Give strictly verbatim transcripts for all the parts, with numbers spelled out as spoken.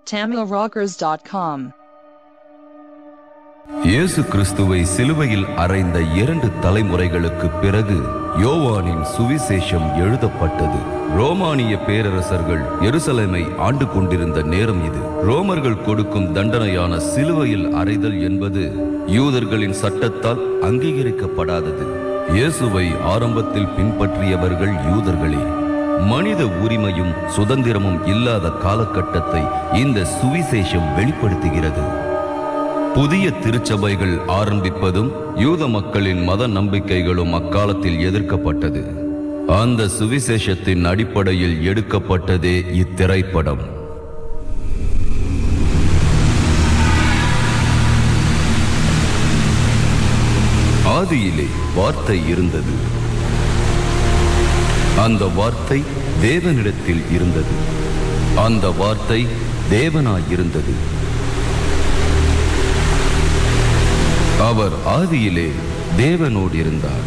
tamil rockers dot com. இயேசு கிறிஸ்துவை சிலுவையில் அறைந்த இரண்டு தலைமுறைகளுக்கு பிறகு யோவானின் சுவிசேஷம் எழுதப்பட்டது. ரோமானிய பேரரசர்கள் எருசலேமை ஆண்டு கொண்டிருந்த நேரம் இது. ரோமர்கள் கொடுக்கும் தண்டனையான சிலுவையில் அறைதல் என்பது யூதர்களின் சட்டத்தால் அங்கீகரிக்கப்படாதது. இயேசுவை ஆரம்பத்தில் பின்பற்றியவர்கள் யூதர்களே. மனித உரிமையும் சுதந்திரமும் இல்லாத காலகட்டத்தை இந்த சுவிசேஷம் வெளிப்படுத்துகிறது. புதிய திருச்சபைகள் ஆரம்பிப்பதும் யூத மக்களின் மத நம்பிக்கைகளும் அக்காலத்தில் எதிர்க்கப்பட்டது. அந்த சுவிசேஷத்தின் அடிப்படையில் எடுக்கப்பட்டதே இத்திரைப்படம். ஆதியிலே வார்த்தை இருந்தது. அந்த வார்த்தை தேவனிடத்தில் இருந்தது. அந்த வார்த்தை தேவனாயிருந்தது. அவர் ஆதியிலே தேவனோடு இருந்தார்.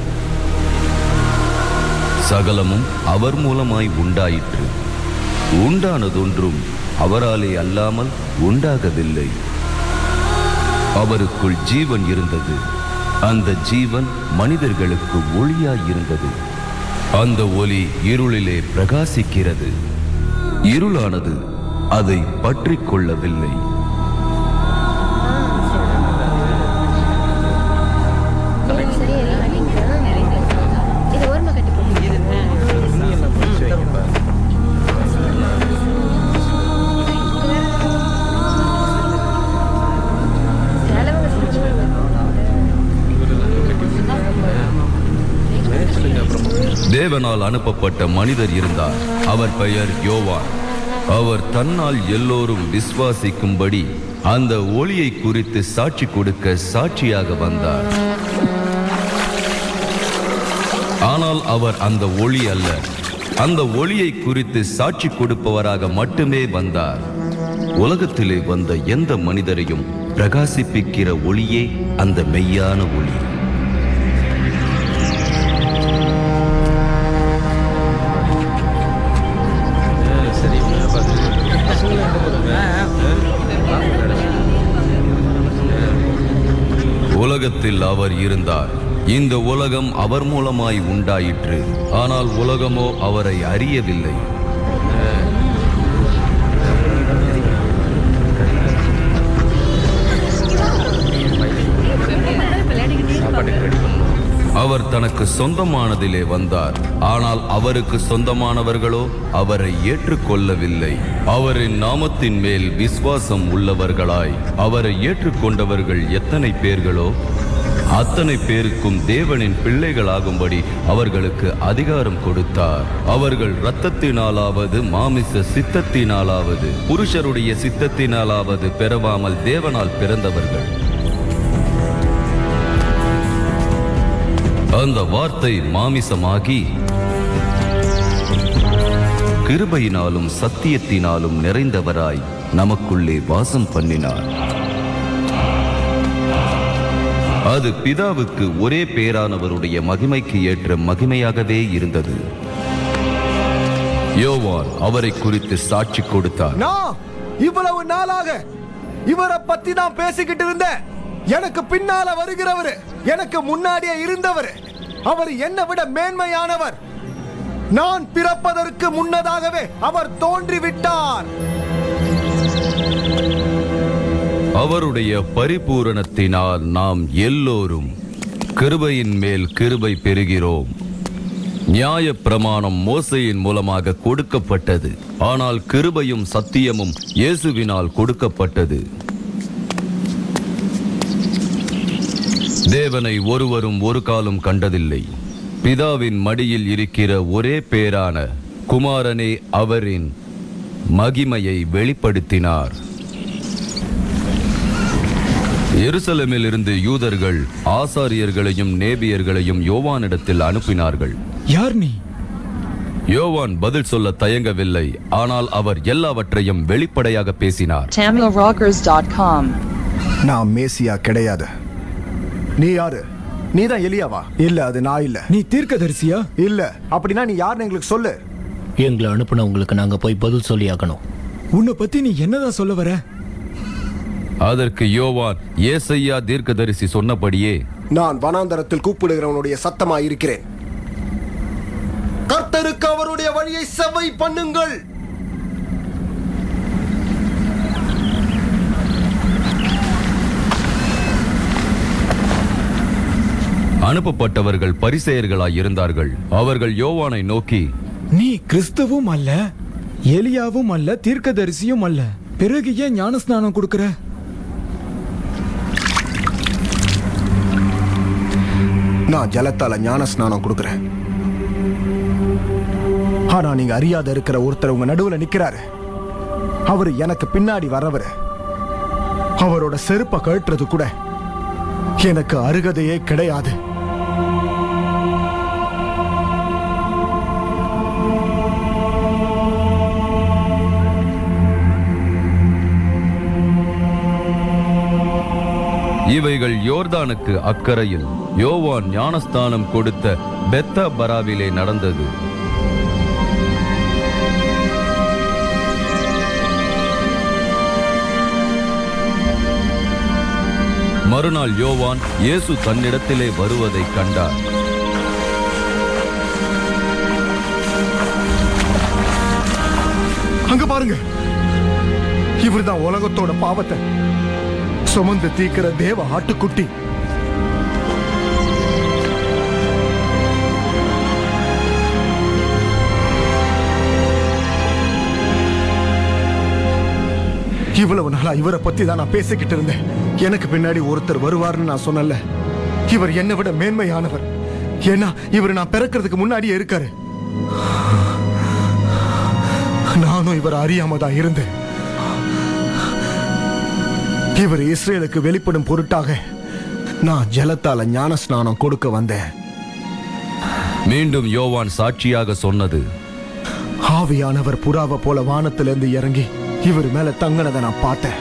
சகலமும் அவர் மூலமாய் உண்டாயிற்று. உண்டானதொன்றும் அவராலே அல்லாமல் உண்டாகவில்லை. அவருக்குள் ஜீவன் இருந்தது. அந்த ஜீவன் மனிதர்களுக்கு ஒளியாயிருந்தது. அந்த ஒளி இருளிலே பிரகாசிக்கிறது. இருளானது அதை பற்றிக் கொள்ளவில்லை. தேவனால் அனுப்பப்பட்ட மனிதர் இருந்தார். அவர் பெயர் யோவான். அவர் தன்னால் எல்லோரும் விசுவாசிக்கும்படி அந்த ஒளியை குறித்து சாட்சி கொடுக்க சாட்சியாக வந்தார். ஆனால் அவர் அந்த ஒளி அல்ல. அந்த ஒளியை குறித்து சாட்சி கொடுப்பவராக மட்டுமே வந்தார். உலகத்திலே வந்த எந்த மனிதரையும் பிரகாசிப்பிக்கிற ஒளியே அந்த மெய்யான ஒளி. உலகத்தில் அவர் இருந்தார். இந்த உலகம் அவர் மூலமாய் உண்டாயிற்று. ஆனால் உலகமோ அவரை அறியவில்லை. அவர் தனக்கு சொந்தமானதிலே வந்தார். ஆனால் அவருக்கு சொந்தமானவர்களோ அவரை ஏற்றுக்கொள்ளவில்லை. அவரின் நாமத்தின் மேல் விசுவாசம் உள்ளவர்களாய் அவரை ஏற்றுக்கொண்டவர்கள் எத்தனை பேர்களோ அத்தனை பேருக்கும் தேவனின் பிள்ளைகளாகும்படி அவர்களுக்கு அதிகாரம் கொடுத்தார். அவர்கள் இரத்தத்தினாலாவது மாமிச சித்தத்தினாலாவது புருஷருடைய சித்தத்தினாலாவது பெறவாமல் தேவனால் பிறந்தவர்கள். அந்த வார்த்தை மாமிசமாகி கிருபையினாலும் சத்தியத்தினாலும் நிறைந்தவராய் நமக்குள்ளே வாசம் பண்ணினார். அது பிதாவுக்கு ஒரே பேரானவருடைய மகிமைக்கு ஏற்ற மகிமையாகவே இருந்தது. யோவான் அவரை குறித்து சாட்சி கொடுத்தார். நான் இவ்வளவு நாளாக இவரை பத்தி தான் பேசிக்கிட்டு இருந்தேன். எனக்கு பின்னால வருகிறவர், எனக்கு முன்னாடியே இருந்தவர், அவர் என்னை விட மேன்மையானவர். நான் பிறப்பதற்கு முன்னதாகவே அவர் தோன்றிவிட்டார். அவருடைய பரிபூரணத்தினால் நாம் எல்லோரும் கிருபையின் மேல் கிருபை பெறுகிறோம். நியாய பிரமாணம் மோசேயின் மூலமாக கொடுக்கப்பட்டது. ஆனால் கிருபையும் சத்தியமும் இயேசுவினால் கொடுக்கப்பட்டது. தேவனை ஒருவரும் ஒரு காலம் கண்டதில்லை. பிதாவின் மடியில் இருக்கிற ஒரே பேரான குமாரனே அவரின் மகிமையை வெளிப்படுத்தினார். எருசலேமில் இருந்து யூதர்கள் ஆசாரியர்களையும் நேபியர்களையும் யோவானிடத்தில் அனுப்பினார்கள். யார் நீ? யோவான் பதில் சொல்ல தயங்கவில்லை. ஆனால் அவர் எல்லாவற்றையும் வெளிப்படையாக பேசினார். tamil rockers dot com. நான் மேசியா கிடையாது. நீ யாரு? நீ தான் எலியாவா? இல்ல, அது நான் இல்ல. நீ தீர்க்கதரிசியா? இல்ல. அப்படின்னா நீ யாருன்னு எங்களுக்கு சொல்லு. எங்களை அனுப்புன உங்களுக்கு நாங்க போய் பதில் சொல்லி ஆகணும். உன்னை பத்தி நீ என்னதான் சொல்ல வர? அதற்கு யோவான், ஏசையா தீர்க்கதரிசி சொன்னபடியே நான் வனாந்தரத்தில் கூப்பிடுகிறவனுடைய சத்தமாய் இருக்கிறேன். கர்த்தருக்கு அவருடைய வழியை செவ்வை பண்ணுங்கள். அனுப்பப்பட்டவர்கள் பரிசேயர்களாய் இருந்தார்கள். அவர்கள் யோவானை நோக்கி, நீ கிறிஸ்துவும் அல்ல, எலியாவும் அல்ல, தீர்க்கதரிசியும் அல்ல, பிறகு ஏன் ஞானஸ்நானம் கொடுக்கிற? நான் ஜலத்தால ஞானஸ்நானம் கொடுக்கிறேன். ஆனா நீங்க அறியாத இருக்கிற ஒருத்தர் உங்க நடுவுல நிக்கிறாரு. அவரு எனக்கு பின்னாடி வர்றவரு. அவரோட செருப்பை கழட்டுறது கூட எனக்கு அருகதையே கிடையாது. இவைகள் யோர்தானுக்கு அக்கறையில் யோவான் ஞானஸ்தானம் கொடுத்த பெத்த பராவிலே நடந்தது. மறுநாள் யோவான் இயேசு தன்னிடத்திலே வருவதை கண்டார். அங்க பாருங்க, இவர்தான் உலகத்தோட பாவத்தை சுமந்து தீக்கிற தேவ ஆட்டுக்குட்டி. இவ்வளவு நாளா இவரை பத்தி தான் நான் பேசிக்கிட்டு இருந்தேன். எனக்கு பின்னாடி ஒருத்தர் வருவார்னு நான் சொன்னல. இவர் என்னை விட மேன்மையானவர். ஏன்னா இவர் நான் பிறக்கிறதுக்கு முன்னாடியே இருக்காரு. நானும் இவர் அறியாம தான் இருந்தேன். இவர் இஸ்ரேலுக்கு வெளிப்படும் பொருட்டாக நான் ஜலத்தால ஞானஸ்நானம் கொடுக்க வந்தேன். மீண்டும் யோவான் சாட்சியாக சொன்னது, ஆவியானவர் புறாவை போல வானத்திலிருந்து இறங்கி இவர் மேல தங்கினதை நான் பார்த்தேன்.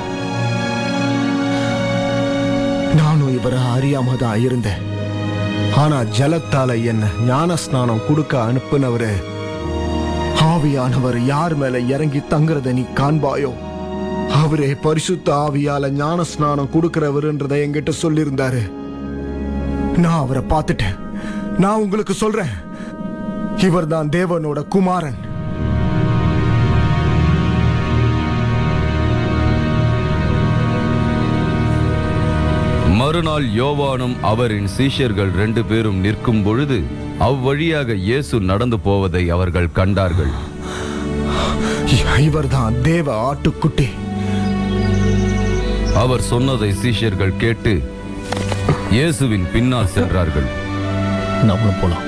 நானும் இவரை அறியாம தான் இருந்தேன். ஆனா ஜலத்தால என்ன ஞானஸ்நானம் கொடுக்க அனுப்புனவரு, ஆவியானவர் யார் மேல இறங்கி தங்குறத நீ காண்பாயோ அவரே பரிசுத்த ஆவியால ஞானஸ்நானம் கொடுக்கிறவருன்றதை என்கிட்ட சொல்லியிருந்தாரு. நான் அவரை பார்த்துட்டேன். நான் உங்களுக்கு சொல்றேன், இவர் தான் தேவனோட குமாரன். மறுநாள் யோவானும் அவரின் சீஷர்கள் ரெண்டு பேரும் நிற்கும் பொழுது அவ்வழியாக இயேசு நடந்து போவதை அவர்கள் கண்டார்கள். இவர் தான் தேவ ஆட்டுக்குட்டி. அவர் சொன்னதை சீஷர்கள் கேட்டு இயேசுவின் பின்னால் சென்றார்கள். நம்மளும் போலாம்.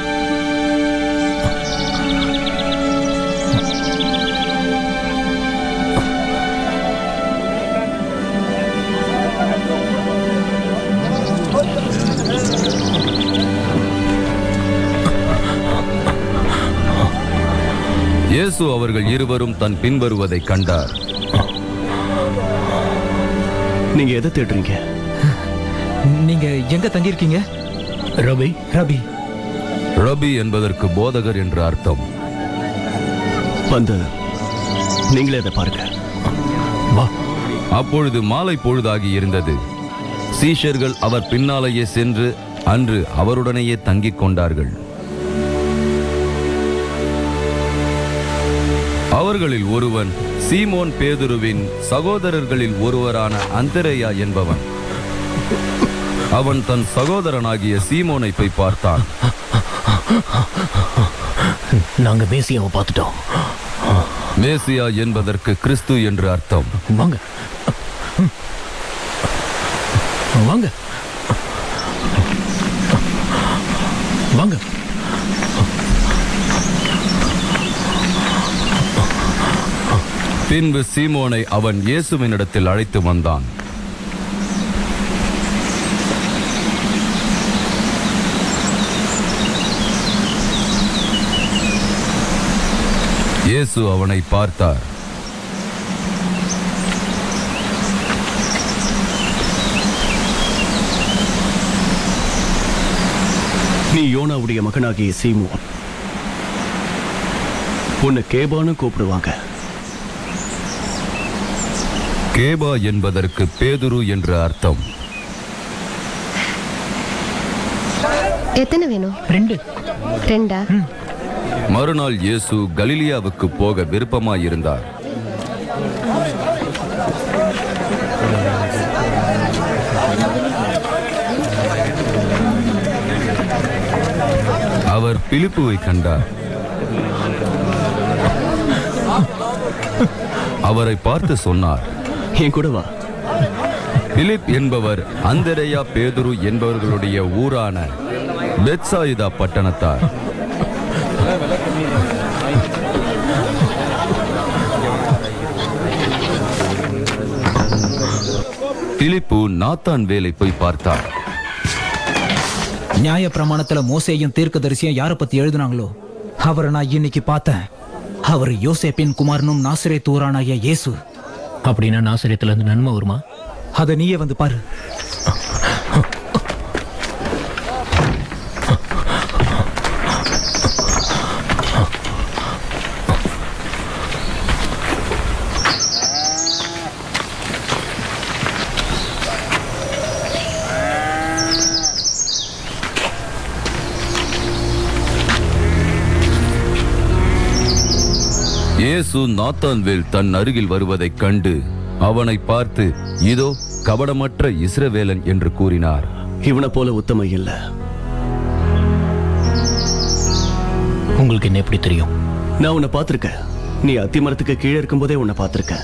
இயேசு அவர்கள் இருவரும் தன் பின்வருவதை கண்டார். நீங்க எதை தேடுறீங்க? நீங்க எங்க தங்கியிருக்கீங்க? ரபி. ரபி ரபி என்பதற்கு போதகர் என்று அர்த்தம். வந்து நீங்களே அதை பாருங்க. வா. அப்பொழுது மாலை பொழுதாகி இருந்தது. சீஷர்கள் அவர் பின்னாலேயே சென்று அன்று அவருடனேயே தங்கிக் கொண்டார்கள். அவர்களில் ஒருவன் சீமோன் பேதுருவின் சகோதரர்களில் ஒருவரான அந்திரேயா என்பவன். அவன் தன் சகோதரனாகிய சீமோனை போய் பார்த்தான். நாங்க மேசியாவை பார்த்துட்டோம். மேசியா என்பதற்கு கிறிஸ்து என்று அர்த்தம். வாங்க வாங்க வாங்க. பின்பு சீமோனை அவன் இயேசுவினிடத்தில் அழைத்து வந்தான். இயேசு அவனை பார்த்தார். நீ யோனாவுடைய மகனாகிய சீமோன். உன்னை கேபான்னு கூப்பிடுவாங்க. கேபா என்பதற்கு பேதுரு என்ற அர்த்தம். எத்தனை வேணும்? ரெண்டு. ரெண்டா? மறுநாள் இயேசு கலிலியாவுக்கு போக விருப்பமாயிருந்தார். அவர் பிலிப்புவை கண்டார். அவரை பார்த்து சொன்னார், என் கூட வா. பிலிப் என்பவர் அந்திரேயா பேதுரு என்பவர்களுடைய ஊரான பெத்சாயிதா பட்டணத்தார். பிலிப்பு நாத்தான் வேலை போய் பார்த்தார். நியாய பிரமாணத்துல மோசேயும் தீர்க்கதரிசியும் யாரை பத்தி எழுதுனாங்களோ அவரை நான் இன்னைக்கு பார்த்தேன். அவர் யோசேப்பின் குமாரனும் நாசரேத்து ஊரானாகிய இயேசு. அப்படின்னா நாசரேத்துல இருந்து நன்மை வருமா? அதை நீயே வந்து பாரு. இயேசு நாத்தான்வேல் தன் அருகில் வருவதைக் கண்டு அவனை பார்த்து, இதோ கபடமற்ற இஸ்ரவேலன் என்று கூறினார். இவனை போல உத்தமை இல்ல. உங்களுக்கு என்ன எப்படி தெரியும்? நான் உன்னை பார்த்திருக்கேன். நீ அத்திமரத்துக்கு கீழே இருக்கும் போதே உன்னை பார்த்திருக்கேன்.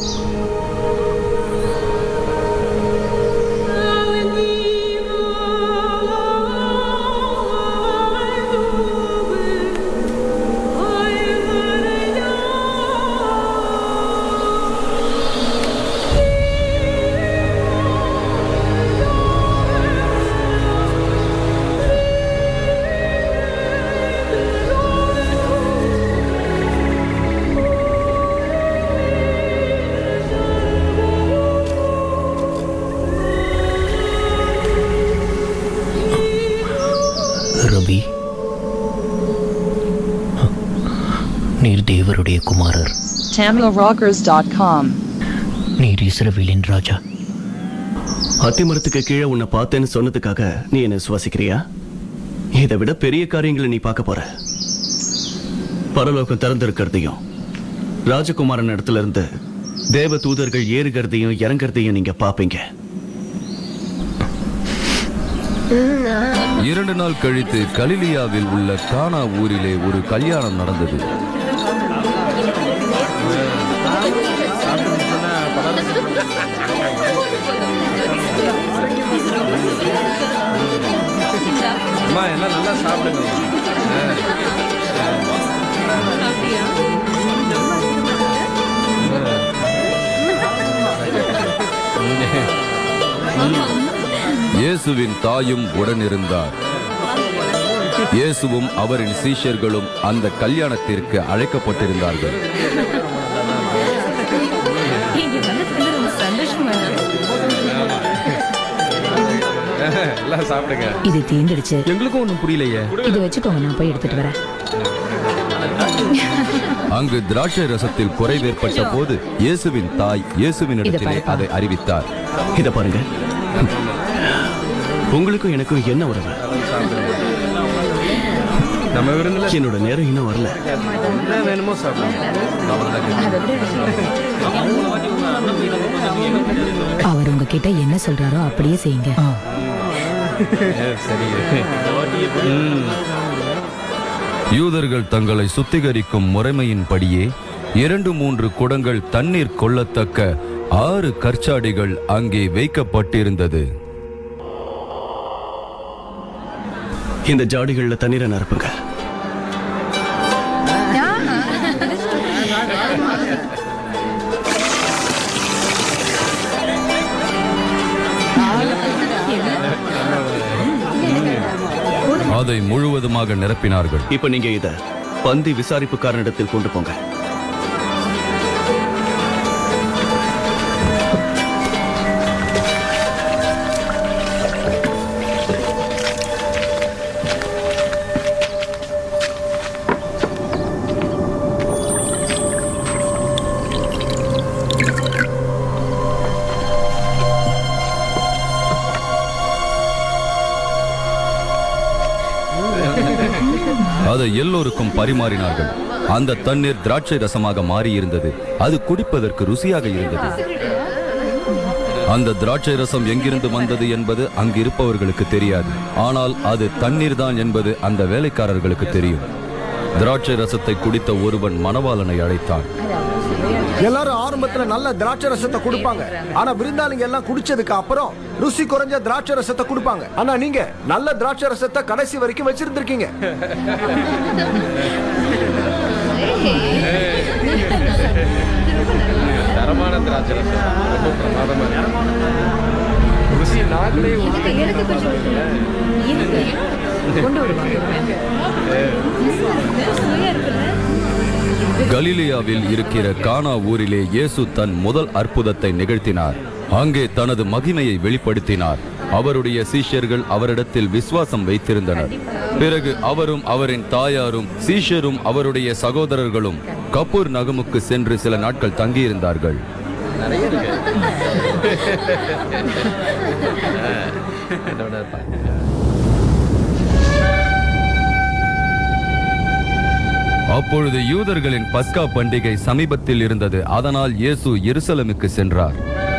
நீர் தேவருடைய குமாரர். Tamil Rockers dot com. நீர் இஸ்ரவேலின் ராஜா. அத்திமரத்துக்கு கீழே உன்னை பார்த்தேன்னு சொன்னதுக்காக நீ என்ன சுவாசிக்கிறியா? இதை விட பெரிய காரியங்களை நீ பார்க்க போற. பரலோகம் திறந்திருக்கிறதையும் ராஜகுமாரன் இடத்துல இருந்து தேவ தூதர்கள் ஏறுகிறதையும் இறங்குறதையும் நீங்க பாப்பீங்க. இரண்டு நாள் கழித்து கலிலியாவில் உள்ள கானா ஊரிலே ஒரு கல்யாணம் நடந்தது. எல்லாம் நல்லா சாப்பிடுங்க. இயேசுவின் தாயும் உடனிருந்தார். இயேசுவும் அவரின் சீஷர்களும் அந்த கல்யாணத்திற்கு அழைக்கப்பட்டிருந்தார்கள். இது தீந்துடுச்சு. எங்களுக்கும் ஒண்ணும் புரியலையே. இது வச்சுக்கோங்க, நான் போய் எடுத்துட்டு வரேன். அங்கு திராட்சை ரசத்தில் குறைவேற்பட்ட போது இயேசுவின் தாய் இயேசுவின் இடத்திலே அதை அறிவித்தார். இத பாருங்க, உங்களுக்கும் எனக்கும் என்ன உறவு? நம்ம விருந்துல என்னோட நேரம் இன்னும் வரல. என்ன வேணுமோ அவர் உங்ககிட்ட என்ன சொல்றாரோ அப்படியே செய்யுங்க. யூதர்கள் தங்களை சுத்திகரிக்கும் முறைமையின்படியே இரண்டு மூன்று குடங்கள் தண்ணீர் கொள்ளத்தக்க ஆறு கற்சாடிகள் அங்கே வைக்கப்பட்டிருந்தது. இந்த ஜாடிகள்ல தண்ணீரை நிரப்புங்க. அதை முழுவதுமாக நிரப்பினார்கள். இப்ப நீங்க இத பந்தி விசாரிப்புக்காரனிடத்தில் கொண்டு போங்க. அதை எல்லோருக்கும் பரிமாறினார்கள். அந்த தண்ணீர் திராட்சை ரசமாக மாறியிருந்தது. அது குடிப்பதற்கு ருசியாக இருந்தது. அந்த திராட்சை ரசம் எங்கிருந்து வந்தது என்பது அங்கிருப்பவர்களுக்கு தெரியாது. ஆனால் அது தண்ணீர் தான் என்பது அந்த வேலைக்காரர்களுக்கு தெரியும். திராட்சை ரசத்தை குடித்த ஒருவன் மணவாளனை அழைத்தான். எல்லாரும் ஆரம்பத்துல நல்ல திராட்சை ரசத்தை கொடுப்பாங்க. ஆனா விருந்தாளிங்க எல்லாம் குடிச்சதுக்கு அப்புறம் ருசி குறைஞ்ச திராட்சை ரசத்தை கொடுப்பாங்க. ஆனா நீங்க நல்ல திராட்சை ரசத்தை கடைசி வரைக்கும் வச்சிருந்திருக்கீங்க. தரமான திராட்சை ரசம் ரொம்ப பிரமாதமா ருசி நாங்களே கலிலியாவில் இருக்கிற கானா ஊரிலே இயேசு தன் முதல் அற்புதத்தை நிகழ்த்தினார். அங்கே தனது மகிமையை வெளிப்படுத்தினார். அவருடைய சீஷர்கள் அவரிடத்தில் விசுவாசம் வைத்திருந்தனர். பிறகு அவரும் அவரின் தாயாரும் சீஷரும் அவருடைய சகோதரர்களும் கபூர் நகமுக்கு சென்று சில நாட்கள் தங்கியிருந்தார்கள். அப்பொழுது யூதர்களின் பஸ்கா பண்டிகை சமீபத்தில் இருந்தது. அதனால் இயேசு எருசலேமுக்கு சென்றார்.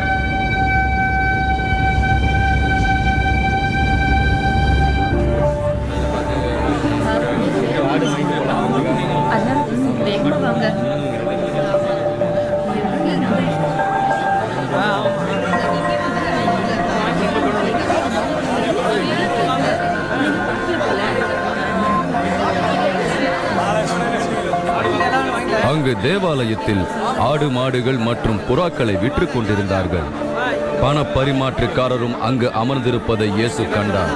அங்கு தேவாலயத்தில் ஆடு மாடுகள் மற்றும் புறாக்களை விற்று கொண்டிருந்தார்கள். பண பரிமாற்றுக்காரரும் அங்கு அமர்ந்திருப்பதை இயேசு கண்டார்.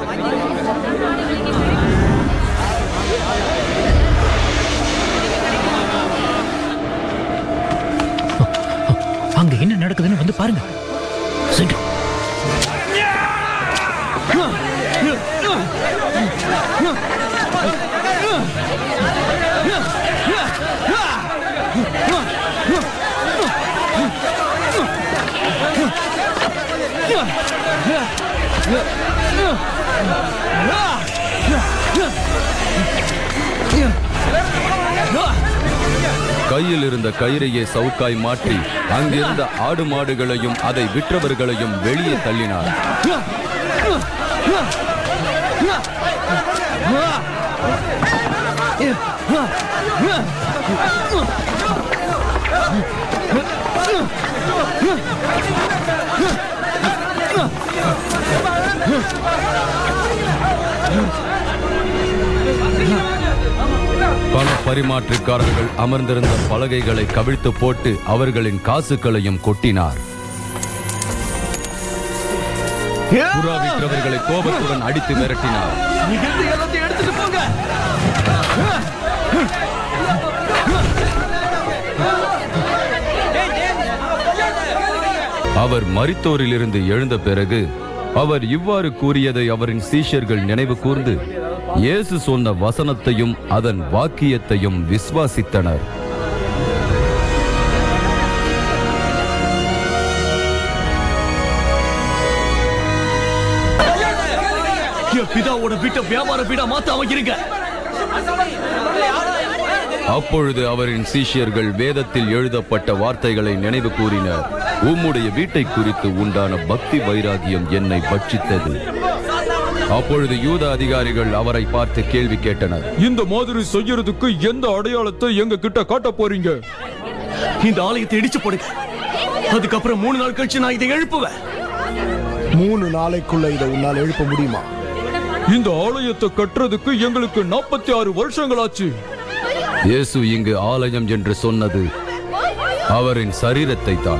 அங்க என்ன நடக்குதுன்னு வந்து பாருங்க. கையில் இருந்த கயிறையை சவுக்காய் மாற்றி அங்கிருந்த ஆடு மாடுகளையும் அதை விற்றவர்களையும் வெளியே தள்ளினார். பண பரிமாற்றுக்காரர்கள் அமர்ந்திருந்த பலகைகளை கவிழ்த்து போட்டு அவர்களின் காசுகளையும் கொட்டினார். புறா விற்றவர்களை கோபத்துடன் அடித்து மிரட்டினார். அவர் மரித்தோரிலிருந்து எழுந்த பிறகு அவர் இவ்வாறு கூறியதை அவரின் சீஷர்கள் நினைவு கூர்ந்து இயேசு சொன்ன வசனத்தையும் அதன் வாக்கியத்தையும் விசுவாசித்தனர். பிதாவோட வீட்டை வியாபார வீடா மாத்தாம இருங்க. அப்பொழுது அவரின் சீஷர்கள் வேதத்தில் எழுதப்பட்ட வார்த்தைகளை நினைவு கூறினர். உம்முடைய வீட்டை குறித்து உண்டான பக்தி வைராகியம் என்னை பட்சித்தது. அப்பொழுது யூத அதிகாரிகள் அவரை பார்த்து கேள்வி கேட்டனர். இந்த மாதிரி செய்யறதுக்கு எந்த அடையாளத்தை எங்க கிட்ட காட்ட போறீங்க? இந்த ஆலயத்தை இடிச்சு போடுங்க. அதுக்கப்புறம் மூணு நாள் கழிச்சு நான் இதை எழுப்புவேன். மூணு நாளைக்குள்ள இதை உன்னால் எழுப்ப முடியுமா? இந்த ஆலயத்தை கட்டுறதுக்கு எங்களுக்கு நாற்பத்தி ஆறு வருஷங்களாச்சு. இயேசு இங்கு ஆலயம் என்று சொன்னது அவரின் சரீரத்தை தான்.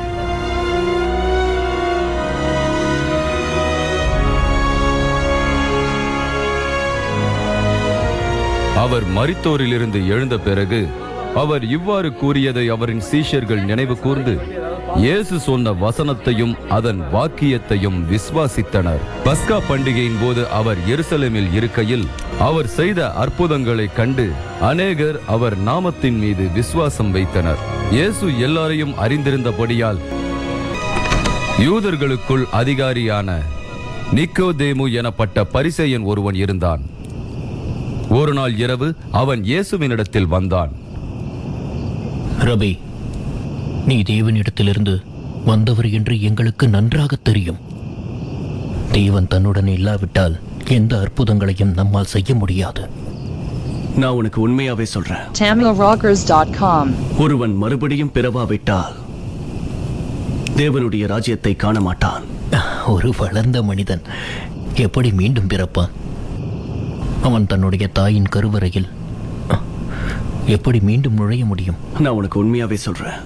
அவர் மரித்தோரிலிருந்து எழுந்த பிறகு அவர் இவ்வாறு கூறியதை அவரின் சீஷர்கள் நினைவு கூர்ந்து இயேசு சொன்ன வசனத்தையும் அதன் வாக்கியத்தையும் விசுவாசித்தனர். பஸ்கா பண்டிகையின் போது அவர் எருசலேமில் இருக்கையில் அவர் செய்த அற்புதங்களை கண்டு அநேகர் அவர் நாமத்தின் மீது விசுவாசம் வைத்தனர். இயேசு எல்லாரையும் அறிந்திருந்தபடியால் யூதர்களுக்குள் அதிகாரியான நிக்கோதேமு எனப்பட்ட பரிசேயன் ஒருவன் இருந்தான். ஒரு நாள் இரவு அவன் இயேசுவினிடத்தில் வந்தான். ரபி, நீ தேவனிடத்திலிருந்து வந்தவர் என்று எங்களுக்கு நன்றாக தெரியும். தேவன் தன்னுடன் இல்லாவிட்டால் எந்த அற்புதங்களையும் நம்மால் செய்ய முடியாது. நான் உனக்கு உண்மையாவே சொல்றேன். Tamil Rockers dot com. ஒருவன் மறுபடியும் பிறவாவிட்டால் தேவனுடைய ராஜ்யத்தை காண மாட்டான். ஒரு வளர்ந்த மனிதன் எப்படி மீண்டும் பிறப்பான்? அவன் தன்னுடைய தாயின் கருவறையில் எப்படி மீண்டும் நுழைய முடியும்? நான் உனக்கு உண்மையாவே சொல்றேன்.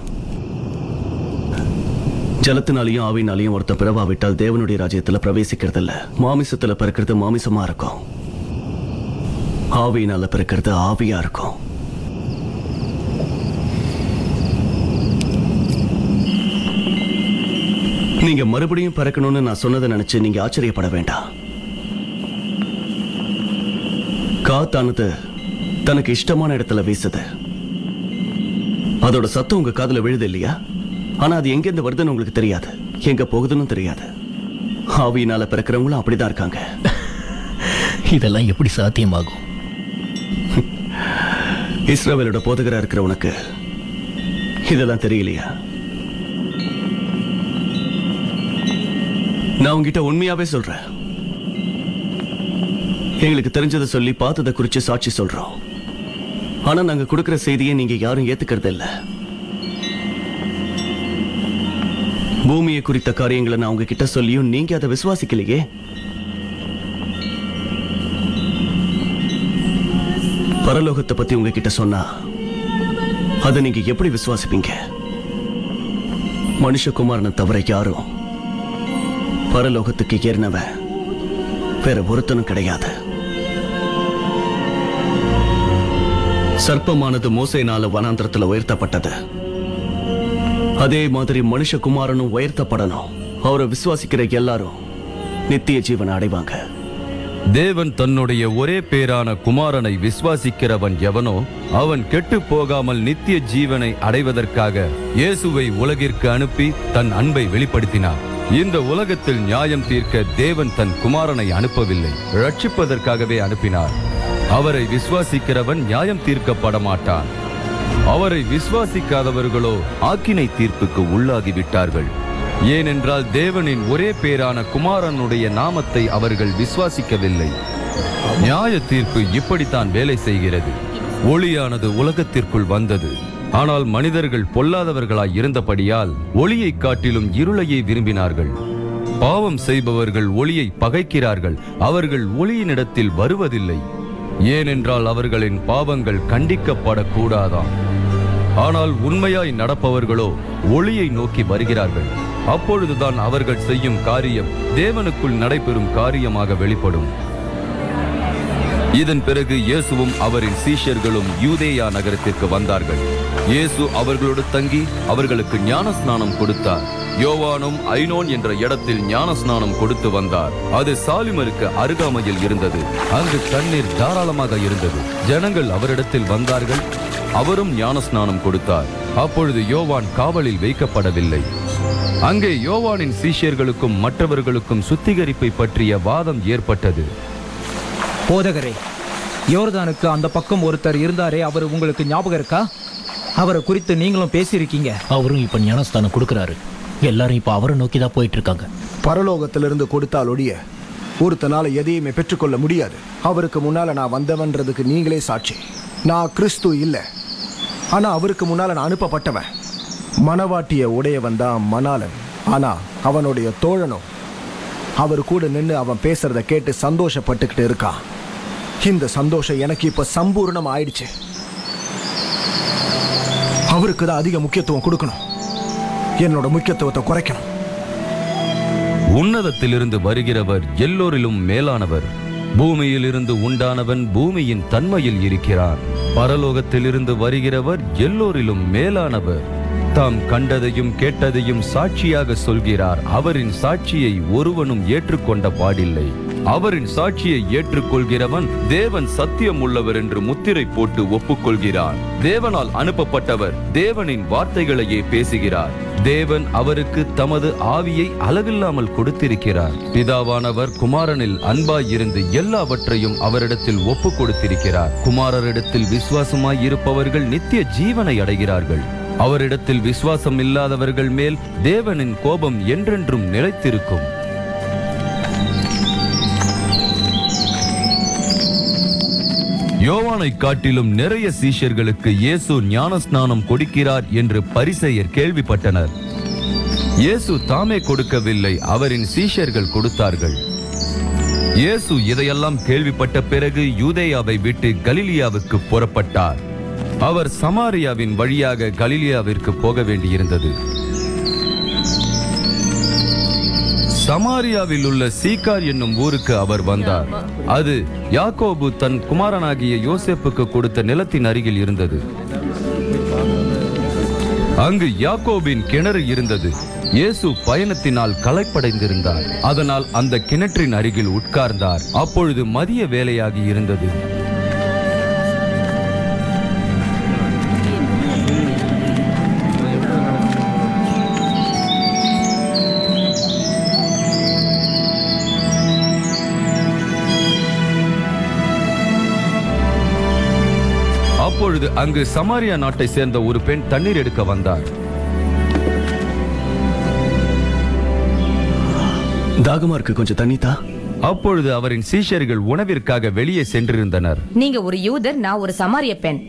ஜலத்தினாலையும் ஆவினாலையும் ஒருத்தன் பிறவாவிட்டால் தேவனுடைய ராஜ்யத்துல பிரவேசிக்கிறது இல்ல. மாமிசத்துல பிறக்கிறது மாமிசமா இருக்கும், ஆவியினால பிறக்கிறது ஆவியா இருக்கும். நீங்க மறுபடியும் பிறக்கணும்னு நான் சொன்னதை நினைச்சு நீங்க ஆச்சரியப்பட வேண்டாம். காத்தானது தனக்கு இஷ்டமான இடத்துல வீசுது. அதோட சத்தம் உங்க காதுல விழுது இல்லையா? ஆனா அது எங்க இருந்து வருதுன்னு உங்களுக்கு தெரியாது, எங்க போகுதுன்னு தெரியாது. ஆவியினால பிறக்கிறவங்களும் அப்படிதான் இருக்காங்க. இதெல்லாம் எப்படி சாத்தியமாகும்? இஸ்ரவேலோட போதகரா இருக்கிற உனக்கு இதெல்லாம் தெரியலையா? நான் உங்ககிட்ட உண்மையாவே சொல்றேன். எங்களுக்கு தெரிஞ்சதை சொல்லி பார்த்ததை குறிச்சு சாட்சி சொல்றோம். ஆனா நாங்க கொடுக்கிற செய்தியை நீங்க யாரும் ஏத்துக்கிறது இல்ல. பூமியை குறித்த காரியங்களை நான் உங்ககிட்ட சொல்லியும் நீங்க அதை விசுவாசிக்கலையே. பரலோகத்தை பத்தி உங்ககிட்ட சொன்னா அதை நீங்க எப்படி விசுவாசிப்பீங்க? மனுஷகுமாரனை தவிர யாரும் பரலோகத்துக்கு ஏறினவன் வேற ஒருத்தனும் கிடையாது. சர்ப்பமானது மோசேனால வனாந்திரத்துல உயர்த்தப்பட்டது, அதே மாதிரி மனுஷகுமாரனும் உயர்த்தப்படணும். அவரை விசுவாசிக்கிற எல்லாரும் நித்திய ஜீவனை அடைவாங்க. தேவன் தன்னுடைய ஒரே பேரான குமாரனை விசுவாசிக்கிறவன் எவனோ அவன் கெட்டு போகாமல் நித்திய ஜீவனை அடைவதற்காக இயேசுவை உலகிற்கு அனுப்பி தன் அன்பை வெளிப்படுத்தினார். இந்த உலகத்தில் நியாயம் தீர்க்க தேவன் தன் குமாரனை அனுப்பவில்லை, ரட்சிப்பதற்காகவே அனுப்பினார். அவரை விசுவாசிக்கிறவன் நியாயம் தீர்க்கப்பட மாட்டான். அவரை விசுவாசிக்காதவர்களோ ஆக்கினை தீர்ப்புக்கு உள்ளாகிவிட்டார்கள். ஏனென்றால் தேவனின் ஒரே பேரான குமாரனுடைய நாமத்தை அவர்கள் விசுவாசிக்கவில்லை. நியாய தீர்ப்பு இப்படித்தான் வேலை செய்கிறது. ஒளியானது உலகத்திற்குள் வந்தது, ஆனால் மனிதர்கள் பொல்லாதவர்களாய் இருந்தபடியால் ஒளியை காட்டிலும் இருளையை விரும்பினார்கள். பாவம் செய்பவர்கள் ஒளியை பகைக்கிறார்கள், அவர்கள் ஒளியினிடத்தில் வருவதில்லை, ஏனென்றால் அவர்களின் பாவங்கள் கண்டிக்கப்படக்கூடாதாம். ஆனால் உண்மையாய் நடப்பவர்களோ ஒளியை நோக்கி வருகிறார்கள். அப்பொழுதுதான் அவர்கள் செய்யும் காரியம் தேவனுக்குள் நடைபெறும் காரியமாக வெளிப்படும். இதன் பிறகு இயேசுவும் அவரின் சீஷர்களும் யூதேயா நகரத்திற்கு வந்தார்கள். இயேசு அவர்களோடு தங்கி அவர்களுக்கு ஞானஸ்நானம் கொடுத்தார். யோவானும் ஐனோன் என்ற இடத்தில் ஞானஸ்நானம் கொடுத்து வந்தார். அது சாலிமருக்கு அருகாமையில் இருந்தது. அங்கு தண்ணீர் தாராளமாக இருந்தது. ஜனங்கள் அவரிடத்தில் வந்தார்கள். அவரும் ஞானஸ்நானம் கொடுத்தார். அப்பொழுது யோவான் காவலில் வைக்கப்படவில்லை. அங்கே யோவானின் சீஷர்களுக்கும் மற்றவர்களுக்கும் சுத்திகரிப்பை பற்றிய வாதம் ஏற்பட்டது. போதகரே, யோர்தானுக்கு அந்த பக்கம் ஒருத்தர் இருந்தாரே, அவர் உங்களுக்கு ஞாபகம் இருக்கா? அவரை குறித்து நீங்களும் பேசியிருக்கீங்க. அவரும் இப்ப ஞானஸ்தானம் கொடுக்கிறாரு. எல்லாரும் இப்ப அவரை நோக்கிதான் போயிட்டு இருக்காங்க. பரலோகத்திலிருந்து கொடுத்தால் ஒழிய ஒருத்தனால எதையுமே பெற்றுக்கொள்ள முடியாது. அவருக்கு முன்னால நான் வந்தவன்றதுக்கு நீங்களே சாட்சி. நான் கிறிஸ்து இல்ல, ஆனா அவருக்கு முன்னால நான் அனுப்பப்பட்டவன். மனவாட்டிய உடையவன் தான் மணாளன், ஆனா அவனுடைய தோழனும் அவர் கூட நின்று அவன் பேசுறத கேட்டு சந்தோஷப்பட்டுக்கிட்டு இருக்கான். இந்த சந்தோஷம் எனக்கு இப்ப சம்பூர்ணம் ஆயிடுச்சு. அவருக்கு தான் அதிக முக்கியத்துவம் கொடுக்கணும், என்னோட முக்கியத்துவத்தை குறைக்கணும். உன்னதத்திலிருந்து வருகிறவர் எல்லோரிலும் மேலானவர். பூமியில் இருந்து உண்டானவன் பூமியின் தன்மையில் இருக்கிறான். பரலோகத்திலிருந்து வருகிறவர் எல்லோரிலும் மேலானவர். தாம் கண்டதையும் கேட்டதையும் சாட்சியாக சொல்கிறார். அவரின் சாட்சியை ஒருவனும் ஏற்றுக்கொண்ட பாடில்லை. அவரின் சாட்சியை ஏற்றுக்கொள்கிறவன் தேவன் சத்தியம் உள்ளவர் என்று முத்திரை போட்டு ஒப்புக்கொள்கிறான். தேவனால் அனுப்பப்பட்டவர் தேவனின் வார்த்தைகளையே பேசுகிறார். தேவன் அவருக்கு தமது ஆவியை அளவில்லாமல் கொடுத்திருக்கிறார். பிதாவானவர் குமாரனில் அன்பாய் இருந்து எல்லாவற்றையும் அவரிடத்தில் ஒப்பு கொடுத்திருக்கிறார். குமாரரிடத்தில் விசுவாசமாய் இருப்பவர்கள் நித்திய ஜீவனை அடைகிறார்கள். அவரிடத்தில் விசுவாசம் இல்லாதவர்கள் மேல் தேவனின் கோபம் என்றென்றும் நிலைத்திருக்கும். யோவானை காட்டிலும் நிறைய சீஷர்களுக்கு இயேசு ஞானஸ்நானம் கொடுக்கிறார் என்று பரிசேயர் கேள்விப்பட்டனர். இயேசு தாமே கொடுக்கவில்லை, அவரின் சீஷர்கள் கொடுத்தார்கள். இயேசு இதையெல்லாம் கேள்விப்பட்ட பிறகு யூதேயாவை விட்டு கலிலியாவுக்கு புறப்பட்டார். அவர் சமாரியாவின் வழியாக கலிலியாவிற்கு போக வேண்டியிருந்தது. சமாரியாவில் உள்ள சீகார் என்னும் ஊருக்கு அவர் வந்தார். அது யாக்கோபு தன் குமாரனாகிய யோசேப்புக்கு கொடுத்த நிலத்தின் அருகில் இருந்தது. அங்கு யாக்கோபின் கிணறு இருந்தது. இயேசு பயணத்தினால் களைப்படைந்திருந்தார். அதனால் அந்த கிணற்றின் அருகில் உட்கார்ந்தார். அப்பொழுது மதிய வேலையாகி இருந்தது. அப்பொழுது அங்கு சமாரியா நாட்டை சேர்ந்த ஒரு பெண் தண்ணீர் எடுக்க வந்தார். தாகமா இருக்கு, கொஞ்சம் தண்ணி தா. அப்பொழுது அவரின் சீஷர்கள் உணவிற்காக வெளியே சென்றிருந்தனர். நீங்க ஒரு யூதர், நான் ஒரு சமாரிய பெண்.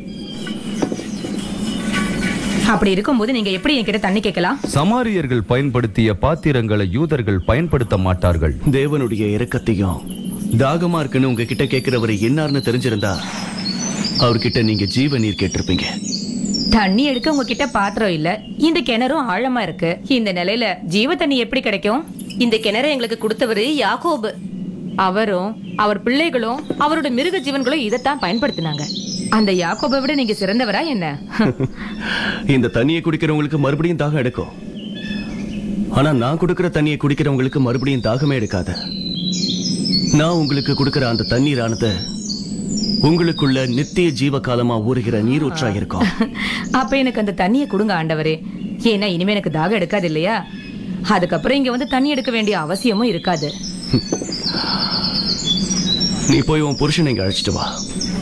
அப்படி இருக்கும்போது நீங்க எப்படி என்கிட்ட தண்ணி கேட்கலாம்? சமாரியர்கள் பயன்படுத்திய பாத்திரங்களை யூதர்கள் பயன்படுத்த மாட்டார்கள். தேவனுடைய இரக்கத்தையும் தாகமா இருக்குன்னு உங்ககிட்ட கேட்கிறவரை என்னார்னு தெரிஞ்சிருந்தா அவர்கிட்ட நீங்க ஜீவ நீர் கேட்டிருப்பீங்க. தண்ணி எடுக்க உங்ககிட்ட பாத்திரம் இல்ல, இந்த கிணறும் ஆழமா இருக்கு. இந்த நிலையில ஜீவ தண்ணி எப்படி கிடைக்கும்? இந்த கிணறை எங்களுக்கு கொடுத்தவரு யாக்கோபு. அவரும் அவர் பிள்ளைகளும் அவரோட மிருக ஜீவன்களும் இதைத்தான் பயன்படுத்தினாங்க. அந்த யாக்கோபை விட நீங்க சிறந்தவரா என்ன? இந்த தண்ணியை குடிக்கிறவங்களுக்கு மறுபடியும் தாகம் எடுக்கும். ஆனா நான் கொடுக்கிற தண்ணியை குடிக்கிறவங்களுக்கு மறுபடியும் தாகமே எடுக்காது. நான் உங்களுக்கு கொடுக்கிற அந்த தண்ணீரானது உங்களுக்குள்ள நித்திய ஜீவ காலமா ஊறுகிற நீரூற்றா இருக்கும். அப்ப எனக்கு அந்த தண்ணியை கொடுங்க ஆண்டவரே. ஏன்னா இனிமே எனக்கு தாகம் எடுக்காது இல்லையா? அதுக்கப்புறம் இங்க வந்து தண்ணி எடுக்க வேண்டிய அவசியமும் இருக்காது. நீ போய் உன் புருஷனை இங்க அழைச்சிட்டு வா.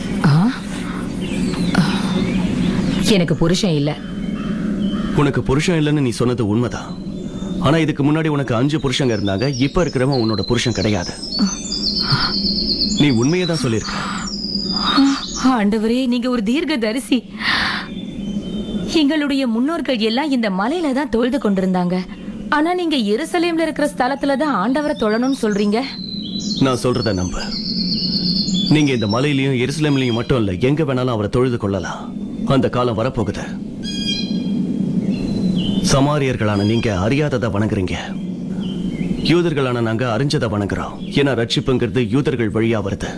எனக்கு புருஷன் இல்ல. உனக்கு புருஷன் இல்லைன்னு நீ சொன்னது உண்மைதான். ஆனா இதுக்கு முன்னாடி உனக்கு அஞ்சு புருஷங்க இருந்தாங்க. இப்ப இருக்கிறவன் உன்னோட புருஷன் கிடையாது. நீ உண்மையை தான் சொல்லியிருக்க. ஆண்டவரே, நீங்க ஒரு தீர்க்க தரிசி. எங்களுடைய முன்னோர்கள் எல்லாம் இந்த மலையில தான் தொழுது கொண்டிருந்தாங்க. ஆனா நீங்க எருசலேம்ல இருக்கிற ஸ்தலத்துல தான் ஆண்டவரை தொழணும்னு சொல்றீங்க. நான் சொல்றத நம்ப. நீங்க இந்த மலையிலயும் எருசலேம்லயும் மட்டும் இல்ல, எங்க வேணாலும் அவரை தொழுது கொள்ளலாம். அந்த காலம் வரப்போகுது. சமாரியர்களான நீங்க அறியாததை வணங்குறீங்க. யூதர்களான நாங்க அறிஞ்சதை வணங்குறோம். ஏன்னா ரட்சிப்புங்கிறது யூதர்கள் வழியா வருது.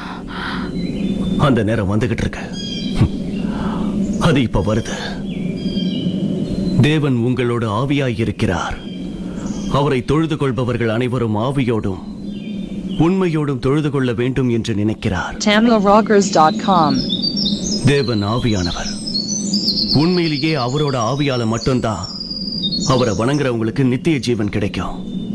அந்த நேரம் வந்துகிட்டு இருக்கு. அது இப்ப வருது. தேவன் உங்களோட ஆவியாய் இருக்கிறார். அவரை தொழுது கொள்பவர்கள் அனைவரும் ஆவியோடும் உண்மையோடும் தொழுது கொள்ள வேண்டும் என்று நினைக்கிறார். tamil rockers dot com. தேவன் ஆவியானவர். உண்மையிலேயே அவரோட ஆவியால மட்டும்தான் அவரை வணங்குறவங்களுக்கு நித்திய ஜீவன் கிடைக்கும்.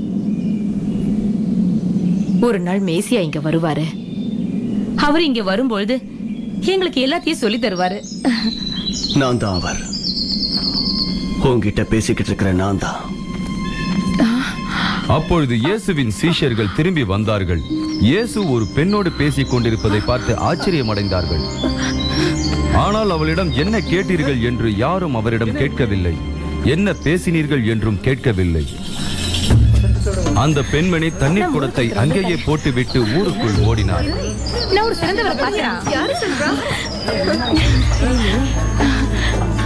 ஒரு நாள் மேசியா இங்க வருவாரு. அவர் இங்க வரும்பொழுது எங்களுக்கு எல்லாத்தையும் சொல்லி தருவாரு. நான் தான் அவர். உங்ககிட்ட பேசிக்கிட்டு இருக்கிற நான் தான். அப்பொழுது இயேசுவின் சீஷர்கள் திரும்பி வந்தார்கள். இயேசு ஒரு பெண்ணோடு பேசிக் கொண்டிருப்பதை பார்த்து ஆச்சரியமடைந்தார்கள். ஆனால் அவளிடம் என்ன கேட்டீர்கள் என்று யாரும் அவரிடம் கேட்கவில்லை. என்ன பேசினீர்கள் என்றும் கேட்கவில்லை. அந்த பெண்மணி தண்ணீர் குடத்தை அங்கேயே போட்டுவிட்டு ஊருக்குள் ஓடினார். நான் ஒரு சிறந்தவரை பார்க்கிறேன்.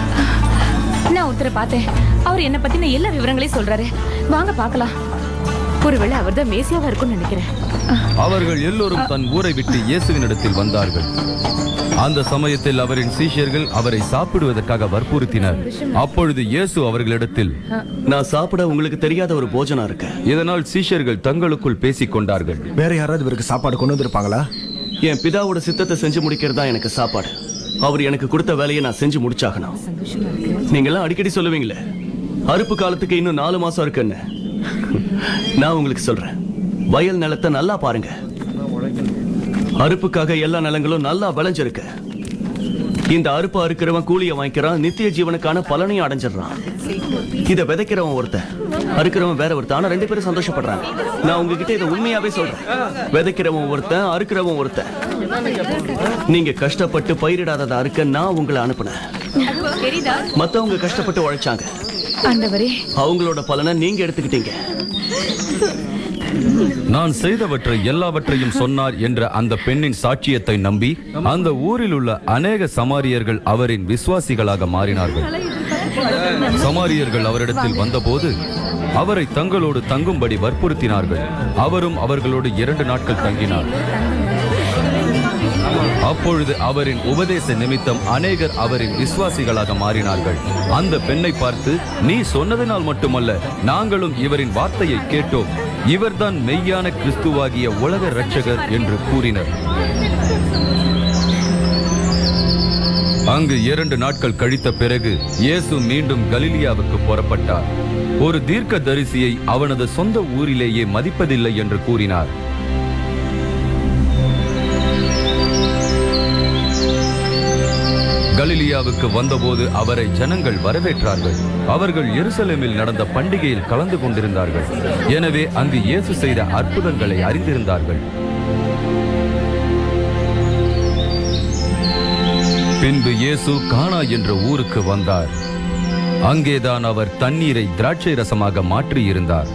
நான் ஒருத்தரை பார்த்தேன். அவர் என்ன பத்தின எல்லா விவரங்களையும் சொல்றாரு. வாங்க பார்க்கலாம். ஒருவேளை அவர்தான் மேசியாவா இருக்கும்னு நினைக்கிறேன். அவர்கள் எல்லோரும் தன் ஊரை விட்டு இயேசுவினிடத்தில் வந்தார்கள். அந்த சமயத்தில் அவரின் சீஷர்கள் அவரை சாப்பிடுவதற்காக வற்புறுத்தினர். அப்பொழுது இயேசு அவர்களிடத்தில், நான் சாப்பிட உங்களுக்கு தெரியாத ஒரு போஜனம் இருக்கு. இதனால் சீஷர்கள் தங்களுக்குள் பேசிக் கொண்டார்கள். வேற யாராவது இவருக்கு சாப்பாடு கொண்டு வந்திருப்பாங்களா? என் பிதாவோட சித்தத்தை செஞ்சு முடிக்கிறது தான் எனக்கு சாப்பாடு. அவர் எனக்கு கொடுத்த வேலையை நான் செஞ்சு முடிச்சாகணும். நீங்கெல்லாம் அடிக்கடி சொல்லுவீங்களே, அறுப்பு காலத்துக்கு இன்னும் நாலு மாசம் இருக்குன்னு. நான் உங்களுக்கு சொல்றேன், வயல் நிலத்தை நல்லா பாருங்க. அறுப்புக்காக எல்லா நிலங்களும் நல்லா விளைஞ்சிருக்கு. இந்த அறுப்பு அறுக்கிறவன் கூலியை வாங்கிக்கிறான், நித்திய ஜீவனுக்கான பலனையும் அடைஞ்சிடறான். இதை விதைக்கிறவன் ஒருத்தன், அறுக்கிறவன் வேற ஒருத்தன். ஆனா ரெண்டு பேரும் சந்தோஷப்படுறாங்க. நான் உங்ககிட்ட இதை உண்மையாவே சொல்றேன். விதைக்கிறவன் ஒருத்தன், அறுக்கிறவன் ஒருத்தன். நீங்க கஷ்டப்பட்டு பயிரிடாததை அறுக்க நான் உங்களை அனுப்புனேன். மத்தவங்க கஷ்டப்பட்டு உழைச்சாங்க, அவங்களோட பலனை நீங்க எடுத்துக்கிட்டீங்க. நான் செய்தவற்றை எல்லாவற்றையும் சொன்னார் என்ற அந்த பெண்ணின் சாட்சியத்தை நம்பி அந்த ஊரில் உள்ள அநேக சமாரியர்கள் அவரின் விசுவாசிகளாக மாறினார்கள். சமாரியர்கள் அவரிடத்தில் வந்தபோது அவரை தங்களோடு தங்கும்படி வற்புறுத்தினார்கள். அவரும் அவர்களோடு இரண்டு நாட்கள் தங்கினார். அப்பொழுது அவரின் உபதேச நிமித்தம் அநேகர் அவரின் விசுவாசிகளாக மாறினார்கள். அந்த பெண்ணை பார்த்து, நீ சொன்னதினால் மட்டுமல்ல, நாங்களும் இவரின் வார்த்தையை கேட்டோம். இவர்தான் மெய்யான கிறிஸ்துவாகிய உலக இரட்சகர் என்று கூறினர். அங்கு இரண்டு நாட்கள் கழித்த பிறகு இயேசு மீண்டும் கலிலியாவுக்கு புறப்பட்டார். ஒரு தீர்க்க தரிசியை அவனது சொந்த ஊரிலேயே மதிப்பதில்லை என்று கூறினார். கலிலியாவுக்கு வந்தபோது அவரை ஜனங்கள் வரவேற்றார்கள். அவர்கள் எருசலேமில் நடந்த பண்டிகையில் கலந்து கொண்டிருந்தார்கள். எனவே அங்கு இயேசு செய்த அற்புதங்களை அறிந்திருந்தார்கள். பின்பு இயேசு கானா என்ற ஊருக்கு வந்தார். அங்கேதான் அவர் தண்ணீரை திராட்சை ரசமாக மாற்றியிருந்தார்.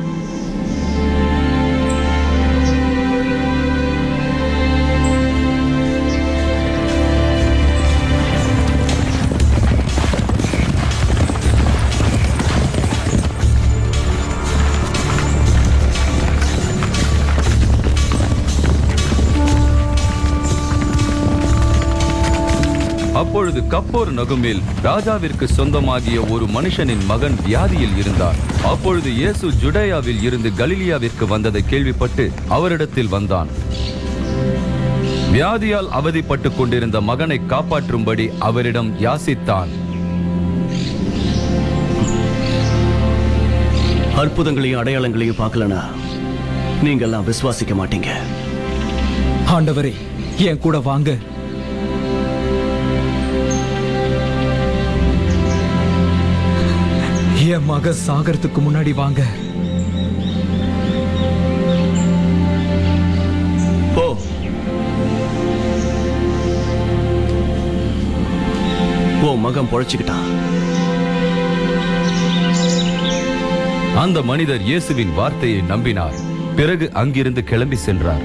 அப்பொழுது கப்போர் நகுமில் ராஜாவிற்கு சொந்தமாகிய ஒரு மனுஷனின் மகன் வியாதியில் இருந்தார். அப்பொழுது இயேசு ஜுடேயாவில் இருந்து கலிலியாவிற்கு வந்ததை கேள்விப்பட்டு அவரிடத்தில் வந்தான். வியாதியால் அவதிப்பட்டுக் கொண்டிருந்த மகனை காப்பாற்றும்படி அவரிடம் யாசித்தான். அற்புதங்களையும் அடையாளங்களையும் பார்க்கலனா நீங்க எல்லாம் விசுவாசிக்க மாட்டீங்க. ஆண்டவரே, என் கூட வாங்க. என் மக சாகரத்துக்கு முன்னாடி வாங்க. போ. ஓ மகன் பொழைச்சுக்கிட்டான். அந்த மனிதர் இயேசுவின் வார்த்தையை நம்பினார். பிறகு அங்கிருந்து கிளம்பி சென்றார்.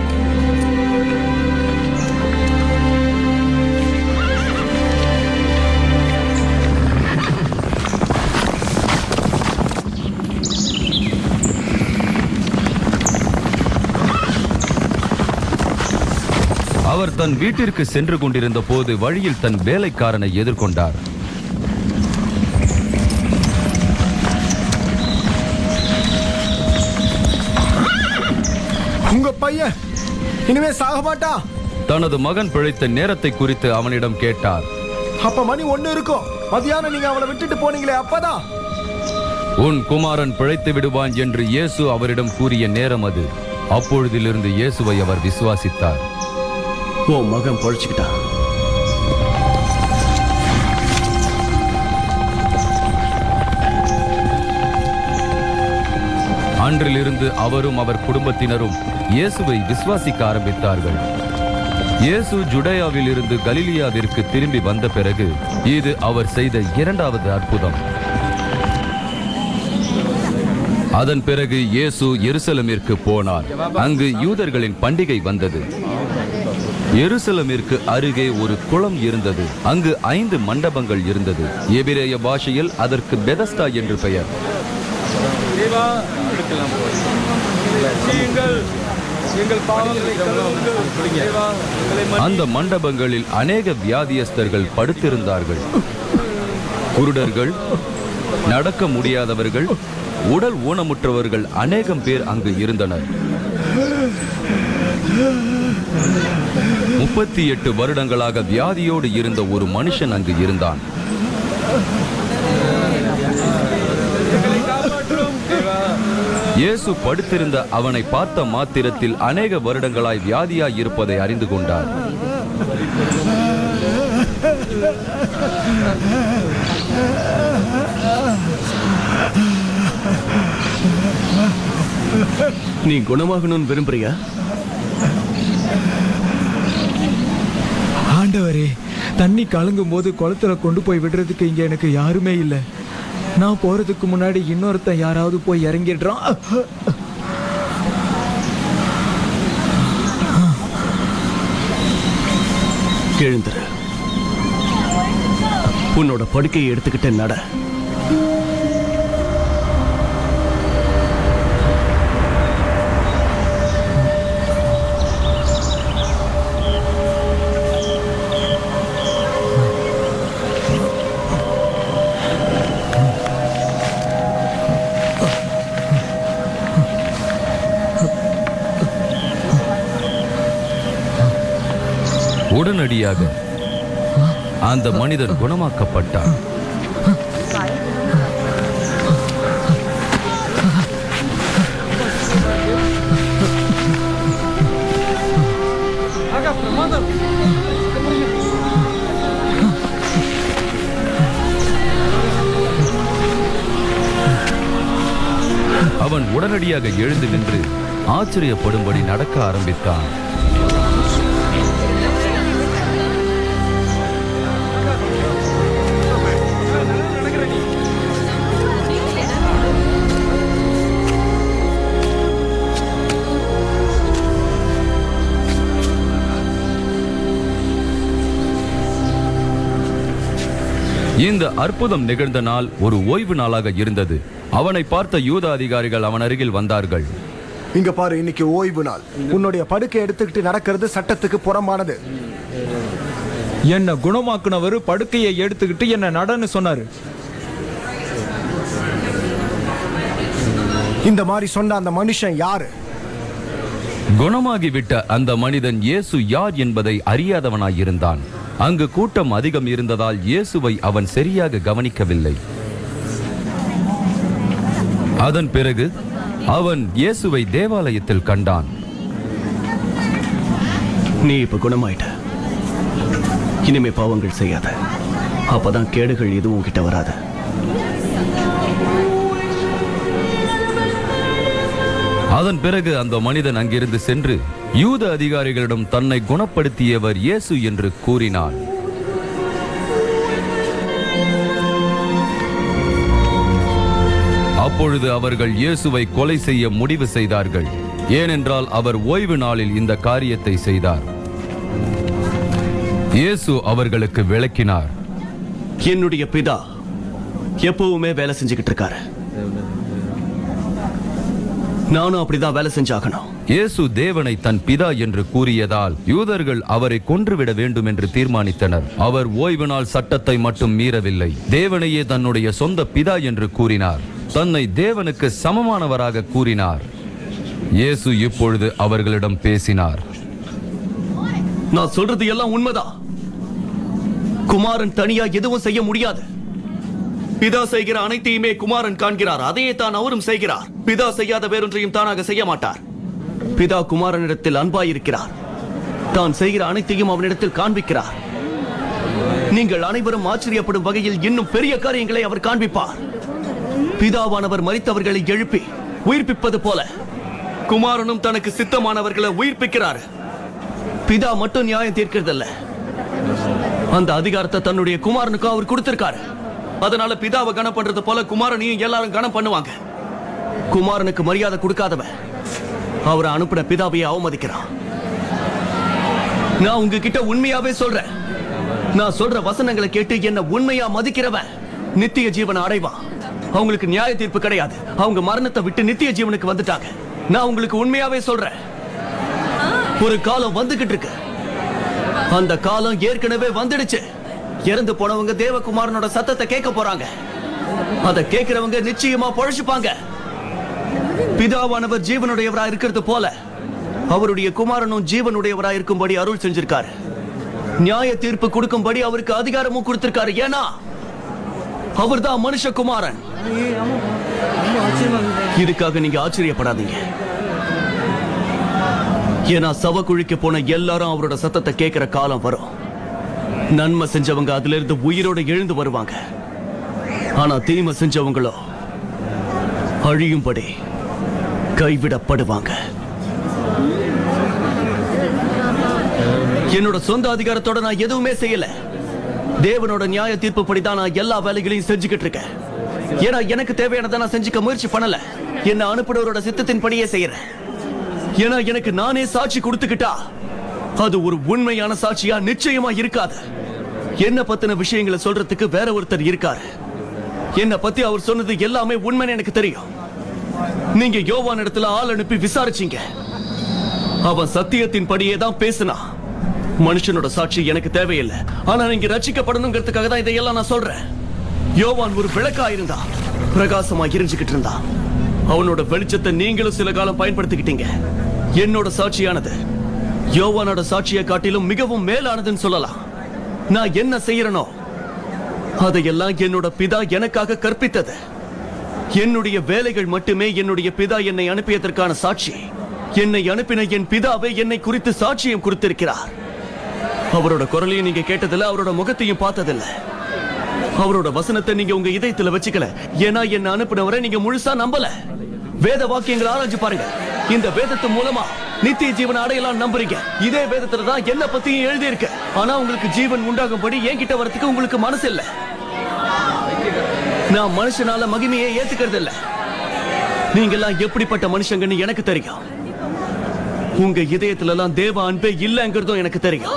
அவர் தன் வீட்டிற்கு சென்று கொண்டிருந்த போது வழியில் தன் வேலைக்காரனை எதிர்கொண்டார். உங்க பையன் இனிமே சாக மாட்டா? தனது மகன் பிழைத்த நேரத்தை குறித்து அவனிடம் கேட்டார். அப்ப மணி ஒண்ணு இருக்கும். மதியானம் நீங்க அவளை விட்டுட்டு போனீங்களே, அப்பதான். உன் குமாரன் பிழைத்து விடுவான் என்று இயேசு அவரிடம் கூறிய நேரம் அது. அப்பொழுதிலிருந்து இயேசுவை அவர் விசுவாசித்தார். ஓ மகன் பொழைச்சுக்கிட்டான். அன்றிலிருந்து அவரும் அவர் குடும்பத்தினரும் இயேசுவை விசுவாசிக்க ஆரம்பித்தார்கள். இயேசு ஜுடேயாவில் இருந்து கலிலியாவிற்கு திரும்பி வந்த பிறகு இது அவர் செய்த இரண்டாவது அற்புதம். அதன் பிறகு இயேசு எருசலேமிற்கு போனார். அங்கு யூதர்களின் பண்டிகை வந்தது. எருசலேமிற்கு அருகே ஒரு குளம் இருந்தது. அங்கு ஐந்து மண்டபங்கள் இருந்தது. எபிரேய பாஷையில் அதற்கு பெதஸ்தா என்று பெயர். முடிவெடுக்கலாம். நீங்கள் எங்கள் பாவங்களை கழுவுங்கள் தேவா. அந்த மண்டபங்களில் அநேக வியாதியஸ்தர்கள் படுத்திருந்தார்கள். குருடர்கள், நடக்க முடியாதவர்கள், உடல் ஊனமுற்றவர்கள் அநேகம் பேர் அங்கு இருந்தனர். முப்பத்தி எட்டு வருடங்களாக வியாதியோடு இருந்த ஒரு மனுஷன் அங்கு இருந்தான். இயேசு படுத்திருந்த அவனை பார்த்த மாத்திரத்தில் அநேக வருடங்களாய் வியாதியாய் இருப்பதை அறிந்து கொண்டார். நீ குணமாகணும்னு விரும்புறியா? ஆண்டவரே, தண்ணி கலங்கும் போது குளத்துல கொண்டு போய் விடுறதுக்கு இங்க எனக்கு யாருமே இல்லை. நான் போறதுக்கு முன்னாடி இன்னொருத்தன் யாராவது போய் இறங்கிடுறான். எழுந்துரு. உன்னோட படுக்கையை எடுத்துக்கிட்டு நட. உடனடியாக அந்த மனிதன் குணமாக்கப்பட்டான். அவன் உடனடியாக எழுந்து நின்று ஆச்சரியப்படும்படி நடக்க ஆரம்பித்தான். இந்த அற்புதம் நிகழ்ந்த நாள் ஒரு ஓய்வு நாளாக இருந்தது. அவனை பார்த்த யூத அதிகாரிகள் அவன் அருகில் வந்தார்கள். இங்க பாரு, இன்னைக்கு ஓய்வு நாள். உன்னுடைய படுக்கை எடுத்துக்கிட்டு நடக்கிறது சட்டத்துக்கு புறம்பானது. என்ன குணமாக்குனவர் படுக்கையை எடுத்துக்கிட்டு என்ன நடன்னு சொன்னாரு. இந்த மாதிரி சொன்ன அந்த மனுஷன் யாரு? குணமாகிவிட்ட அந்த மனிதன் இயேசு யார் என்பதை அறியாதவனாயிருந்தான். அங்கு கூட்டம் அதிகம் இருந்ததால் இயேசுவை அவன் சரியாக கவனிக்கவில்லை. அதன் பிறகு அவன் இயேசுவை தேவாலயத்தில் கண்டான். நீ இப்ப குணமாயிட்ட. இனிமே பாவங்கள் செய்யாத. அப்பதான் கேடுகள் எதுவும் கிட்ட வராது. அதன் பிறகு அந்த மனிதன் அங்கிருந்து சென்று யூத அதிகாரிகளிடம் தன்னை குணப்படுத்தியவர் இயேசு என்று கூறினான். அப்பொழுது அவர்கள் இயேசுவை கொலை செய்ய முடிவு செய்தார்கள். ஏனென்றால் அவர் ஓய்வு நாளில் இந்த காரியத்தை செய்தார். இயேசு அவர்களுக்கு விளக்கினார். என்னுடைய பிதா எப்பவுமே வேலை செஞ்சுக்கிட்டு இருக்காரு. நானும் அப்படிதான் வேலை செஞ்சாகணும். இயேசு தேவனை தன் பிதா என்று கூறியதால் யூதர்கள் அவரை கொன்றுவிட வேண்டும் என்று தீர்மானித்தனர். அவர் ஓய்வு நாள் சட்டத்தை மட்டும் மீறவில்லை, தேவனையே தன்னுடைய சொந்த பிதா என்று கூறினார். தன்னை தேவனுக்கு சமமானவராக கூறினார். இயேசு இப்பொழுது அவர்களிடம் பேசினார். நான் சொல்றது எல்லாம் உண்மைதான். குமாரன் தனியா எதுவும் செய்ய முடியாது. பிதா செய்கிற அனைத்தையுமே குமாரன் காண்கிறார். அதையே தான் அவரும் செய்கிறார். பிதா செய்யாத வேறொன்றையும் தானாக செய்ய மாட்டார். பிதா குமாரனிடத்தில் அன்பாயிருக்கிறார். தான் செய்கிற அனைத்தையும் அவனிடத்தில் காண்பிக்கிறார். நீங்கள் அனைவரும் ஆச்சரியப்படும் வகையில் இன்னும் பெரிய காரியங்களை அவர் காண்பிப்பார். பிதாவானவர் மரித்தவர்களை எழுப்பி உயிர்ப்பிப்பது போல குமாரனும் தனக்கு சித்தமானவர்களை உயிர்ப்பிக்கிறார். பிதா மட்டும் நியாயம் தீர்க்கிறதில்ல, அந்த அதிகாரத்தை தன்னுடைய குமாரனுக்கு அவர் கொடுத்திருக்காரு. அதனால பிதாவை கணம் பண்றது போல குமாரனையும் எல்லாரும் கணம் பண்ணுவாங்க. குமாரனுக்கு மரியாதை கொடுக்காதவன் அவரை அனுப்பின பிதாவையே அவமதிக்கிறான். நான் உங்ககிட்ட உண்மையாவே சொல்றேன். நான் சொல்ற வசனங்களை கேட்டு என்ன உண்மையா மதிக்கிறவன் நித்திய ஜீவனை அடைவான். அவங்களுக்கு நியாய தீர்ப்பு கிடையாது. அவங்க மரணத்தை விட்டு நித்திய ஜீவனுக்கு வந்துட்டாங்க. நான் உங்களுக்கு உண்மையாவே சொல்றேன், ஒரு காலம் வந்துகிட்டு இருக்கு. அந்த காலம் ஏற்கனவே வந்துடுச்சு. இறந்து போனவங்க தேவகுமாரனோட சத்தத்தை கேட்க போறாங்க. அதை கேட்கிறவங்க நிச்சயமா பொழைச்சுப்பாங்க. பிதாவானவர் ஜீவனுடையவரா இருக்கிறது போல அவருடைய குமாரனும் ஜீவனுடையவரா இருக்கும்படி அருள் செஞ்சிருக்காரு. நியாய தீர்ப்பு கொடுக்கும்படி அவருக்கு அதிகாரமும் கொடுத்திருக்காரு. ஏன்னா அவர்தான் மனுஷகுமாரன். இதுக்காக நீங்க ஆச்சரியப்படாதீங்க. ஏன்னா சவக்குழிக்கு போன எல்லாரும் அவரோட சத்தத்தை கேட்கிற காலம் வரும். நன்மை செஞ்சவங்க அதுல இருந்து உயிரோட எழுந்து வருவாங்க. ஆனா தீமை செஞ்சவங்களோ அழியும்படி கைவிடப்படுவாங்க. என்னோட சொந்த அதிகாரத்தோட நான் எதுவுமே செய்யல. தேவனோட நியாய தீர்ப்பு தான் நான் எல்லா வேலைகளையும் செஞ்சுக்கிட்டு இருக்கேன். ஏன்னா எனக்கு தேவையானதை நான் செஞ்சுக்க முயற்சி பண்ணல. என்ன அனுப்புனவரோட சித்தத்தின் படியே செய்யறேன். ஏன்னா எனக்கு நானே சாட்சி கொடுத்துக்கிட்டா அது ஒரு உண்மையான சாட்சியா நிச்சயமா இருக்காது. என்ன பத்தின விஷயங்களை சொல்றதுக்கு வேற ஒருத்தர் இருக்காரு. என்ன பத்தி அவர் சொன்னது எல்லாமே உண்மைன்னு எனக்கு தெரியும். நீங்க யோவான் இடத்துல ஆள் அனுப்பி விசாரிச்சீங்க. அவன் சத்தியத்தின் படியே தான் பேசினா. மனுஷனோட சாட்சி எனக்கு தேவையில்லை. ஆனா நீங்க ரட்சிக்கப்படணுங்கிறதுக்காக தான் இதையெல்லாம் நான் சொல்றேன். யோவான் ஒரு விளக்கா இருந்தா, பிரகாசமா எரிஞ்சுக்கிட்டு இருந்தா. அவனோட வெளிச்சத்தை நீங்களும் சில காலம் பயன்படுத்திக்கிட்டீங்க. என்னோட சாட்சியானது யோவானோட சாட்சியை காட்டிலும் மிகவும் மேலானதுன்னு சொல்லலாம். நான் என்ன செய்யறனோ அதையெல்லாம் என்னோட பிதா எனக்காக கற்பித்தது. என்னுடைய வேலைகள் மட்டுமே என்னுடைய பிதா என்னை அனுப்பியதற்கான சாட்சி. என்னை அனுப்பின என் பிதாவே என்னை குறித்து சாட்சியம் கொடுத்திருக்கிறார். அவரோட குரலையும் நீங்க கேட்டதில்ல, அவரோட முகத்தையும் பார்த்ததில்ல. அவரோட வசனத்தை நீங்க உங்க இதயத்துல வச்சுக்கல. ஏன்னா என்ன அனுப்பினவரை நீங்க முழுசா நம்பல. வேத வாக்கியங்களை ஆராய்ச்சி பாருங்க. இந்த வேதத்து மூலமா நித்திய ஜீவன் அடையலாம் நம்புறீங்க. இதே வேதத்துல தான் என்ன பத்தியும் எழுதி இருக்கு. ஆனா உங்களுக்கு ஜீவன் உண்டாகும்படி என்கிட்ட வரதுக்கு உங்களுக்கு மனசு இல்ல. நான் மனுஷனால மகிமையை ஏத்துக்கிறது இல்ல. நீங்க எல்லாம் எப்படிப்பட்ட மனுஷங்கன்னு எனக்கு தெரியும். உங்க இதயத்துல எல்லாம் தேவ அன்பே இல்லங்கிறதும் எனக்கு தெரியும்.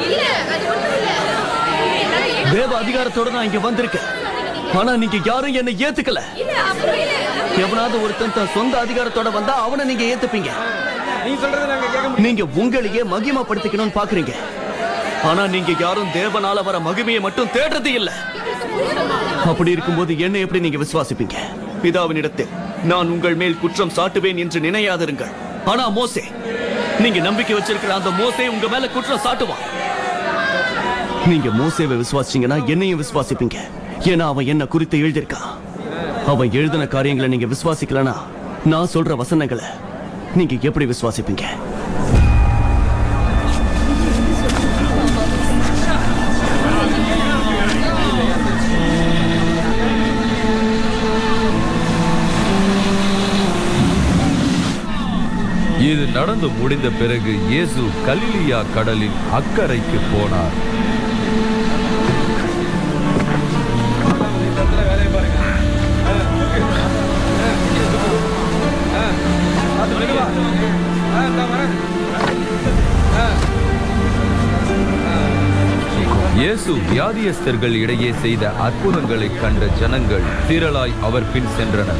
தேவ அதிகாரத்தோட நான் இங்க வந்திருக்கேன். ஆனா நீங்க யாரும் என்ன ஏத்துக்கல. எவனாவது ஒருத்தன் தன் சொந்த அதிகாரத்தோட வந்தா அவனை நீங்க ஏத்துப்பீங்க. நீங்க உங்களையே மகிமைப்படுத்திக்கணும்னு பாக்குறீங்க. ஆனா நீங்க யாரும் தேவனால வர மகிமையை மட்டும் தேடுறது இல்ல. அப்படி இருக்கும்போது என்ன எப்படி நீங்க விசுவாசிப்பீங்க? பிதாவினிடத்தில் நான் உங்கள் மேல் குற்றம் சாட்டுவேன் என்று நினையாதிருங்கள். ஆனா மோசே, நீங்க நம்பிக்கை வச்சிருக்கிற அந்த மோசே உங்க மேல குற்றம் சாட்டுவான். நீங்க மோசேவை விசுவாசிச்சீங்கன்னா என்னையும் விசுவாசிப்பீங்க. ஏன்னா அவன் என்ன குறித்து எழுதியிருக்கான். அவன் எழுதின காரியங்களை நீங்க விசுவாசிக்கலனா நான் சொல்ற வசனங்களை நீங்க எப்படி விசுவாசிப்பீங்க? இது நடந்து முடிந்த பிறகு இயேசு கலிலியா கடலின் அக்கறைக்கு போனார். இயேசு வியாதியஸ்தர்கள் இடையே செய்த அற்புதங்களை கண்ட ஜனங்கள் திரளாய் அவர் பின் சென்றனர்.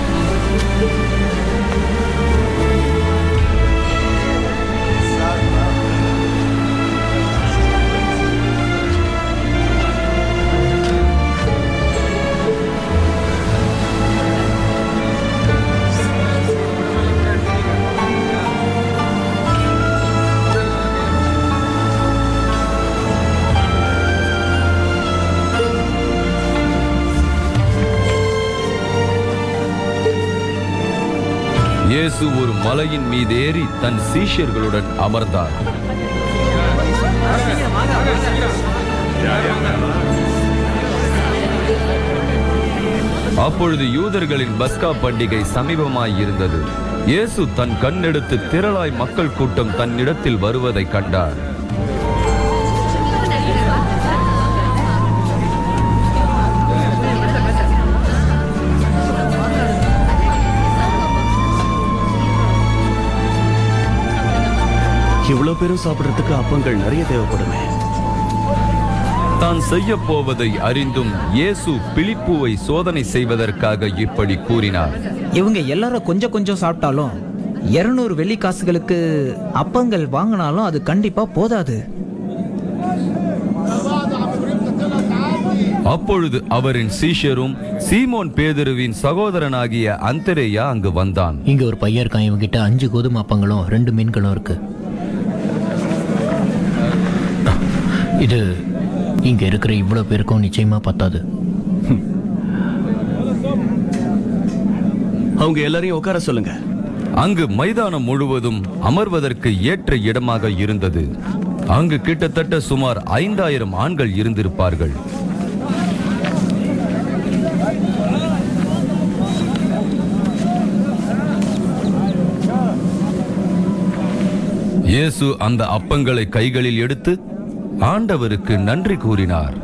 இயேசு ஒரு மலையின் மீது ஏறி தன் சீஷர்களுடன் அமர்ந்தார். அப்பொழுது யூதர்களின் பஸ்கா பண்டிகை சமீபமாய் இருந்தது. இயேசு தன் கண்ணெடுத்து திரளாய் மக்கள் கூட்டம் தன்னிடத்தில் வருவதை கண்டார். இவ்வளவு பேரும் சாப்பிடுறதுக்கு அப்பங்கள் நிறைய தேவைப்படுமே. தான் செய்ய போவதை அறிந்தும் இயேசு பிலிப்புவை சோதனை செய்வதற்காக இப்படி கூறினார். இவங்க எல்லாரும் கொஞ்சம் கொஞ்சம் சாப்பிட்டாலும் இருநூறு வெள்ளி காசுகளுக்கு அப்பங்கள் வாங்கினாலும் அது கண்டிப்பா போதாது. அப்பொழுது அவரின் சீஷரும் சீமோன் பேதுருவின் சகோதரனாகிய அந்திரேயா அங்கு வந்தான். இங்க ஒரு பையன் இருக்கான், இவங்க கிட்ட அஞ்சு கோதுமை அப்பங்களும் ரெண்டு மீன்களும் இருக்கு. இது இங்க இருக்கிற இவ்வளவு பேருக்கும் நிச்சயமா பத்தாது. அவங்க எல்லாரையும் உட்கார சொல்லுங்க. அங்கு மைதானம் முழுவதும் அமர்வதற்கு ஏற்ற இடமாக இருந்தது. அங்கு கிட்டத்தட்ட சுமார் ஐந்தாயிரம் ஆண்கள் இருந்திருப்பார்கள். இயேசு அந்த அப்பங்களை கைகளில் எடுத்து ஆண்டவருக்கு நன்றி கூறினார்.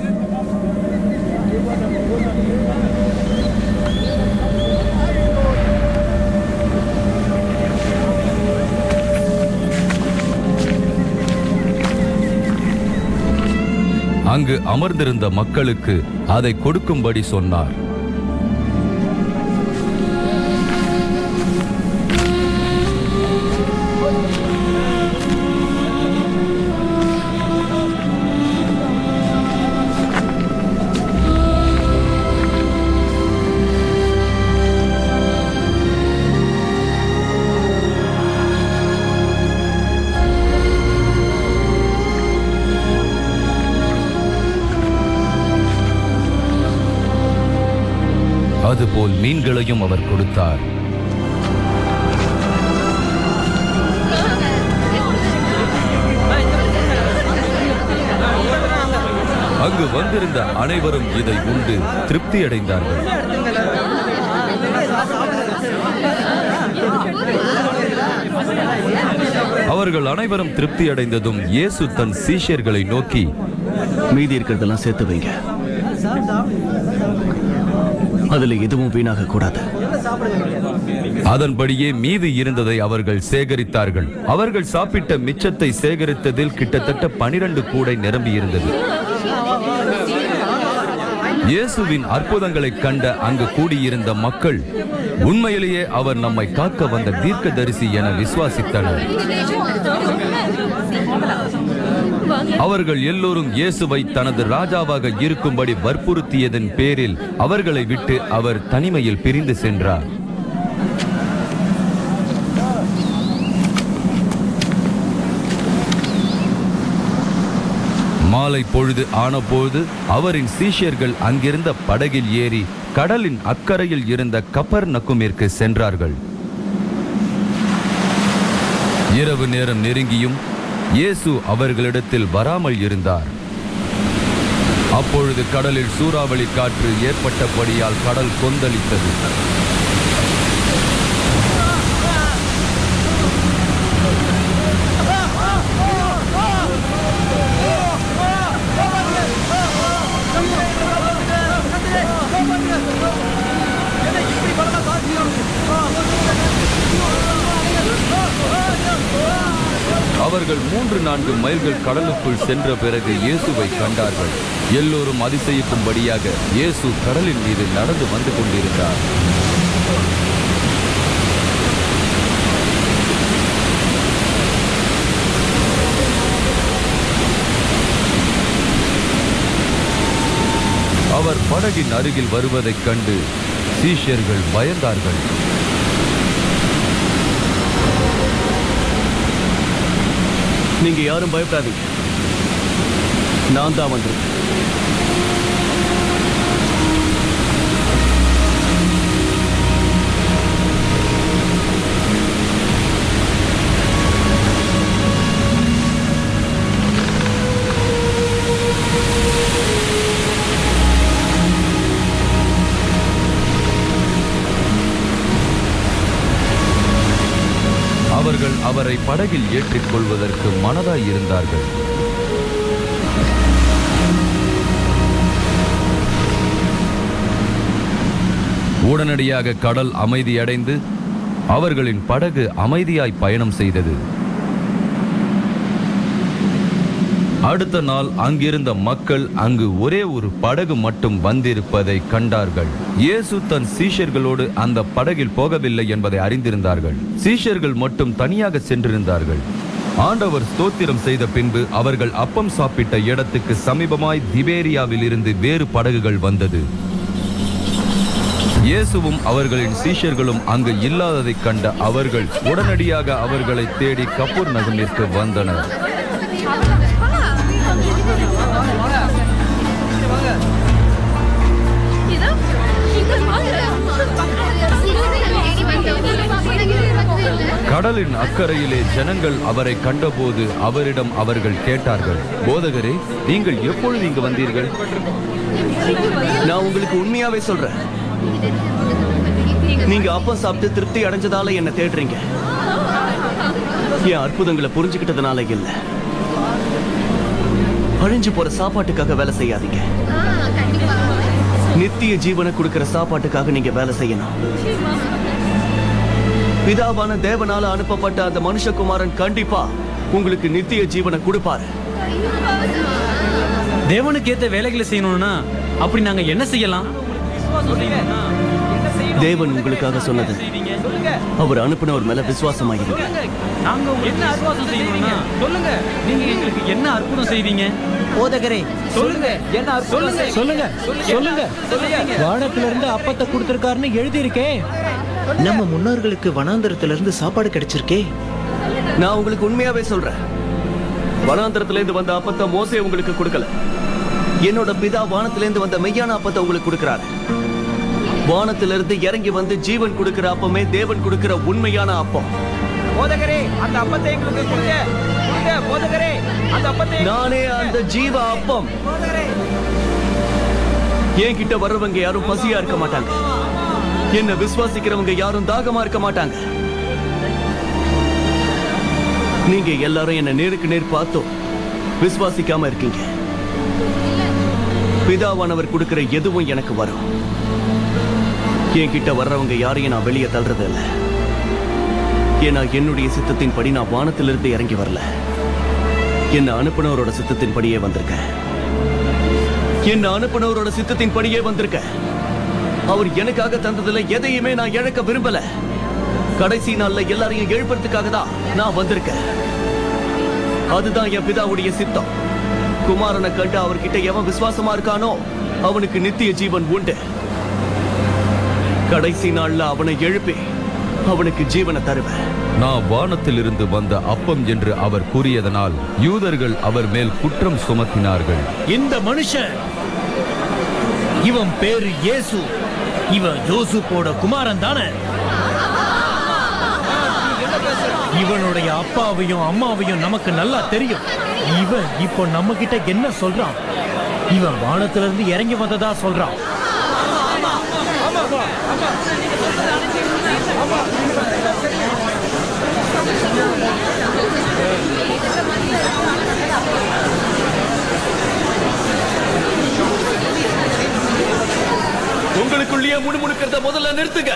அங்கு அமர்ந்திருந்த மக்களுக்கு அதை கொடுக்கும்படி சொன்னார். அதுபோல் மீன்களையும் அவர் கொடுத்தார். அங்கு வந்திருந்த அனைவரும் இதை உண்டு திருப்தி அடைந்தார்கள். அவர்கள் அனைவரும் திருப்தி அடைந்ததும் இயேசு தன் சீஷர்களை நோக்கி, மீதி இருக்கிறதெல்லாம் சேர்த்து வைங்க, அதுல எதுவும் வீணாக கூடாது. அதன்படியே மீதி இருந்ததை அவர்கள் சேகரித்தார்கள். அவர்கள் சாப்பிட்ட மிச்சத்தை சேகரித்ததில் கிட்டத்தட்ட பனிரெண்டு கூடை நிரம்பி இருந்தது. இயேசுவின் அற்புதங்களை கண்ட அங்கு கூடியிருந்த மக்கள் உண்மையிலேயே அவர் நம்மை காக்க வந்த தீர்க்கதரிசி என விசுவாசித்தனர். அவர்கள் எல்லோரும் இயேசுவை தனது ராஜாவாக இருக்கும்படி வற்புறுத்தியதன் பேரில் அவர்களை விட்டு அவர் தனிமையில் பிரிந்து சென்றார். மாலை பொழுது ஆனபோது அவரின் சீஷர்கள் அங்கிருந்த படகில் ஏறி கடலின் அக்கறையில் இருந்த கப்பர்நகுமிற்கு சென்றார்கள். இரவு நேரம் நெருங்கியும் இயேசு அவர்களிடத்தில் வராமல் இருந்தார். அப்பொழுது கடலில் சூறாவளி காற்று ஏற்பட்டபடியால் கடல் கொந்தளித்தது. அவர்கள் மூன்று நான்கு மைல்கள் கடலுக்குள் சென்ற பிறகு இயேசுவை கண்டார்கள். எல்லோரும் அதிசயிக்கும்படியாக இயேசு கடலின் மீது நடந்து வந்து கொண்டிருந்தார். அவர் படகின் அருகில் வருவதைக் கண்டு சீஷர்கள் பயந்தார்கள். நீங்க யாரும் பயப்படாதீங்க, நான் தான் வந்திருக்கேன். அவர்கள் அவரை படகில் ஏற்றிக் கொள்வதற்கு மனதாய் இருந்தார்கள். உடனடியாக கடல் அமைதியடைந்து அவர்களின் படகு அமைதியாய் பயணம் செய்தது. அடுத்த நாள் அங்கிருந்த மக்கள் அங்கு ஒரே ஒரு படகு மட்டும் வந்திருப்பதை கண்டார்கள். இயேசு தன் சீஷர்களோடு அந்த படகில் போகவில்லை என்பதை அறிந்திருந்தார்கள். சீஷர்கள் மட்டும் தனியாக சென்றிருந்தார்கள். ஆண்டவர் ஸ்தோத்திரம் செய்த பின்பு அவர்கள் அப்பம் சாப்பிட்ட இடத்துக்கு சமீபமாய் திபேரியாவில் இருந்து வேறு படகுகள் வந்தது. இயேசுவும் அவர்களின் சீஷர்களும் அங்கு இல்லாததைக் கண்ட அவர்கள் உடனடியாக அவர்களை தேடி கப்பர் நகரிற்கு வந்தனர். கடலின் அக்கறையிலே ஜனங்கள் அவரை கண்டபோது அவரிடம் அவர்கள் கேட்டார்கள், போதகரே, நீங்கள் எப்பொழுது இங்கு வந்தீர்கள்? நான் உங்களுக்கு உண்மையாவே சொல்றேன், நீங்க அப்பம் சாப்பிட்டு திருப்தி அடைஞ்சதால என்ன தேடுறீங்க, என் அற்புதங்களை புரிஞ்சுக்கிட்டதுனால இல்ல. அழிஞ்சு போற சாப்பாட்டுக்காக வேலை செய்யாதீங்க. நித்திய ஜீவனை கொடுக்கிற சாப்பாட்டுக்காக நீங்க வேலை செய்யணும். பிதாவான தேவனால அனுப்பப்பட்ட அந்த மனுஷகுமாரன் கண்டிப்பா உங்களுக்கு நித்திய ஜீவனை கொடுப்பாரு. தேவனுக்கு ஏத்த வேலைகளை செய்யணும்னா அப்படி நாங்க என்ன செய்யலாம்? தேவன் உங்களுக்காக சொன்னது, அவர் அனுப்பினவர் மேல விசுவாசமாயிருங்க. நாங்க என்ன அற்புதம் செய்யணும்னா சொல்லுங்க, நீங்க எங்களுக்கு என்ன அற்புதம் செய்வீங்க? போதகரே, சொல்லுங்க, என்ன சொல்லுங்க சொல்லுங்க சொல்லுங்க வானத்துல இருந்து அப்பத்தை கொடுத்திருக்காருன்னு எழுதி இருக்கே. நம்ம முன்னோர்களுக்கு வனாந்தரத்துல இருந்து சாப்பாடு கிடைச்சிருக்கே. நான் உங்களுக்கு உண்மையாவே சொல்றேன், வனாந்தரத்துல இருந்து வந்த அப்பத்தை மோசே உங்களுக்கு கொடுக்கல. என்னோட பிதா வானத்திலிருந்து வந்த மெய்யான அப்பத்தை உங்களுக்கு கொடுக்கிறாரு. வானத்திலிருந்து இறங்கி வந்து ஜீவன் கொடுக்கிற அப்பமே தேவன் கொடுக்கிற உண்மையான அப்பம். போதகரே, அந்த அப்பத்தை எங்களுக்கு கொடுங்க. போதகரே, அந்த அப்பத்தை நானே அந்த ஜீவ அப்பம். என்கிட்ட வர்றவங்க யாரும் பசியா இருக்க மாட்டாங்க. என்ன விசுவாசிக்கிறவங்க யாரும் தாகமா இருக்க மாட்டாங்க. நீங்க எல்லாரும் என்ன நேருக்கு நேர் பார்த்தோம் விசுவாசிக்காம இருக்கீங்க. பிதாவானவர் கொடுக்கிற எதுவும் எனக்கு வரும். என்கிட்ட வர்றவங்க யாரையும் நான் வெளியே தள்ளுறது இல்லை. ஏன்னா என்னுடைய சித்தத்தின் படி நான் வானத்திலிருந்து இறங்கி வரல. என்ன அனுப்புனவரோட சித்தத்தின் படியே வந்திருக்கேன். என்ன அனுப்புனவரோட சித்தத்தின் படியே வந்திருக்கேன். அவர் எனக்காக தந்ததுல எதையுமே நான் இழக்க விரும்பல. கடைசி நாள்ல எல்லாரையும் எழுப்புறதுக்காக தான் நான் வந்திருக்கேன். அதுதான் என் பிதாவுடைய சித்தம். குமாரனை கண்டு அவர்கிட்ட எவன் விசுவாசமா இருக்கானோ அவனுக்கு நித்திய ஜீவன் உண்டு. கடைசி நாள்ல அவனை எழுப்பி அவனுக்கு ஜீவனை தருவேன். நான் வானத்திலிருந்து வந்த அப்பம் என்று அவர் கூறியதனால் யூதர்கள் அவர் மேல் குற்றம் சுமத்தினார்கள். இந்த மனுஷன், இவன் பேரு இயேசு, இவன் யோசுப்போட குமாரன் தானே? இவனுடைய அப்பாவையும் அம்மாவையும் நமக்கு நல்லா தெரியும். இவன் இப்போ நம்ம கிட்ட என்ன சொல்றான்? இவன் வானத்திலிருந்து இறங்கி வந்ததா சொல்றான். உங்களுக்குள்ளேயே முணுமுணுக்கிறத முதல்ல நிறுத்துங்க.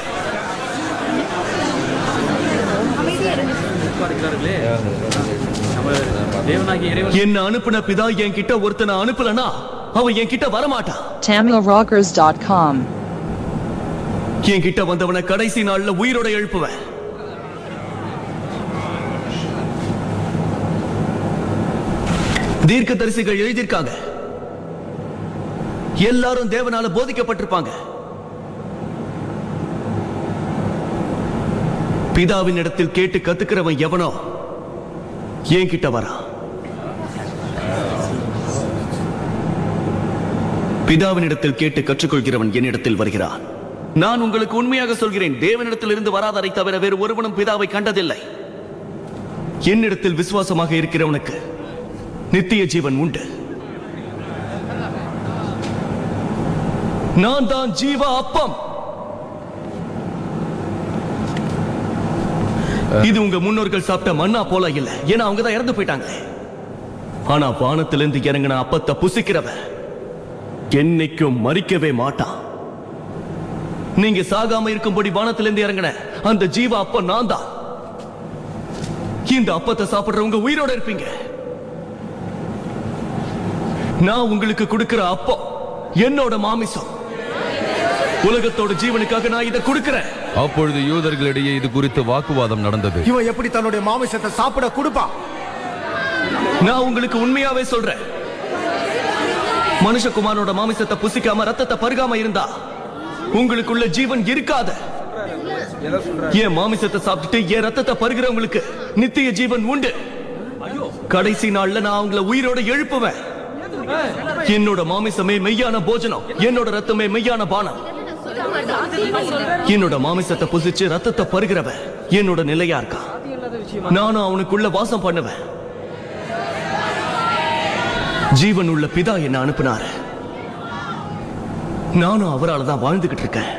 என்ன அனுப்புன பிதா என்கிட்ட ஒருத்தனை அனுப்பலனா அவன் என்கிட்ட வரமாட்டான். Tamil Rockers dot com. என்கிட்ட வந்தவனை கடைசி நாள்ல உயிரோட எழுப்புவேன். தீர்க்கதரிசிகள் எழுதியிருக்காங்க, எல்லாரும் தேவனால போதிக்கப்பட்டிருப்பாங்க. பிதாவின் இடத்தில் கேட்டு கத்துக்கிறவன் எவனோ என்கிட்ட வரா. பிதாவினிடத்தில் கேட்டு கற்றுக்கொள்கிறவன் என்னிடத்தில் வருகிறான். நான் உங்களுக்கு உண்மையாக சொல்கிறேன், தேவனிடத்தில் இருந்து வராதரை தவிர வேறு ஒருவனும் பிதாவை கண்டதில்லை. என்னிடத்தில் விசுவாசமாக இருக்கிறவனுக்கு நித்திய ஜீவன் உண்டு. நான் தான் ஜீவ அப்பம். இது உங்க முன்னோர்கள் சாப்பிட்ட மன்னா போல இல்ல, ஏன்னா அவங்க தான் இறந்து போயிட்டாங்க. ஆனா வானத்திலிருந்து இறங்கின அப்பத்தை புசிக்கிறவன் என்னைக்கும் மறிக்கவே மாட்டான். நீங்க சாகாம இருக்கும்படி வானத்திலிருந்து இறங்கின அந்த ஜீவ அப்பம் நான் தான். இந்த அப்பத்தை சாப்பிடுறவங்க உயிரோட இருப்பீங்க. நான் உங்களுக்கு கொடுக்கிற அப்போ என்னோட மாமிசம். உலகத்தோட ஜீவனுக்காக நான் இதை கொடுக்கிறேன். அப்பொழுது யூதர்களிடையே இது குறித்து வாக்குவாதம் நடந்தது. இவன் எப்படி தன்னுடைய மாமிசத்தை சாப்பிட கொடுப்பான்? நான் உங்களுக்கு உண்மையாவே சொல்றேன், மனுஷகுமாரனோட மாமிசத்தை புசிக்காம ரத்தத்தை பருகாம இருந்தா உங்களுக்குள்ள ஜீவன் இருக்காது. என் மாமிசத்தை சாப்பிட்டுட்டு என் ரத்தத்தை பருகிறவங்களுக்கு நித்திய ஜீவன் உண்டு. கடைசி நாள்ல நான் அவங்கள உயிரோட எழுப்புவேன். என்னோட மாமிசமே மெய்யான போஜனம், என்னோட ரத்தமே மெய்யான பானம். என்னோட மாமிசத்தை புசிச்சு ரத்தத்தை பருகிறவன் என்னோட நிலையா இருக்கான். நானும் அவனுக்குள்ள வாசம் பண்ணுவேன். ஜீவன் உள்ள பிதா என்ன அனுப்பினாரு. நானும் அவரால் தான் வாழ்ந்துகிட்டு இருக்கேன்.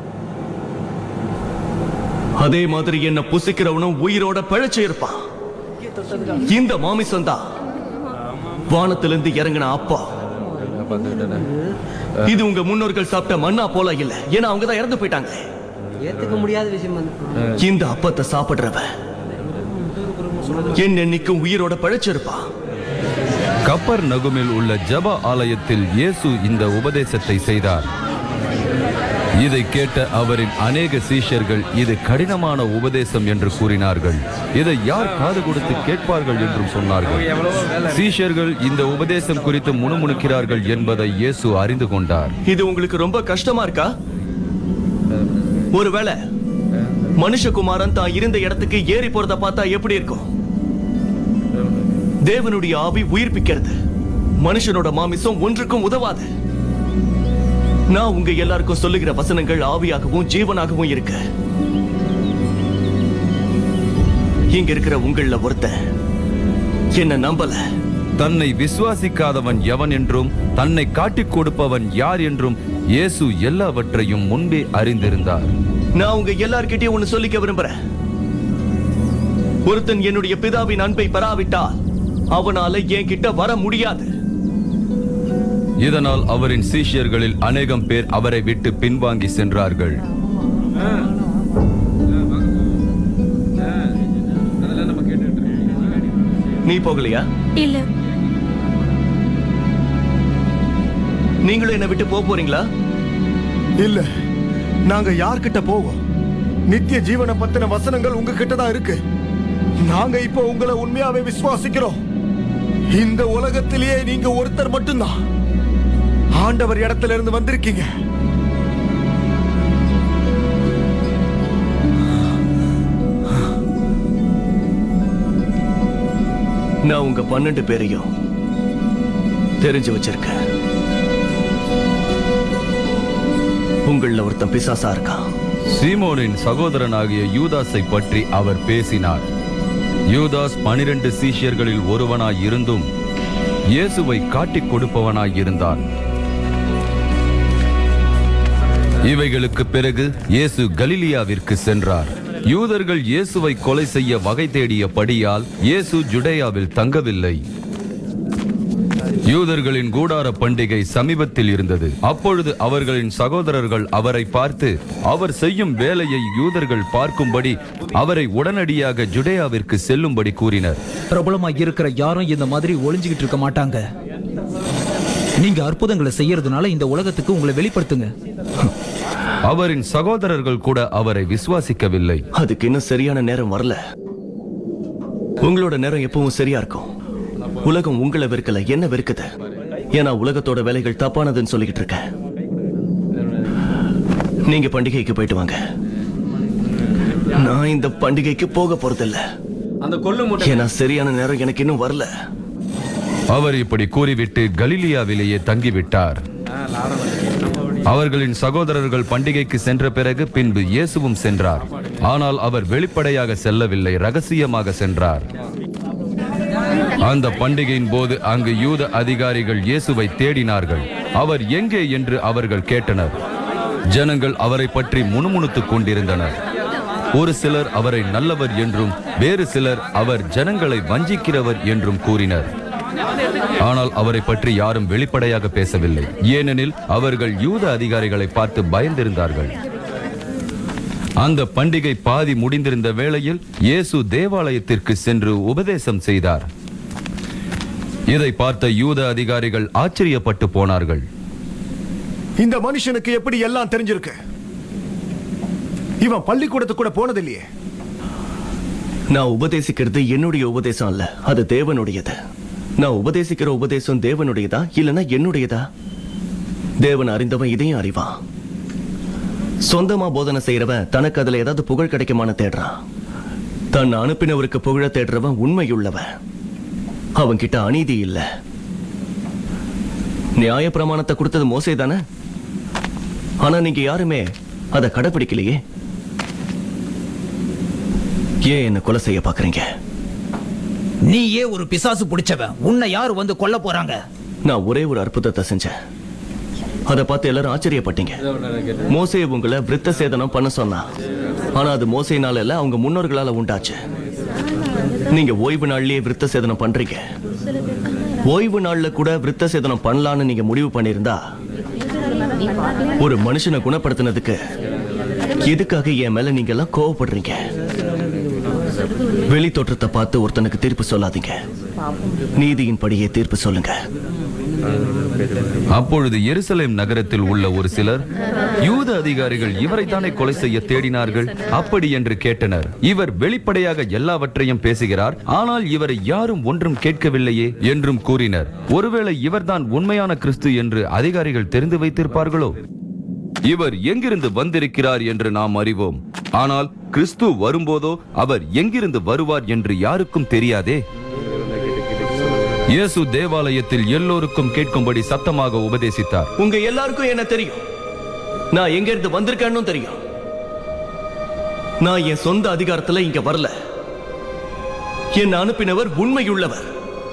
அதே மாதிரி என்ன புசிக்கிறவனும் உயிரோட பிழைச்சு இருப்பான். இந்த மாமிசம் தான் வானத்திலிருந்து இறங்கின அப்பா. இது உங்க முன்னோர்கள் சாப்பிட்ட மண்ணா போல இல்ல, ஏன்னா அவங்க தான் இறந்து போயிட்டாங்க. ஏத்துக்க முடியாத விஷயம். இந்த அப்பத்தை சாப்பிடுறவன் என்னென்னைக்கும் உயிரோட பிழைச்சிருப்பான். கப்பர் நகுமில் உள்ள ஜப ஆலயத்தில் இயேசு இந்த உபதேசத்தை செய்தார். இதை கேட்ட அவரின் அநேக சீஷர்கள் இது கடினமான உபதேசம் என்று கூறினார்கள். இதை யார் காது கொடுத்து கேட்பார்கள் என்றும் சொன்னார்கள். சீஷர்கள் இந்த உபதேசம் குறித்து முணுமுணுக்கிறார்கள் என்பதை இயேசு அறிந்து கொண்டார். இது உங்களுக்கு ரொம்ப கஷ்டமா இருக்கா? ஒருவேளை மனுஷகுமாரன் தான் இருந்த இடத்துக்கு ஏறி போறத பார்த்தா எப்படி இருக்கும்? தேவனுடைய ஆவி உயிர்ப்பிக்கிறது, மனுஷனோட மாமிசம் ஒன்றுக்கும் உதவாது. நான் உங்க எல்லாருக்கும் சொல்லுகிற வசனங்கள் ஆவியாகவும் ஜீவனாகவும் இருக்கு. இங்க இருக்கிற உங்கள ஒருத்தன் என்ன நம்பல. தன்னை விசுவாசிக்காதவன் எவன் என்றும் தன்னை காட்டிக் கொடுப்பவன் யார் என்றும் இயேசு எல்லாவற்றையும் முன்பே அறிந்திருந்தார். நான் உங்க எல்லார்கிட்டயும் ஒன்னு சொல்லிக்க விரும்புறேன். ஒருத்தன் என்னுடைய பிதாவின் அன்பை பெறாவிட்டால் அவனால என் கிட்ட வர முடியாது. இதனால் அவரின் சீஷர்களில் அநேகம் பேர் அவரை விட்டு பின்வாங்கி சென்றார்கள். நீ போகலையா? இல்ல. நீங்களும் என்ன விட்டு போக போறீங்களா? இல்ல. நாங்க யார்கிட்ட போவோம்? நித்திய ஜீவனை பத்தின வசனங்கள் உங்க கிட்ட தான் இருக்கு. நாங்க இப்போ உங்களை உண்மையாவே விசுவாசிக்கிறோம். இந்த உலகத்திலேயே நீங்க ஒருத்தர் மட்டும்தான் ஆண்டவர் இடத்துல இருந்து வந்திருக்கீங்க. நான் உங்க பன்னெண்டு பேரையும் தெரிஞ்சு வச்சிருக்கேன். உங்கள ஒருத்தன் பிசாசா இருக்கான். சீமோனின் சகோதரனாகிய யூதாஸை பற்றி அவர் பேசினார். யூதாஸ் பனிரெண்டு சீஷர்களில் ஒருவனாய் இருந்தும் இயேசுவை காட்டிக் கொடுப்பவனாய் இருந்தான். இவைகளுக்கு பிறகு இயேசு கலிலியாவிற்கு சென்றார். யூதர்கள் இயேசுவை கொலை செய்ய வகை தேடியபடியால் இயேசு ஜுடேயாவில் தங்கவில்லை. யூதர்களின் கூடார பண்டிகை சமீபத்தில் இருந்தது. அப்பொழுது அவர்களின் சகோதரர்கள் அவரை பார்த்து அவர் செய்யும் வேலையை யூதர்கள் பார்க்கும்படி அவரை உடனடியாக ஜுடேயாவிற்கு செல்லும்படி கூறினர். பிரபலமாய் இருக்கிற யாரும் இந்த மாதிரி ஒளிஞ்சுகிட்டு இருக்க மாட்டாங்க. நீங்க அற்புதங்களை செய்யறதுனால இந்த உலகத்துக்கு உங்களை வெளிப்படுத்துங்க. அவரின் சகோதரர்கள் கூட அவரை விசுவாசிக்கவில்லை. அதுக்கு இன்னும் சரியான நேரம் வரல. உங்களோட நேரம் எப்பவும் சரியா இருக்கும். உலகம் உங்களை வெறுக்கல, என்ன வெறுக்குது. ஏன்னா உலகத்தோட வேலைகள் தப்பானதுன்னு சொல்லிக்கிட்டு இருக்கேன். நீங்க பண்டிகைக்கு போயிட்டு வாங்க. நான் இந்த பண்டிகைக்கு போக போறதில்ல. ஏன்னா சரியான நேரம் எனக்கு இன்னும் வரல. அவர் இப்படி கூறிவிட்டு கலிலியாவிலேயே தங்கிவிட்டார். அவர்களின் சகோதரர்கள் பண்டிகைக்கு சென்ற பிறகு பின்பு இயேசுவும் சென்றார். ஆனால் அவர் வெளிப்படையாக செல்லவில்லை, ரகசியமாக சென்றார். அந்த பண்டிகையின் போது அங்கு யூத அதிகாரிகள் இயேசுவை தேடினார்கள். அவர் எங்கே என்று அவர்கள் கேட்டனர். ஜனங்கள் அவரை பற்றி முணுமுணுத்துக் கொண்டிருந்தனர். ஒரு சிலர் அவரை நல்லவர் என்றும் வேறு சிலர் அவர் ஜனங்களை வஞ்சிக்கிறவர் என்றும் கூறினர். ஆனால் அவரை பற்றி யாரும் வெளிப்படையாக பேசவில்லை. ஏனெனில் அவர்கள் யூத அதிகாரிகளை பார்த்து பயந்திருந்தார்கள். அந்த பண்டிகை பாதி முடிந்திருந்த வேளையில் இயேசு தேவாலயத்திற்கு சென்று உபதேசம் செய்தார். இதை பார்த்த யூத அதிகாரிகள் ஆச்சரியப்பட்டு போனார்கள். இந்த மனுஷனுக்கு எப்படி எல்லாம் தெரிஞ்சிருக்கு? இவன் பள்ளிக்கூடத்துக்கு கூட போனதில்லையே. நான் உபதேசிக்கிறது என்னுடைய உபதேசம் அல்ல, அது தேவனுடையது. நான் உபதேசிக்கிற உபதேசம் தேவனுடையதா இல்லைன்னா என்னுடையதா? தேவன் அறிந்தவன் இதையும் அறிவான். சொந்தமா போதனை செய்யறவன் தனக்கு அதுல ஏதாவது புகழ் கிடைக்குமான்னு தேடுறான். தன் அனுப்பினவருக்கு புகழ தேடுறவன் உண்மையுள்ளவன். அவன் கிட்ட அநீதி இல்ல. நியாய பிரமாணத்தை கொடுத்தது மோசே தானே? ஆனா நீங்க யாருமே அதை கடைபிடிக்கலையே. ஏன் என்ன கொலை செய்ய பாக்குறீங்க? நீயே ஒரு பிசாசு பிடிச்சவன். உன்னை யாரு வந்து கொல்ல போறாங்க? நான் ஒரே ஒரு அற்புதத்தை செஞ்சேன். அதை பார்த்து எல்லாரும் ஆச்சரியப்பட்டீங்க. மோசே உங்களை விருத்த சேதனம் பண்ண சொன்னா, ஆனா அது மோசையினால இல்ல, அவங்க முன்னோர்களால உண்டாச்சு. நீங்க ஓய்வு நாள்லயே விருத்த சேதனம் பண்றீங்க. ஓய்வு நாள்ல கூட விருத்த சேதனம் பண்ணலான்னு நீங்க முடிவு பண்ணிருந்தா, ஒரு மனுஷனை குணப்படுத்தினதுக்கு எதுக்காக என் மேல நீங்க எல்லாம் கோவப்படுறீங்க? வெளி தோற்றத்தை பார்த்து ஒருத்தனுக்கு தீர்ப்பு சொல்லாதீங்க. நீதியின் படியே தீர்ப்பு சொல்லுங்க. அப்பொழுது எருசலேம் நகரத்தில் உள்ள ஒரு சிலர், யூத அதிகாரிகள் இவரைத்தானே கொலை செய்ய தேடினார்கள் அப்படி என்று கேட்டனர். இவர் வெளிப்படையாக எல்லாவற்றையும் பேசுகிறார், ஆனால் இவரை யாரும் ஒன்றும் கேட்கவில்லையே என்றும் கூறினர். ஒருவேளை இவர்தான் உண்மையான கிறிஸ்து என்று அதிகாரிகள் தெரிந்து வைத்திருப்பார்களோ? இவர் எங்கிருந்து வந்திருக்கிறார் என்று நாம் அறிவோம், ஆனால் கிறிஸ்து வரும்போதோ அவர் எங்கிருந்து வருவார் என்று யாருக்கும் தெரியாதே. இயேசு தேவாலயத்தில் எல்லோருக்கும் கேட்கும்படி சத்தமாக உபதேசித்தார். உங்க எல்லாருக்கும் என்ன தெரியும்? நான் எங்க இருந்து வந்திருக்கேன்னு தெரியும். நான் என் சொந்த அதிகாரத்துல இங்க வரல. என் அனுப்பினவர் உண்மையுள்ளவர்.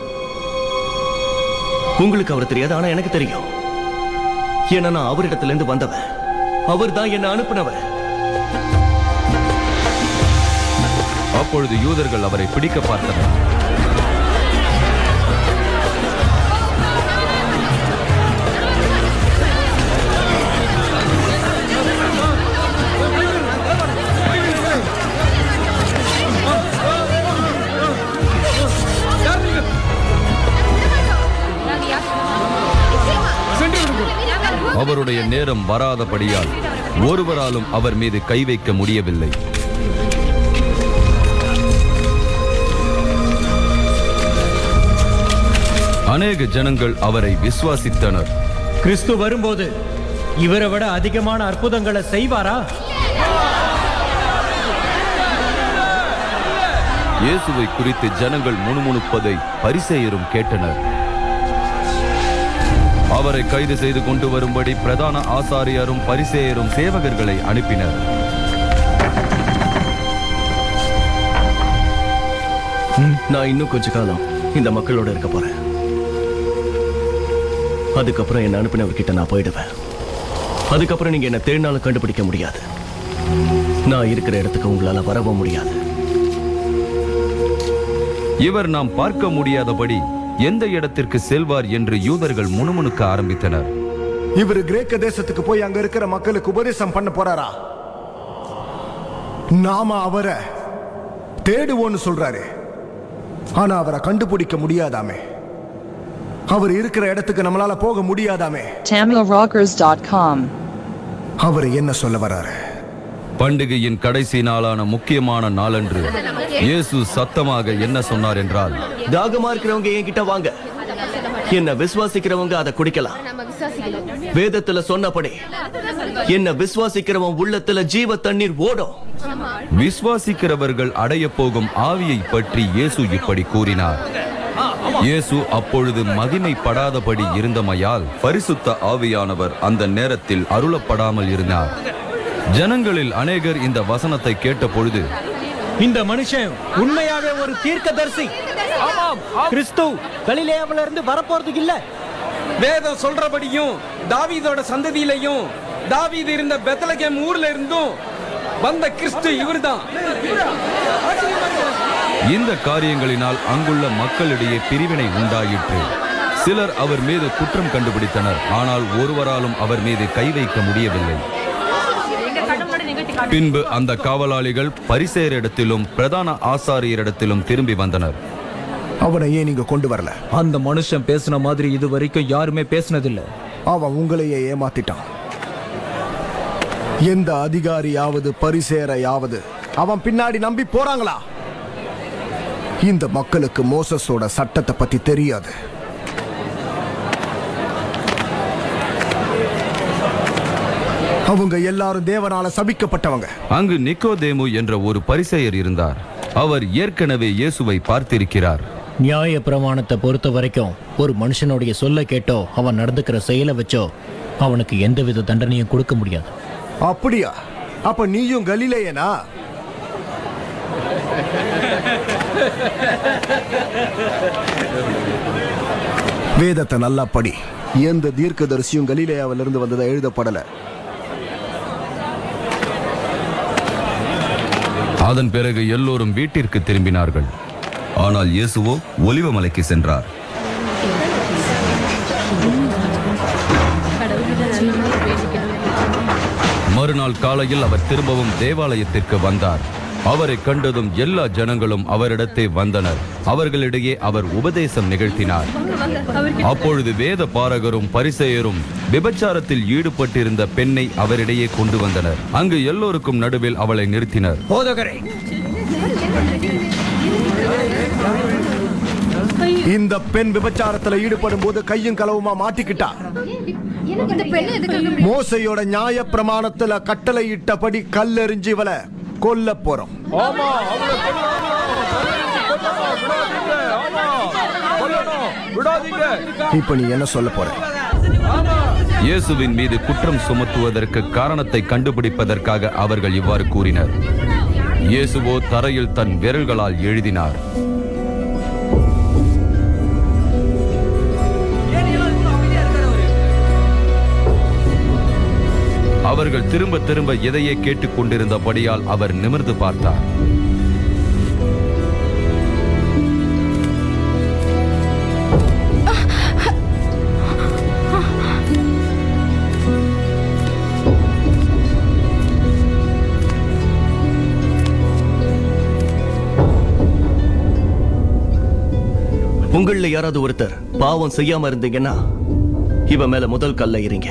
உங்களுக்கு அவர் தெரியாது, ஆனா எனக்கு தெரியும். ஏன்னா நான் அவரிடத்திலிருந்து வந்தவன். அவர் தான் என்ன அனுப்பினவர். அப்பொழுது யூதர்கள் அவரை பிடிக்க பார்த்தனர். அவருடைய நேரம் வராதபடியால் ஒருவராலும் அவர் மீது கை வைக்க முடியவில்லை. அநேக ஜனங்கள் அவரை விசுவாசித்தனர். கிறிஸ்து வரும்போது இவரை விட அதிகமான அற்புதங்களை செய்வாரா? இயேசுவை குறித்து ஜனங்கள் முணுமுணுப்பதை பரிசேயரும் கேட்டனர். அவரை கைது செய்து கொண்டு வரும்படி பிரதான ஆசாரியரும் பரிசேயரும் சேவகர்களை அனுப்பினர். நான் இன்னும் கொஞ்ச காலம் இந்த மக்களோட இருக்க போறேன். அதுக்கப்புறம் என்ன அனுப்பினவர்கிட்ட நான் போயிடுவேன். அதுக்கப்புறம் நீங்க என்ன தேடினாலும் கண்டுபிடிக்க முடியாது. நான் இருக்கிற இடத்துக்கு உங்களால வரவும் முடியாது. இவர் நாம் பார்க்க முடியாதபடி எந்த இடத்திற்கு செல்வார் என்று யூதர்கள் முணுமுணுக்க ஆரம்பித்தனர். இவர் கிரேக்க தேசத்துக்கு போய் அங்க இருக்கிற மக்களுக்கு உபதேசம் பண்ண போறாரா? நாம அவரை தேடுவோன்னு சொல்றாரு, ஆனா அவரை கண்டுபிடிக்க முடியாதாமே. அவர் இருக்கிற இடத்துக்கு நம்மளால போக முடியாதாமே. tamil rockers dot com. அவர் என்ன சொல்ல வராரு? பண்டிகையின் கடைசி நாளான முக்கியமான நாளன்று இயேசு சத்தமாக என்ன சொன்னார் என்றால், தாகமா இருக்கிறவங்க என்கிட்ட வாங்க, என்ன விசுவாசிக்கிறவங்க அதை குடிக்கலாம். வேதத்துல சொன்னபடி என்ன விசுவாசிக்கிறவன் உள்ளத்துல ஜீவ தண்ணீர் ஓடும். விசுவாசிக்கிறவர்கள் அடைய போகும் ஆவியை பற்றி இயேசு இப்படி கூறினார். இயேசு அப்பொழுது மகிமைப்படாதபடி இருந்தமையால் பரிசுத்த ஆவியானவர் அந்த நேரத்தில் அருளப்படாமல் இருந்தார். ஜனங்களில் அநேகர் இந்த வசனத்தை கேட்ட பொழுது, இந்த மனுஷன் உண்மையாவே ஒரு தீர்க்கதரிசி. ஆமாம், கிறிஸ்து கலிலேயாவில இருந்து வரப்போறதுக்கு இல்ல. வேதம் சொல்றபடியும் தாவீதோட சந்ததியிலையும் தாவீது இருந்த பெத்லகேம் ஊர்ல இருந்தும் வந்த கிறிஸ்து இவர்தான். இந்த காரியங்களினால் அங்குள்ள மக்களிடையே பிரிவினை உண்டாயிற்று. சிலர் அவர் மீது குற்றம் கண்டுபிடித்தனர், ஆனால் ஒருவராலும் அவர் மீது கை வைக்க முடியவில்லை. பின்பு அந்த காவலாளிகள் பரிசேயரிடத்திலும் பிரதான ஆசாரியரிடத்திலும் திரும்பி வந்தனர். அவனை ஏன் நீங்க கொண்டு வரல? அந்த மனுஷன் பேசின மாதிரி இது வரைக்கும் யாருமே பேசினதில்லை. அவன் உங்களையே ஏமாத்திட்டான். எந்த அதிகாரியாவது பரிசேரையாவது அவன் பின்னாடி நம்பி போறாங்களா? இந்த மக்களுக்கு மோசஸோட சட்டத்தை பத்தி தெரியாது. அவங்க எல்லாரும் தேவனால சபிக்கப்பட்டவங்க. அங்கு நிக்கோதேமு என்ற ஒரு பரிசேயர் இருந்தார். அவர் ஏற்கனவே இயேசுவை பார்த்திருக்கிறார். நியாய பிரமாணத்தை பொறுத்த வரைக்கும் ஒரு மனுஷனுடைய சொல்ல கேட்டோ அவன் நடந்துக்கிற செயலை வச்சோ அவனுக்கு எந்தவித தண்டனையும் கொடுக்க முடியாது. அப்படியா? அப்ப நீயும் கலிலேயனா? வேதத்தை நல்லா படி. எந்த தீர்க்கதரிசியும் கலிலேயாவிலிருந்து வந்ததை எழுதப்படல. அதன் பிறகு எல்லோரும் வீட்டிற்கு திரும்பினார்கள். ஆனால் இயேசுவோ ஒலிவமலைக்கு சென்றார். மறுநாள் காலையில் அவர் திரும்பவும் தேவாலயத்திற்கு வந்தார். அவரை கண்டதும் எல்லா ஜனங்களும் அவரிடத்தே வந்தனர். அவர்களிடையே அவர் உபதேசம் நிகழ்த்தினார். அப்பொழுது வேத பாரகரும் பரிசேயரும் விபச்சாரத்தில் ஈடுபட்டிருந்த பெண்ணை அவரிடையே கொண்டு வந்தனர். அங்கு எல்லோருக்கும் நடுவில் அவளை நிறுத்தினர். போதகரே, இந்த பெண் விபச்சாரத்துல ஈடுபடும் போது கையும் களவுமா மாட்டிக்கிட்டா. மோசையோட நியாய பிரமாணத்துல கட்டளை இட்டபடி கல்லெறிஞ்சு இவளை கொல்ல போறோம். இப்ப நீ என்ன சொல்ல போற? இயேசுவின் மீது குற்றம் சுமத்துவதற்கு காரணத்தை கண்டுபிடிப்பதற்காக அவர்கள் இவ்வாறு கூறினர். இயேசுவோ தரையில் தன் விரல்களால் எழுதினார். அவர்கள் திரும்ப திரும்ப எதையே கேட்டுக் கொண்டிருந்தபடியால் அவர் நிமிர்ந்து பார்த்தார். உங்கள யாராவது ஒருத்தர் பாவம் செய்யாம இருந்தீங்கன்னா இவன் மேல முதல் கல்ல இருங்க.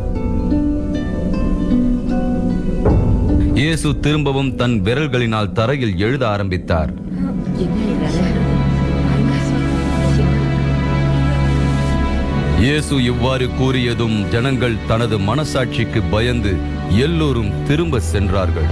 இயேசு திரும்பவும் தன் விரல்களினால் தரையில் எழுத ஆரம்பித்தார். இயேசு இவ்வாறு கூறியதும் ஜனங்கள் தனது மனசாட்சிக்கு பயந்து எல்லோரும் திரும்ப சென்றார்கள்.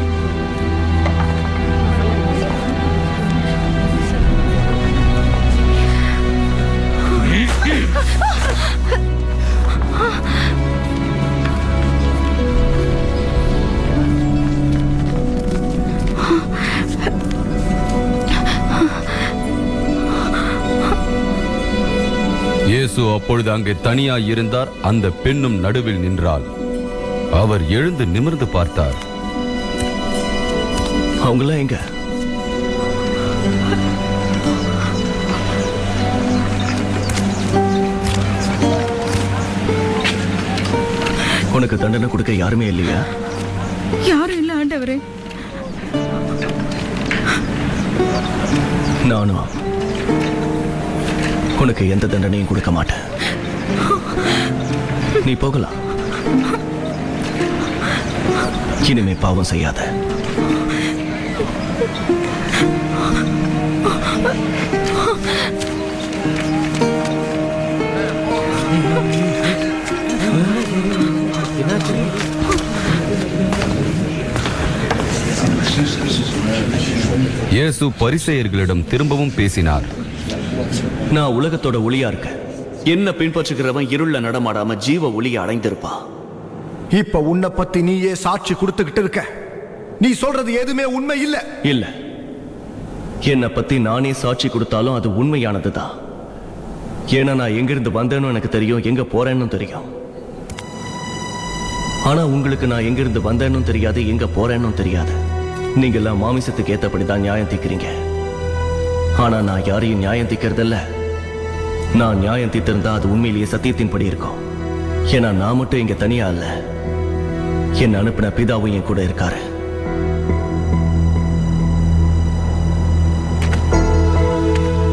இயேசு அப்பொழுது அங்கே தனியாய் இருந்தார். அந்த பெண்ணும் நடுவில் நின்றாள். அவர் எழுந்து நிமிர்ந்து பார்த்தார். அவங்களாம் எங்க? உனக்கு தண்டனை கொடுக்க யாருமே இல்லையா? யாரும் இல்ல ஆண்டவரே. நானும் உனக்கு எந்த தண்டனையும் கொடுக்க மாட்டேன். நீ போகலாம். இனிமே பாவம் செய்யாத. இயேசு பரிசேயர்களிடம் திரும்பவும் பேசினார். நான் உலகத்தோட ஒளியா இருக்கேன். என்ன பின்பற்றுகிறவன் இருள நடமாடாம ஜீவ ஒளியை அடைந்திருப்பா. இப்ப உன்னை பத்தி நீயே சாட்சி கொடுத்துக்கிட்டு இருக்க. நீ சொல்றது எதுவுமே உண்மை இல்ல. இல்ல, என்னை பத்தி நானே சாட்சி கொடுத்தாலும் அது உண்மையானதுதான். ஏன்னா நான் எங்கிருந்து வந்தேன்னு எனக்கு தெரியும், எங்க போறேன்னு தெரியும். ஆனா உங்களுக்கு நான் எங்கிருந்து வந்தேன்னு தெரியாது, எங்க போறேன்னு தெரியாது. நீங்க எல்லாம் மாமிசத்துக்கு ஏத்தபடிதான் நியாயம் தீர்க்கிறீங்க. ஆனா நான் யாரையும் நியாயம் தீர்க்கிறதில்ல. நான் நியாயம் தீர்த்திருந்தா அது உண்மையிலேயே சத்தியத்தின்படி இருக்கும். ஏன்னா நான் மட்டும் இங்க தனியா இல்ல, என்ன அனுப்பின பிதாவும் என் கூட இருக்காரு.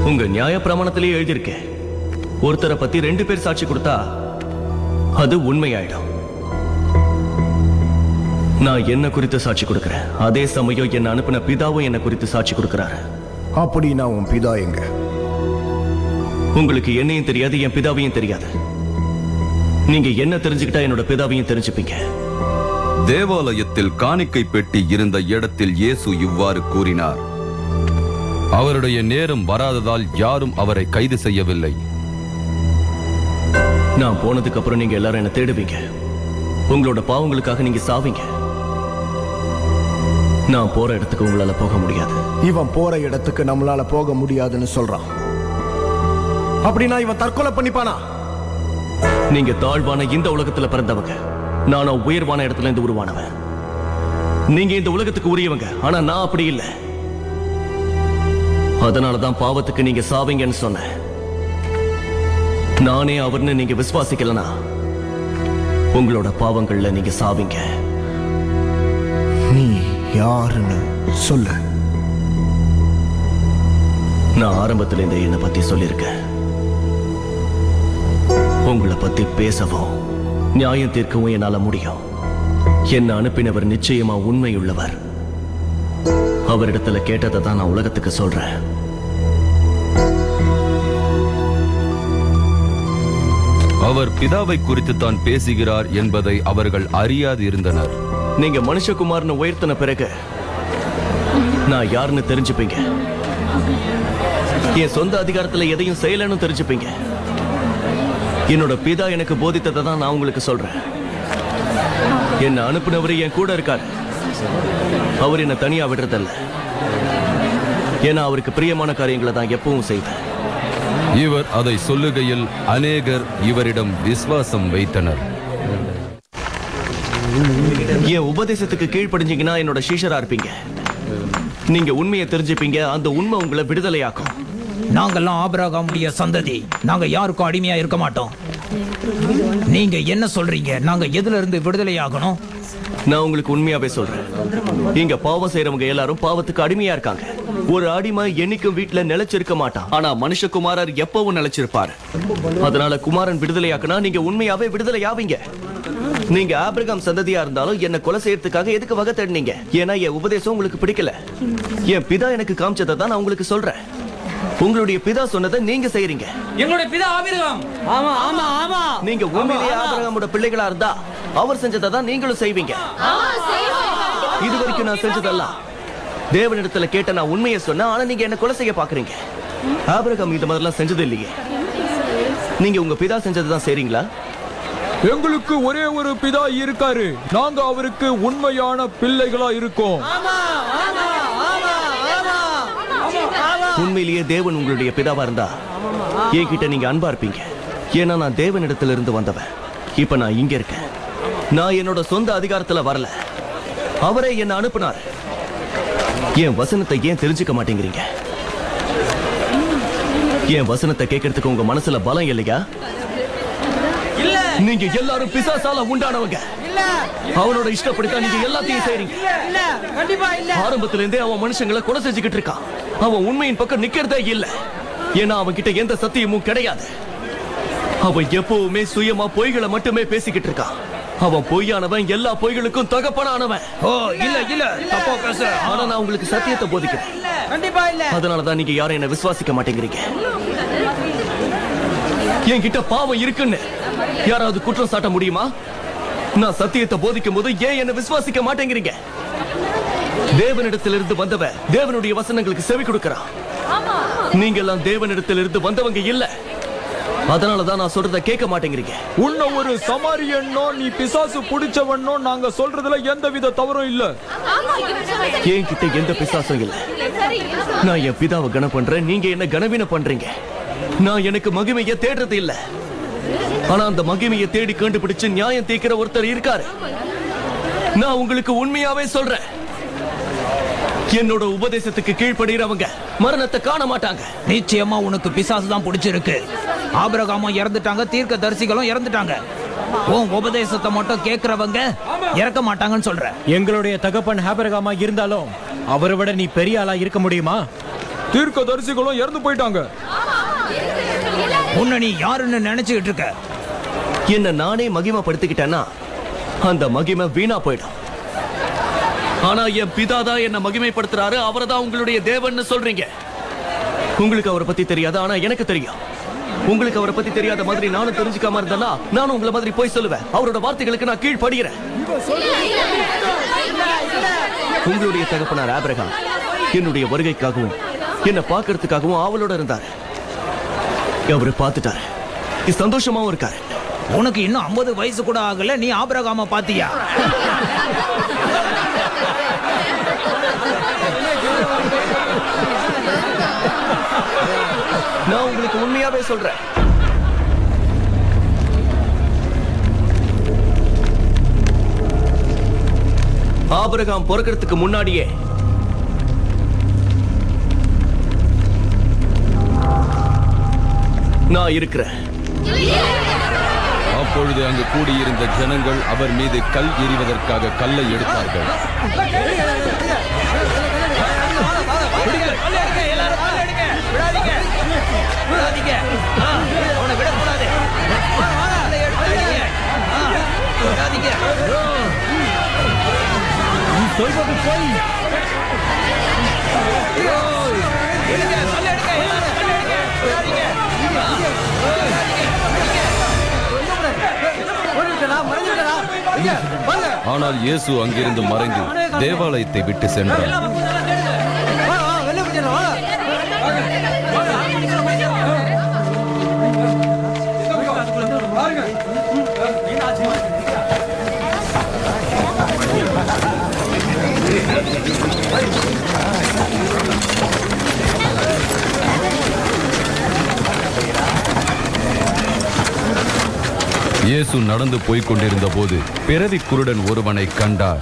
உங்க நியாய பிரமாணத்திலேயே எழுதியிருக்கேன், ஒருத்தரை பத்தி ரெண்டு பேர் சாட்சி கொடுத்தா அது உண்மையாயிடும். நான் என்ன குறித்து சாட்சி கொடுக்கிறேன், அதே சமயம் என்ன அனுப்பின பிதாவும் என்ன குறித்து சாட்சி கொடுக்கிறாரு. அப்படின்னா உன் பிதா எங்க? உங்களுக்கு என்னையும் தெரியாது, என் பிதாவையும் தெரியாது. நீங்க என்ன தெரிஞ்சுக்கிட்டா என்னோட பிதாவையும் தெரிஞ்சுப்பீங்க. தேவாலயத்தில் காணிக்கை பெட்டி இருந்த இடத்தில் இயேசு இவ்வாறு கூறினார். அவருடைய நேரம் வராததால் யாரும் அவரை கைது செய்யவில்லை. நான் போனதுக்கு அப்புறம் நீங்க எல்லாரும் என்ன தேடுவீங்க, உங்களோட பாவங்களுக்காக நீங்க சாவீங்க. நான் போற இடத்துக்கு உங்களால போக முடியாது. இவன் போற இடத்துக்கு நம்மளால போக முடியாதுன்னு சொல்றான். அப்படின்னா இவன் தற்கொலை பண்ணிப்பானா? நீங்க தாழ்வான இந்த உலகத்துல பிறந்தவங்க, நானா உயர்வான இடத்துல இருந்து உருவானவன். நீங்க இந்த உலகத்துக்கு உரியவங்க, ஆனா நான் அப்படி இல்லை. அதனாலதான் பாவத்துக்கு நீங்க சாவீங்கன்னு சொன்னேன். நானே அவர்னு நீங்க விசுவாசிக்கலனா உங்களோட பாவங்கள்ல நீங்க சாவீங்க. நீ யாருன்னு சொல்ல. நான் ஆரம்பத்துல இந்த என்னை பத்தி சொல்லியிருக்கேன். உங்களை பத்தி பேசவும் நியாயம் தீர்க்கவும் என்னால முடியும். என்ன அனுப்பினவர் நிச்சயமா உண்மையுள்ளவர். அவரிடத்துல கேட்டதை தான் நான் உலகத்துக்கு சொல்றேன். அவர் பிதாவை குறித்து தான் பேசுகிறார் என்பதை அவர்கள் அறியாது இருந்தனர். நீங்க மனுஷகுமாரனை உயர்த்தின பிறகு நான் யாருன்னு தெரிஞ்சுப்பீங்க. என் சொந்த அதிகாரத்துல எதையும் செய்யலன்னு தெரிஞ்சுப்பீங்க. என்னோட பிதா எனக்கு போதித்ததை தான் நான் உங்களுக்கு சொல்றேன். என்ன அனுப்பினவரு என் கூட இருக்காரு. அவர் என்ன தனியா விடுறதில்ல. ஏன்னா அவருக்கு பிரியமான காரியங்களை தான் எப்பவும் செய்வேன். இவர் அதை சொல்லுகையில் அநேகர் இவரிடம் விசுவாசம் வைத்தனர். என் உபதேசத்துக்கு கீழ்ப்படிஞ்சீங்கன்னா என்னோட சீஷரா இருப்பீங்க. நீங்க உண்மையை தெரிஞ்சுப்பீங்க. அந்த உண்மை உங்களை விடுதலையாக்கும். நாங்கெல்லாம் ஆபிரகாமுடைய சந்ததி. நாங்க யாருக்கும் அடிமையா இருக்க மாட்டோம். நீங்க என்ன சொல்றீங்க? நாங்க எதுல இருந்து விடுதலை ஆகணும்? நான் உங்களுக்கு உண்மையாவே சொல்றேன். இங்க பாவம் செய்யறவங்க எல்லாரும் பாவத்துக்கு அடிமையா இருக்காங்க. ஒரு அடிமை என்னைக்கும் வீட்டுல நிலைச்சிருக்க மாட்டான். ஆனா மனுஷகுமாரர் எப்பவும் நிலைச்சிருப்பாரு. அதனால குமாரன் விடுதலையாக்குனா நீங்க உண்மையாவே விடுதலை ஆவீங்க. நீங்க ஆபிரகாம் சந்ததியா இருந்தாலும் என்ன கொலை செய்யறதுக்காக எதுக்கு வகை தேடினீங்க? ஏன்னா என் உபதேசம் உங்களுக்கு பிடிக்கல. என் பிதா எனக்கு காமிச்சதை தான் நான் உங்களுக்கு சொல்றேன். உங்களுடைய பிதா சொன்னதை நீங்க செய்றீங்க. எங்களுடைய பிதா ஆபிரகாம். ஆமா ஆமா ஆமா. நீங்க உண்மையிலேயே ஆபிரகாமோட பிள்ளைகளா இருந்தா அவர் செஞ்சதை தான் நீங்களும் செய்வீங்க. இது வரைக்கும் நான் செஞ்சதெல்லாம் தேவனிடத்துல கேட்ட நான் உண்மையை சொன்னேன். ஆனா நீங்க என்ன கொலை செய்ய பாக்குறீங்க. ஆபிரகாம் இந்த மாதிரிலாம் செஞ்சது இல்லையே. நீங்க உங்க பிதா செஞ்சதை தான் செய்றீங்களா? எங்களுக்கு ஒரே ஒரு பிதா இருக்காரு. நாங்க அவருக்கு உண்மையான பிள்ளைகளா இருக்கோம். உண்மையிலேயே தேவன் உங்களுடைய பிதாவா இருந்தா என்கிட்ட நீங்க அன்பா இருப்பீங்க. ஏன்னா நான் தேவனிடத்துல இருந்து வந்தவன். இப்ப நான் இங்க இருக்கேன். நான் என்னோட சொந்த அதிகாரத்துல வரல. அவரே என்ன அனுப்புனார். என் வசனத்தை ஏன் தெரிஞ்சுக்க மாட்டேங்கிறீங்க? என் வசனத்தை கேட்கறதுக்கு உங்க மனசுல பலம் இல்லையா? நீங்க எல்லாரும் பிசாசால உண்டானவங்க. அவனோட இஷ்டப்படித்தான் நீங்க எல்லாத்தையும் செய்றீங்க. ஆரம்பத்துல இருந்தே அவன் மனுஷங்களை கொலை செஞ்சுக்கிட்டு இருக்கான். அவன் உண்மையின் பக்கம் நிக்கிறதே இல்ல. ஏன்னா அவன் கிட்ட எந்த சத்தியமும் கிடையாது. அவன் எப்பவுமே சுயமா பொய்களை மட்டுமே பேசிக்கிட்டு இருக்கான். அவன் பொய்யானவன், எல்லா பொய்களுக்கும் தகப்பனானவன். ஓ இல்ல இல்ல தப்பா பேசுற. ஆனா நான் உங்களுக்கு சத்தியத்தை போதிக்கிறேன். கண்டிப்பா இல்ல. அதனாலதான் நீங்க யாரும் என்ன விசுவாசிக்க மாட்டேங்கிறீங்க. என்கிட்ட பாவம் இருக்குன்னு யாராவது குற்றம் சாட்ட முடியுமா? நான் சத்தியத்தை போதிக்கும் போது ஏன் என்ன விசுவாசிக்க மாட்டேங்கிறீங்க? தேவனிடத்திலிருந்து வந்தவன் தேவனுடைய வசனங்களுக்கு செவி கொடுக்கிறான். நீங்க எல்லாம் தேவனிடத்திலிருந்து வந்தவங்க இல்ல. அதனாலதான் நான் சொல்றத கேட்க மாட்டேங்கிறீங்க. உன்ன ஒரு சமாரியன்னோ நீ பிசாசு புடிச்சவனோ நாங்க சொல்றதுல எந்த வித தவறும் இல்ல. என்கிட்ட எந்த பிசாசும் இல்ல. நான் என் பிதாவை கன பண்றேன். நீங்க என்ன கனவீன பண்றீங்க. நான் எனக்கு மகிமையை தேடுறது இல்ல. ஆனா அந்த மகிமையை தேடி கண்டுபிடிச்சு நியாயம் தீர்க்கிற ஒருத்தர் இருக்காரு. நான் உங்களுக்கு உண்மையாவே சொல்றேன். என்னோட உபதேசத்துக்கு கீழ்ப்படுகிறவங்க மரணத்தை காண மாட்டாங்க. நிச்சயமா உனக்கு பிசாசு தான் பிடிச்சிருக்கு. ஆபிரகாமும் இறந்துட்டாங்க, தீர்க்க தரிசிகளும் இறந்துட்டாங்க. உன் உபதேசத்தை மட்டும் கேட்கிறவங்க இறக்க மாட்டாங்கன்னு சொல்ற. எங்களுடைய தகப்பன் ஆபிரகாமா இருந்தாலும் அவரை விட நீ பெரிய ஆளா இருக்க முடியுமா? தீர்க்கதரிசிகளும் இறந்து போயிட்டாங்க. உன்னை நீ யாருன்னு நினைச்சுக்கிட்டு இருக்க? என்ன நானே மகிமைப்படுத்திக்கிட்டேன்னா அந்த மகிமை வீணா போயிடும். ஆனா என் பிதா தான் என்ன மகிமைப்படுத்துறாரு, அவரை தான் உங்களுடைய தேவன்னு சொல்றீங்க. உங்களுக்கு அவரை பத்தி தெரியாது, ஆனா எனக்கு தெரியும். உங்களுக்கு அவரை பத்தி தெரியாத மாதிரி நானும் தெரிஞ்சுக்காம இருந்தேன்னா நானும் உங்களை மாதிரி போய் சொல்லுவேன். அவரோட வார்த்தைகளுக்கு நான் கீழ்படுகிறேன். உங்களுடைய தகப்பனார் ஆபிரகாம் என்னுடைய வருகைக்காகவும் என்ன பார்க்கறதுக்காகவும் ஆவலோட இருந்தாரு. அவரை பார்த்துட்டாரு, சந்தோஷமாவும் இருக்காரு. உனக்கு இன்னும் ஐம்பது வயசு கூட ஆகல, நீ ஆபிரகாம பாத்தியா? நான் உங்களுக்கு உண்மையாவே சொல்றேன். ஆபிரகாம் பிறக்கிறதுக்கு முன்னாடியே நான் இருக்கிறேன். அப்பொழுது அங்கு கூடியிருந்த ஜனங்கள் அவர் மீது கல் எறிவதற்காக கல்லை எடுத்தார்கள். சொல்வது போய் ஆனால் இயேசு அங்கிருந்து மறைந்து தேவாலயத்தை விட்டு சென்றார். இயேசு நடந்து போய்க் கொண்டிருந்த போது பிறவி குருடன் ஒருவனை கண்டார்.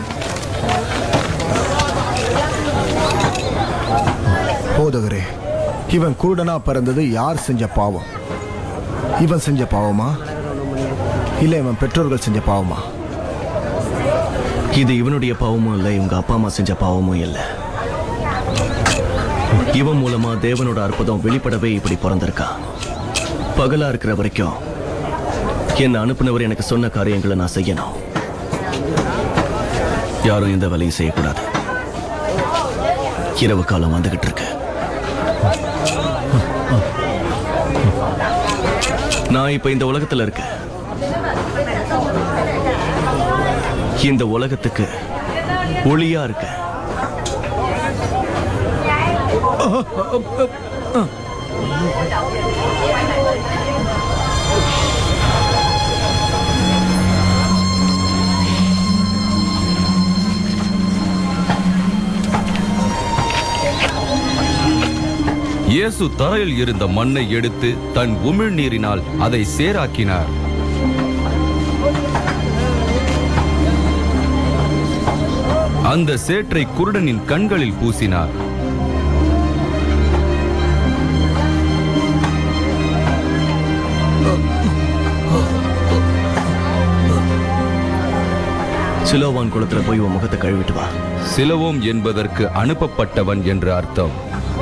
போதகரே, இவன் குருடனா பிறந்தது யார் செஞ்ச பாவம்? இவன் செஞ்ச பாவமா இல்ல இவன் பெற்றோர்கள் செஞ்ச பாவமா? இது இவனுடைய பாவமும் இல்லை, இவங்க அப்பா அம்மா செஞ்ச பாவமும் இல்லை. இவன் மூலமா தேவனோட அற்புதம் வெளிப்படவே இப்படி பிறந்திருக்கான். பகலா இருக்கிற வரைக்கும் என்ன அனுப்புனவர் எனக்கு சொன்ன காரியங்களை நான் செய்யணும். யாரும் எந்த வேலையும் செய்யக்கூடாது. இரவு காலம் வந்துகிட்டு இருக்கு. நான் இப்ப இந்த உலகத்துல இருக்கேன். இந்த உலகத்துக்கு ஒளியா இருக்க. இயேசு தரையில் இருந்த மண்ணை எடுத்து தன் உமிழ்நீரினால் அதை சேராக்கினார். அந்த சேற்றை குருடனின் கண்களில் பூசினார். சிலோவான் குளத்துல போய் உன் முகத்தை கழுவிட்டு வா. சிலோவோம் என்பதற்கு அனுப்பப்பட்டவன் என்று அர்த்தம்.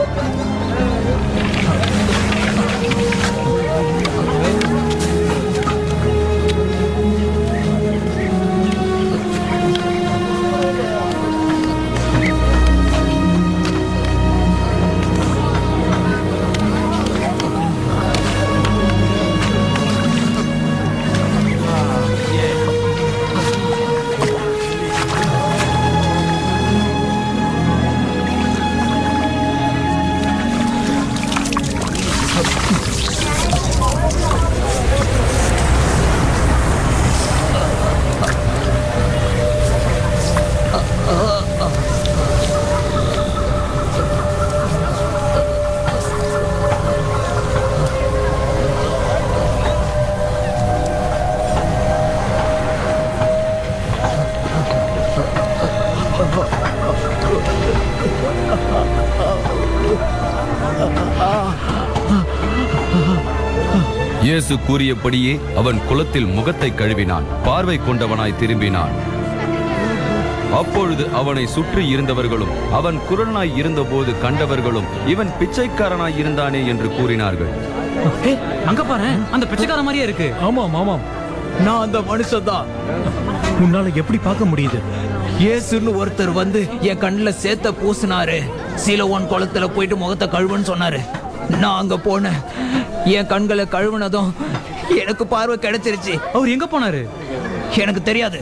இயேசு கூறியபடியே அவன் குளத்தில் முகத்தை கழுவினான். பார்வை கொண்டவனாய் திரும்பினான். அப்பொழுது அவனை சுற்றி இருந்தவர்களும் அவன் குருடனாய் இருந்தபோது கண்டவர்களும் இவன் பிச்சைக்காரனாய் இருந்தானே என்று கூறினார்கள். அங்க பாரு, அந்த பிச்சைக்கார மாதிரியே இருக்கு. ஆமாம் ஆமாம், நான் அந்த மனுஷன் தான். உன்னால எப்படி பார்க்க முடியுது? இயேசுன்னு ஒருத்தர் வந்து என் கண்ணுல சேத்த பூசினாரு. சீலோவான் குளத்துல போயிட்டு முகத்தை கழுவுன்னு சொன்னாரு. நான் அங்க போனேன். என் கண்களை கழுவுனதும் எனக்கு பார்வை கிடைச்சிருச்சு. அவர் எங்க போனாரு எனக்கு தெரியாது.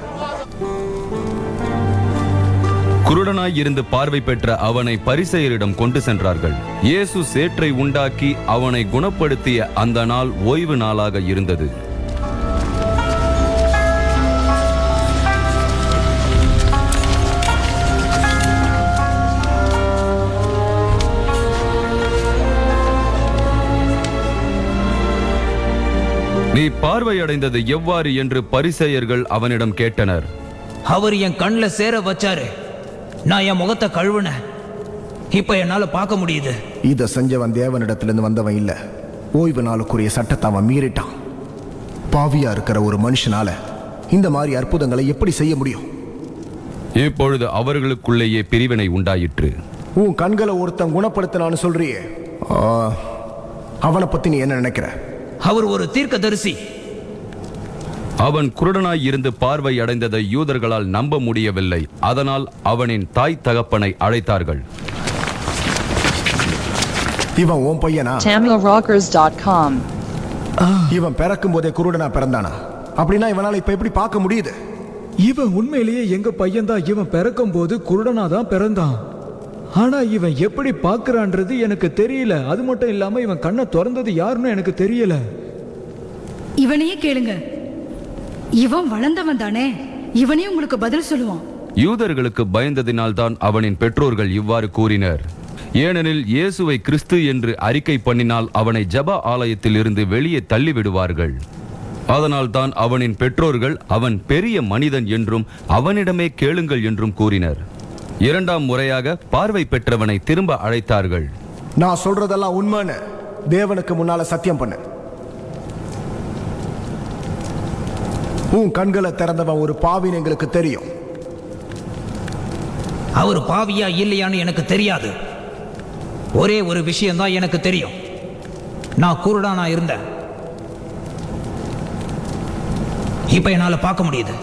குருடனாய் இருந்து பார்வை பெற்ற அவனை பரிசேயரிடம் கொண்டு சென்றார்கள். இயேசு சேற்றை உண்டாக்கி அவனை குணப்படுத்திய அந்த நாள் ஓய்வு நாளாக இருந்தது. நீ பார்வையடைந்தது எவ்வாறு என்று பரிசேயர்கள் அவனிடம் கேட்டனர். அவர் என் கண்ணுல சேர வச்சாரு. நான் என் முகத்தை கழுவுனேன். இப்ப என்னால பார்க்க முடியுது. இதை செஞ்சவன் தேவனிடத்திலிருந்து வந்தவன் இல்ல. ஓய்வு நாளுக்குரிய சட்டத்தை அவன் மீறிட்டான். பாவியா இருக்கிற ஒரு மனுஷனால இந்த மாதிரி அற்புதங்களை எப்படி செய்ய முடியும்? இப்பொழுது அவர்களுக்குள்ளேயே பிரிவினை உண்டாயிற்று. உன் கண்களை ஒருத்தன் குணப்படுத்தினான்னு சொல்றியே, அவனை பத்தி நீ என்ன நினைக்கிற? அவர் ஒரு தீர்க்கதரிசி. அவன் குருடனாய் இருந்து பார்வை அடைந்ததை யூதர்களால் நம்ப முடியவில்லை. அதனால் அவனின் தாய் தகப்பனை அழைத்தார்கள். இவன் உன் பையனா? Tamil Rockers dot com. இவன் பிறக்கும் போதே குருடனா பிறந்தானா? அப்படின்னா இவனால இப்ப எப்படி பார்க்க முடியுது? இவன் உண்மையிலேயே எங்க பையன்தான். இவன் பிறக்கும் போது குருடனா தான் பிறந்தான். ஆனா இவன் எப்படி பார்க்கறான்றது எனக்கு தெரியல. அது மட்டும் இல்லாம இவன் கண்ணை திறந்தது யாருன்னு எனக்கு தெரியல. இவனையே கேளுங்க, இவன் வளர்ந்தவன் தானே, இவனே உங்களுக்கு பதில் சொல்லுவான். யூதர்களுக்கு பயந்ததினால்தான் அவனின் பெற்றோர்கள் இவ்வாறு கூறினர். ஏனெனில் இயேசுவை கிறிஸ்து என்று அறிக்கை பண்ணினால் அவனை ஜெப ஆலயத்தில் இருந்து வெளியே தள்ளிவிடுவார்கள். அதனால் தான் அவனின் பெற்றோர்கள் அவன் பெரிய மனிதன் என்றும் அவனிடமே கேளுங்கள் என்றும் கூறினர். இரண்டாம் முறையாக பார்வை பெற்றவனை திரும்ப அழைத்தார்கள். நான் சொல்றதெல்லாம் உண்மைன்னு தேவனுக்கு முன்னால சத்தியம் பண்ணு. உன் கண்களை திறந்தவன் ஒரு பாவின்னு எங்களுக்கு தெரியும். அவர் பாவியா இல்லையான்னு எனக்கு தெரியாது. ஒரே ஒரு விஷயம் தான் எனக்கு தெரியும். நான் குருடானா இருந்தேன். இப்ப என்னால பார்க்க முடியுது.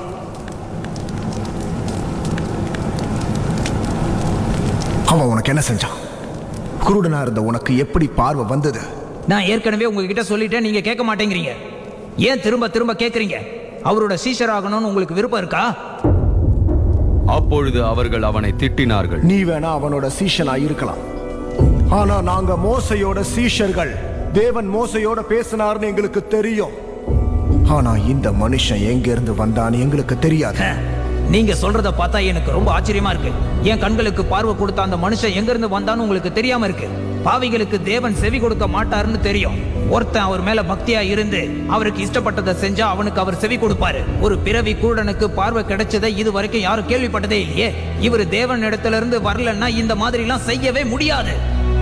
அவன் உனக்கு என்ன செஞ்சான்? குருடனா இருந்த உனக்கு எப்படி பார்வை வந்தது? நான் ஏற்கனவே உங்ககிட்ட சொல்லிட்டேன், நீங்க கேட்க மாட்டேங்கிறீங்க. ஏன் திரும்ப திரும்ப கேட்கறீங்க? அவரோட சீஷர் ஆகணும்னு உங்களுக்கு விருப்பம் இருக்கா? அப்பொழுது அவர்கள் அவனை திட்டினார்கள். நீ வேணா அவனோட சீஷனா இருக்கலாம், ஆனா நாங்க மோசையோட சீஷர்கள். தேவன் மோசையோட பேசினார்னு எங்களுக்கு தெரியும். ஆனா இந்த மனுஷன் எங்க இருந்து வந்தான்னு எங்களுக்கு தெரியாது. நீங்க சொல்றத பார்த்தா எனக்கு ரொம்ப ஆச்சரியமா இருக்கு. என் கண்களுக்கு பார்வை கொடுத்த அந்த மனுஷன் எங்க இருந்து வந்தான்னு உங்களுக்கு தெரியாம இருக்கு. பாவிகளுக்கு தேவன் செவி கொடுக்க மாட்டாருன்னு தெரியும். ஒருத்தன் அவர் மேல பக்தியா இருந்து அவருக்கு இஷ்டப்பட்டதை செஞ்சா அவனுக்கு அவர் செவி கொடுப்பாரு. ஒரு பிறவி குருடனுக்கு பார்வை கிடைச்சதை இது வரைக்கும் யாரும் கேள்விப்பட்டதே இல்லையே. இவர் தேவன் இடத்துல இருந்து வரலன்னா இந்த மாதிரி எல்லாம் செய்யவே முடியாது.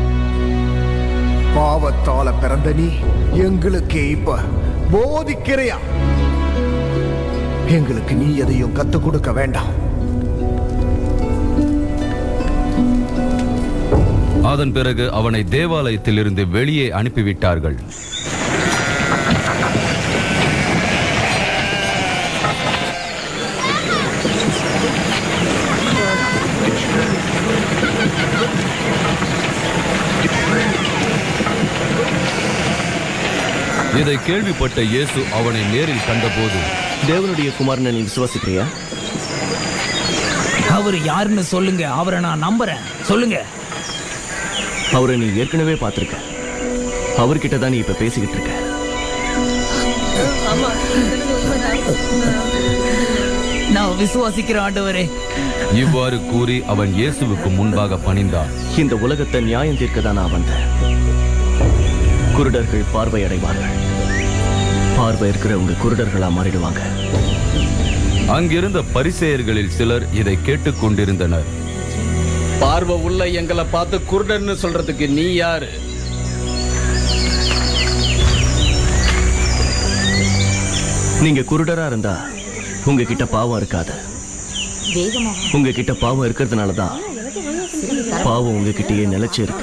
பாவத்தால பிறந்த நீ எங்களுக்கு இப்ப போதிக்கிறையா? எங்களுக்கு நீ எதையும் கத்துக் கொடுக்க வேண்டாம். அதன் பிறகு அவனை தேவாலயத்தில் இருந்து வெளியே அனுப்பிவிட்டார்கள். இதை கேள்விப்பட்ட இயேசு அவனை நேரில் கண்டபோது, தேவனுடைய குமாரனை நீ விசுவாசிக்கிறியா? அவர் யாருன்னு சொல்லுங்க, அவரை நான் நம்புறேன். சொல்லுங்க. அவரை நீ ஏற்கனவே பார்த்திருக்க. அவர்கிட்ட தான் நீ இப்ப பேசிக்கிட்டு இருக்க. நான் விசுவாசிக்கிற ஆண்டவரே. இவ்வாறு கூறி அவன் இயேசுவுக்கு முன்பாக பணிந்தான். இந்த உலகத்தை நியாயம் தீர்க்க தான் நான் வந்தேன். குருடர்கள் பார்வை அடைவார்கள், பார்வை இருக்கிறவங்க குருடர்களா மாறிடுவாங்க. அங்கிருந்த பரிசேயர்களில் சிலர் இதை கேட்டுக் கொண்டிருந்தனர். பார்வை உள்ள எங்களை பார்த்து குருடன்னு சொல்றதுக்கு நீ யாரு? நீங்க குருடரா இருந்தா உங்ககிட்ட பாவம் இருக்காது. உங்ககிட்ட பாவம் இருக்கிறதுனாலதான் பாவம் உங்ககிட்டயே நிலைச்சு இருக்கு.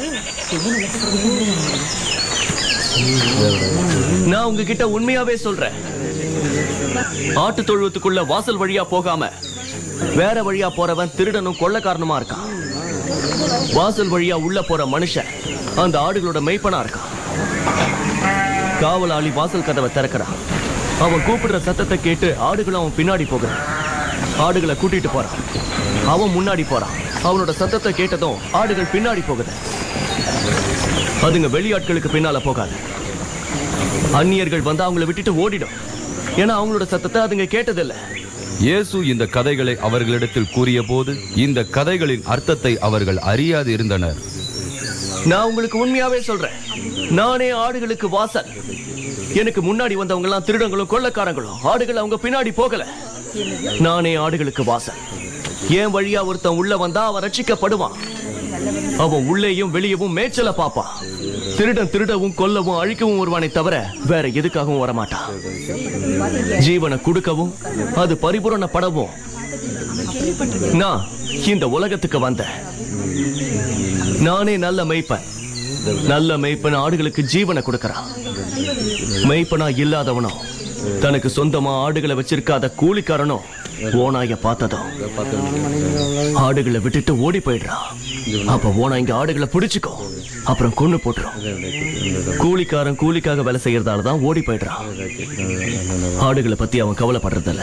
நான் உங்ககிட்ட உண்மையாவே சொல்றேன், ஆட்டு தொழுவத்துக்குள்ள வாசல் வழியா போகாம வேற வழியா போறவன் திருடனும் கொள்ளைக்காரனுமா இருக்கான். வாசல் வழியா உள்ள போற மனுஷன் அந்த ஆடுகளோட மெய்ப்பனா இருக்கான். காவலாளி வாசல் கதவை திறக்கிறான். அவன் கூப்பிடுற சத்தத்தை கேட்டு ஆடுகள் அவன் பின்னாடி போகிறான். ஆடுகளை கூட்டிட்டு போறான். அவன் முன்னாடி போறான். அவனோட சத்தத்தை கேட்டதும் ஆடுகள் பின்னாடி போகுது. அதுங்க வெளியாட்களுக்கு பின்னால போகாது. அந்நியர்கள் வந்து அவங்களை விட்டுட்டு ஓடிடும். ஏன்னா அவங்களோட சத்தத்தை அதுங்க கேட்டதில்லை. இயேசு இந்த கதைகளை அவர்களிடத்தில் கூறிய போது இந்த கதைகளின் அர்த்தத்தை அவர்கள் அறியாது இருந்தனர். நான் உங்களுக்கு உண்மையாவே சொல்றேன், நானே ஆடுகளுக்கு வாசல். எனக்கு முன்னாடி வந்தவங்க எல்லாம் திருடங்களும் கொள்ளைக்காரங்களும். ஆடுகள் அவங்க பின்னாடி போகல. நானே ஆடுகளுக்கு வாசல். என் வழியா ஒருத்தன் உள்ள வந்தா அவன் ரட்சிக்கப்படுவான். அவன் உள்ளேயும் வெளியவும் மேய்ச்சல பாப்பான். திருடன் திருடவும் கொல்லவும் அழிக்கவும் வருவானே தவிர வேற எதுக்காகவும் வரமாட்டான். ஜீவனை கொடுக்கவும் அது பரிபூரணப்படவும் நான் இந்த உலகத்துக்கு வந்தேன். நானே நல்ல மேய்ப்பன். நல்ல மேய்ப்பன் ஆடுகளுக்கு ஜீவனை கொடுக்கறான். மேய்ப்பனா இல்லாதவனோ தனக்கு சொந்தமா ஆடுகளை வச்சிருக்காத கூலிக்காரனோ ஓனாய பார்த்ததும் ஆடுகளை விட்டுட்டு ஓடி போயிடுறான். அப்ப ஓனா இங்க ஆடுகளை பிடிச்சுக்கோ, அப்புறம் கொண்டு போட்டுரும். கூலிக்காரன் கூலிக்காக வேலை செய்யறதாலதான் ஓடி போயிடுறான். ஆடுகளை பத்தி அவன் கவலைப்படுறதில்ல.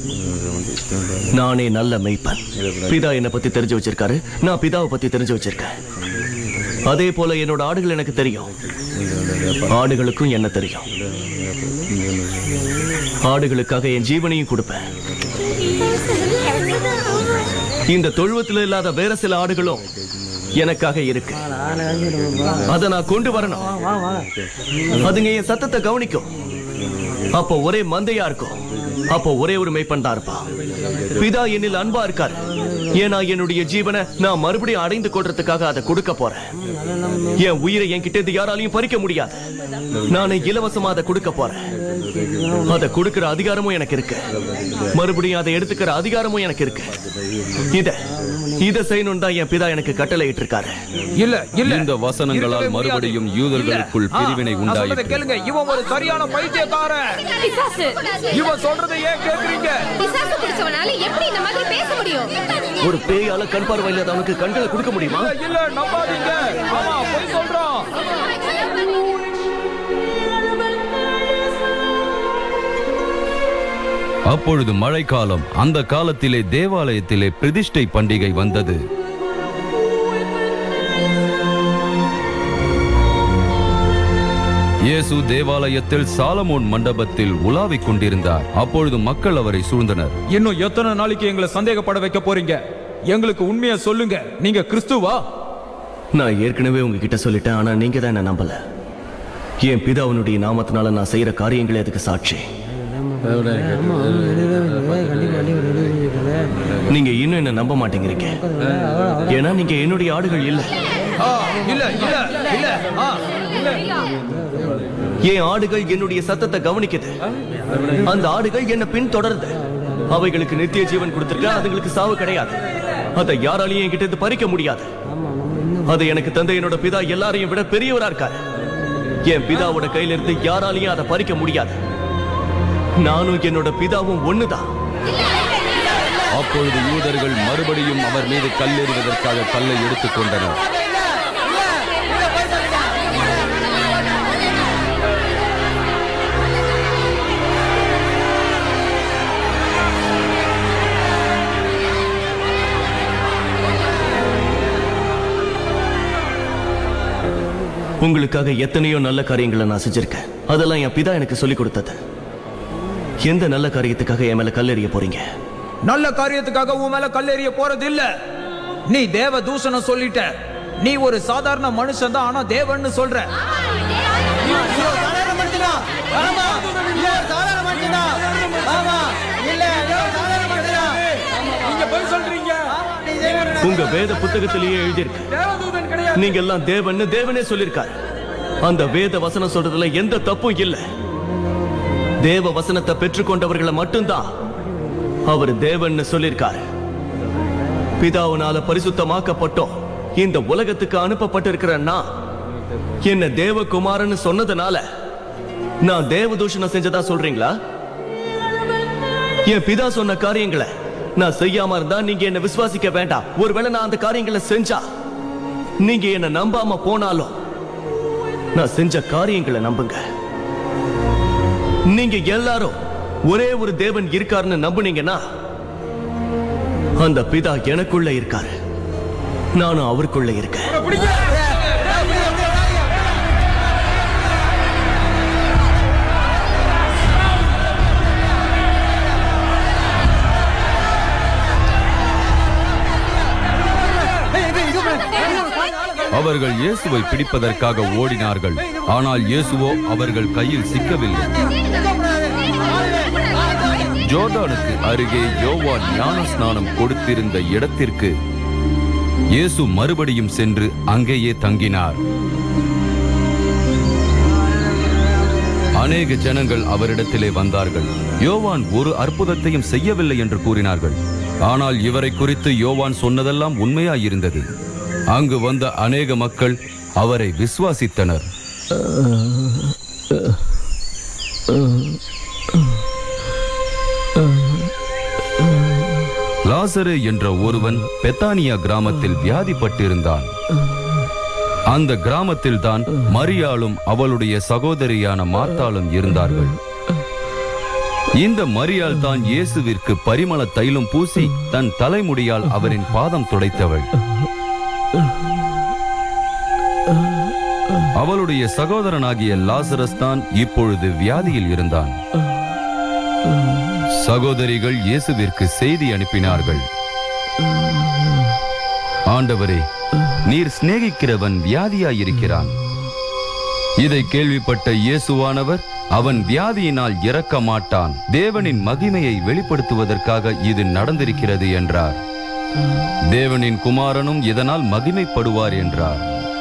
நானே நல்ல மேய்ப்பன். பிதா என்னை பத்தி தெரிஞ்சு வச்சிருக்காரு, நான் பிதாவை பத்தி தெரிஞ்சு வச்சிருக்கேன். அதே போல என்னோட ஆடுகள் எனக்கு தெரியும், ஆடுகளுக்கும் என்ன தெரியும். ஆடுகளுக்காக என் ஜீவனையும் கொடுப்பேன். இந்த தொழுவத்தில் இல்லாத வேற சில ஆடுகளும் எனக்காக இருக்கு. அதை நான் கொண்டு வரணும். அதுங்க என் சத்தத்தை கவனிக்கும். அப்போ ஒரே மந்தையா இருக்கும். அப்போ ஒரே ஒரு மேய்ப்பன் தான் இருப்பான். பிதா என்னில் அன்பா இருக்காரு. ஏன்னா என்னுடைய ஜீவனை நான் மறுபடியும் அடைந்து கொள்றதுக்காக அதை கொடுக்க போறேன். என் உயிரை என்கிட்ட இருந்து யாராலையும் பறிக்க முடியாது. நானே இலவசமா அதை கொடுக்க போறேன். அதை கொடுக்கிற அதிகாரமும் எனக்கு இருக்கு. மறுபடியும் அதை எடுத்துக்கிற அதிகாரமும் எனக்கு இருக்கு. இத இத செய்யணும் தான் என் பிதா எனக்கு கட்டளை இட்டிருக்காரு. இல்ல இல்ல இந்த வசனங்களால் மறுபடியும் யூதர்களுக்குள் பிரிவினை உண்டாயிற்று. கேளுங்க, இவன் ஒரு சரியான பைத்தியக்காரன். இவன் சொல்றதை ஏன் கேக்குறீங்க? பிசாசு பிடிச்சவனால எப்படி இந்த மாதிரி பேச முடியும்? ஒரு பேயால கண் பார்வை இல்லாதவனுக்கு கண்களை கொடுக்க முடியுமா? இல்ல நம்பாதீங்க, அவன் போய் சொல்றான். அப்பொழுது மழைக்காலம். அந்த காலத்திலே தேவாலயத்திலே பிரதிஷ்டை பண்டிகை வந்தது. இயேசு தேவாலயத்தில் சாலமோன் மண்டபத்தில் உலாவிக் கொண்டிருந்தார். அப்பொழுது மக்கள் அவரை சூழ்ந்தனர். இன்னும் எத்தனை நாளைக்கு எங்களை சந்தேகப்பட வைக்க போறீங்க? எங்களுக்கு உண்மையை சொல்லுங்க, நீங்க கிறிஸ்துவா? நான் ஏற்கனவே உங்ககிட்ட சொல்லிட்டேன், ஆனா நீங்க தான் என்ன நம்பல. என் பிதாவினுடைய நாமத்தினால நான் செய்யற காரியங்களே அதுக்கு சாட்சி. நீங்க இன்னும் என்ன நம்ப மாட்டேங்கிறீங்க. ஏன்னா நீங்க என்னுடைய ஆடுகள் இல்ல. இல்ல இல்ல இல்ல என் ஆடுகள் என்னுடைய சத்தத்தை கவனிக்குது. அந்த ஆடுகள் என்ன பின் தொடருது. அவைகளுக்கு நித்திய ஜீவன் கொடுத்திருக்க, அதுங்களுக்கு சாவு கிடையாது. அதை யாராலையும் என்கிட்ட இருந்து பறிக்க முடியாது. அதை எனக்கு தந்த என்னோட பிதா எல்லாரையும் விட பெரியவரா இருக்காரு. என் பிதாவோட கையில இருந்து யாராலையும் அதை பறிக்க முடியாது. நானும் என்னோட பிதாவும் ஒண்ணுதான். அப்பொழுது யூதர்கள் மறுபடியும் அவர் மீது கல்லெறிவதற்காக கல்லை எடுத்துக் கொண்டனர். உங்களுக்காக எத்தனையோ நல்ல காரியங்களை நான் செஞ்சிருக்கேன். அதெல்லாம் என் பிதா எனக்கு சொல்லிக் கொடுத்தது. எந்த நல்ல காரியத்துக்காக என் மேல கல்லெறிய போறீங்க? நல்ல காரியத்துக்காக உன் மேல கல்லெறிய போறது இல்ல. நீ தேவ தூஷணம் சொல்லிட்ட. நீ ஒரு சாதாரண மனுஷன் தான், ஆனா தேவன்னு சொல்ற. உங்க வேத புத்தகத்திலேயே எழுதியிருக்கு, நீங்க எல்லாம் தேவன்னு தேவனே சொல்லிருக்காரு. அந்த வேத வசனம் சொல்றதுல எந்த தப்பும் இல்ல. தேவ வசனத்தை பெற்றுக்கொண்டவர்களை மட்டும்தான் அவர் தேவன் சொல்லியிருக்காரு. பிதாவுனால பரிசுத்தமாக்கப்பட்டோம் இந்த உலகத்துக்கு அனுப்பப்பட்டிருக்கிற நான் என்ன தேவகுமாரன்னு சொன்னதுனால நான் தேவதூஷணம் செஞ்சதா சொல்றீங்களா? என் பிதா சொன்ன காரியங்களை நான் செய்யாம இருந்தா நீங்க என்ன விசுவாசிக்க வேண்டாம். ஒருவேளை நான் அந்த காரியங்களை செஞ்சா நீங்க என்ன நம்பாம போனாலும் நான் செஞ்ச காரியங்களை நம்புங்க. நீங்க எல்லாரும் ஒரே ஒரு தேவன் இருக்காருன்னு நம்புனீங்கன்னா அந்த பிதா எனக்குள்ள இருக்காரு, நானும் அவருக்குள்ள இருக்கேன். அவர்கள் இயேசுவை பிடிப்பதற்காக ஓடினார்கள். ஆனால் இயேசுவோ அவர்கள் கையில் சிக்கவில்லை. ஜோர்தானுக்கு அருகே யோவான் ஞான ஸ்நானம் கொடுத்திருந்த இடத்திற்கு இயேசு மறுபடியும் சென்று அங்கேயே தங்கினார். அநேக ஜனங்கள் அவரிடத்திலே வந்தார்கள். யோவான் ஒரு அற்புதத்தையும் செய்யவில்லை என்று கூறினார்கள். ஆனால் இவரை குறித்து யோவான் சொன்னதெல்லாம் உண்மையாயிருந்தது. அங்கு வந்த அநேக மக்கள் அவரை விசுவாசித்தனர். லாசரு என்ற ஒருவன் பெத்தானியா கிராமத்தில் வியாதிப்பட்டிருந்தான். அந்த கிராமத்தில் தான் மரியாளும் அவளுடைய சகோதரியான மார்த்தாளும் இருந்தார்கள். இந்த மரியாள் தான் இயேசுவிற்கு பரிமள தைலம் பூசி தன் தலைமுடியால் அவரின் பாதம் துடைத்தவள். அவளுடைய சகோதரனாகிய லாசரஸ் தான் இப்பொழுது வியாதியில் இருந்தான். சகோதரிகள் இயேசுவிற்கு செய்தி அனுப்பினார்கள். ஆண்டவரே, நீர் சிநேகிக்கிறவன் வியாதியாயிருக்கிறான். இதை கேள்விப்பட்ட இயேசுவானவர், அவன் வியாதியினால் இறக்க மாட்டான், தேவனின் மகிமையை வெளிப்படுத்துவதற்காக இது நடந்திருக்கிறது என்றார். தேவனின் குமாரனும் இதனால் மகிமைப்படுவார் என்றார்.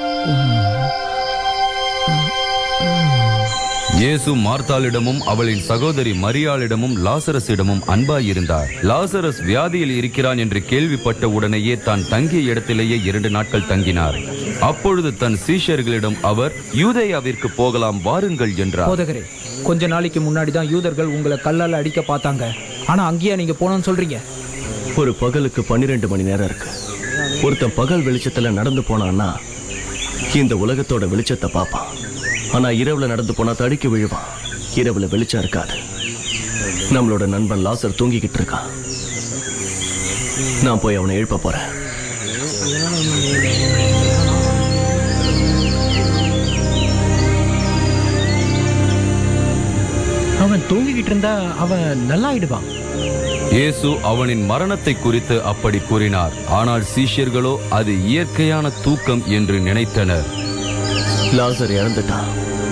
இயேசு மார்த்தாளிடமும் அவளின் சகோதரி மரியாளிடமும் லாசரஸிடமும் அன்பாயிருந்தார். லாசரஸ் வியாதியில் இருக்கிறான் என்று கேள்விப்பட்ட உடனேயே தான் தங்கிய இடத்திலேயே இரண்டு நாட்கள் தங்கினார். அப்பொழுது தன் சீஷர்களிடம் அவர், யூதேயாவிற்கு போகலாம், வாருங்கள் என்றார். போதகரே, கொஞ்ச நாளைக்கு முன்னாடி தான் யூதர்கள் உங்களை கல்லால அடிக்க பார்த்தாங்க. ஆனா அங்கேயா நீங்க போனோம்னு சொல்றீங்க? ஒரு பகலுக்கு பன்னிரெண்டு மணி நேரம் இருக்கு. ஒருத்தன் பகல் வெளிச்சத்துல நடந்து போனான்னா இந்த உலகத்தோட வெளிச்சத்தை பார்ப்பான். ஆனா இரவுல நடந்து போனா தடுக்கி விழுவான். இரவுல வெளிச்சம் இருக்காது. நம்மளோட நண்பன் லாசர் தூங்கிக்கிட்டு இருக்கான். நான் போய் அவனை எழுப்ப போறேன். அவன் தூங்கிக்கிட்டு இருந்தா அவன் நல்லாயிடுவான். இயேசு அவனின் மரணத்தை குறித்து அப்படி கூறினார். ஆனால் சீஷர்களோ அது இயற்கையான தூக்கம் என்று நினைத்தனர். லாசர் இறந்துட்டான்.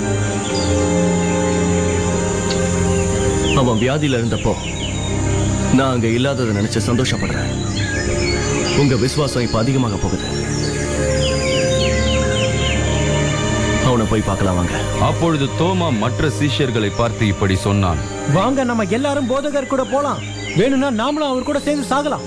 அவன் வியாதியில இருந்தப்போ நான் அங்க இல்லாததை நினைச்சு சந்தோஷப்படுறேன். உங்க விசுவாசம் இப்ப அதிகமாக போகுது. அவனை போய் பார்க்கலாம் வாங்க. அப்பொழுது தோமா மற்ற சீஷர்களை பார்த்து இப்படி சொன்னான், வாங்க, நம்ம எல்லாரும் போதகர் கூட போலாம். வேணும்னா நாமளும் அவர் கூட சேர்ந்து சாகலாம்.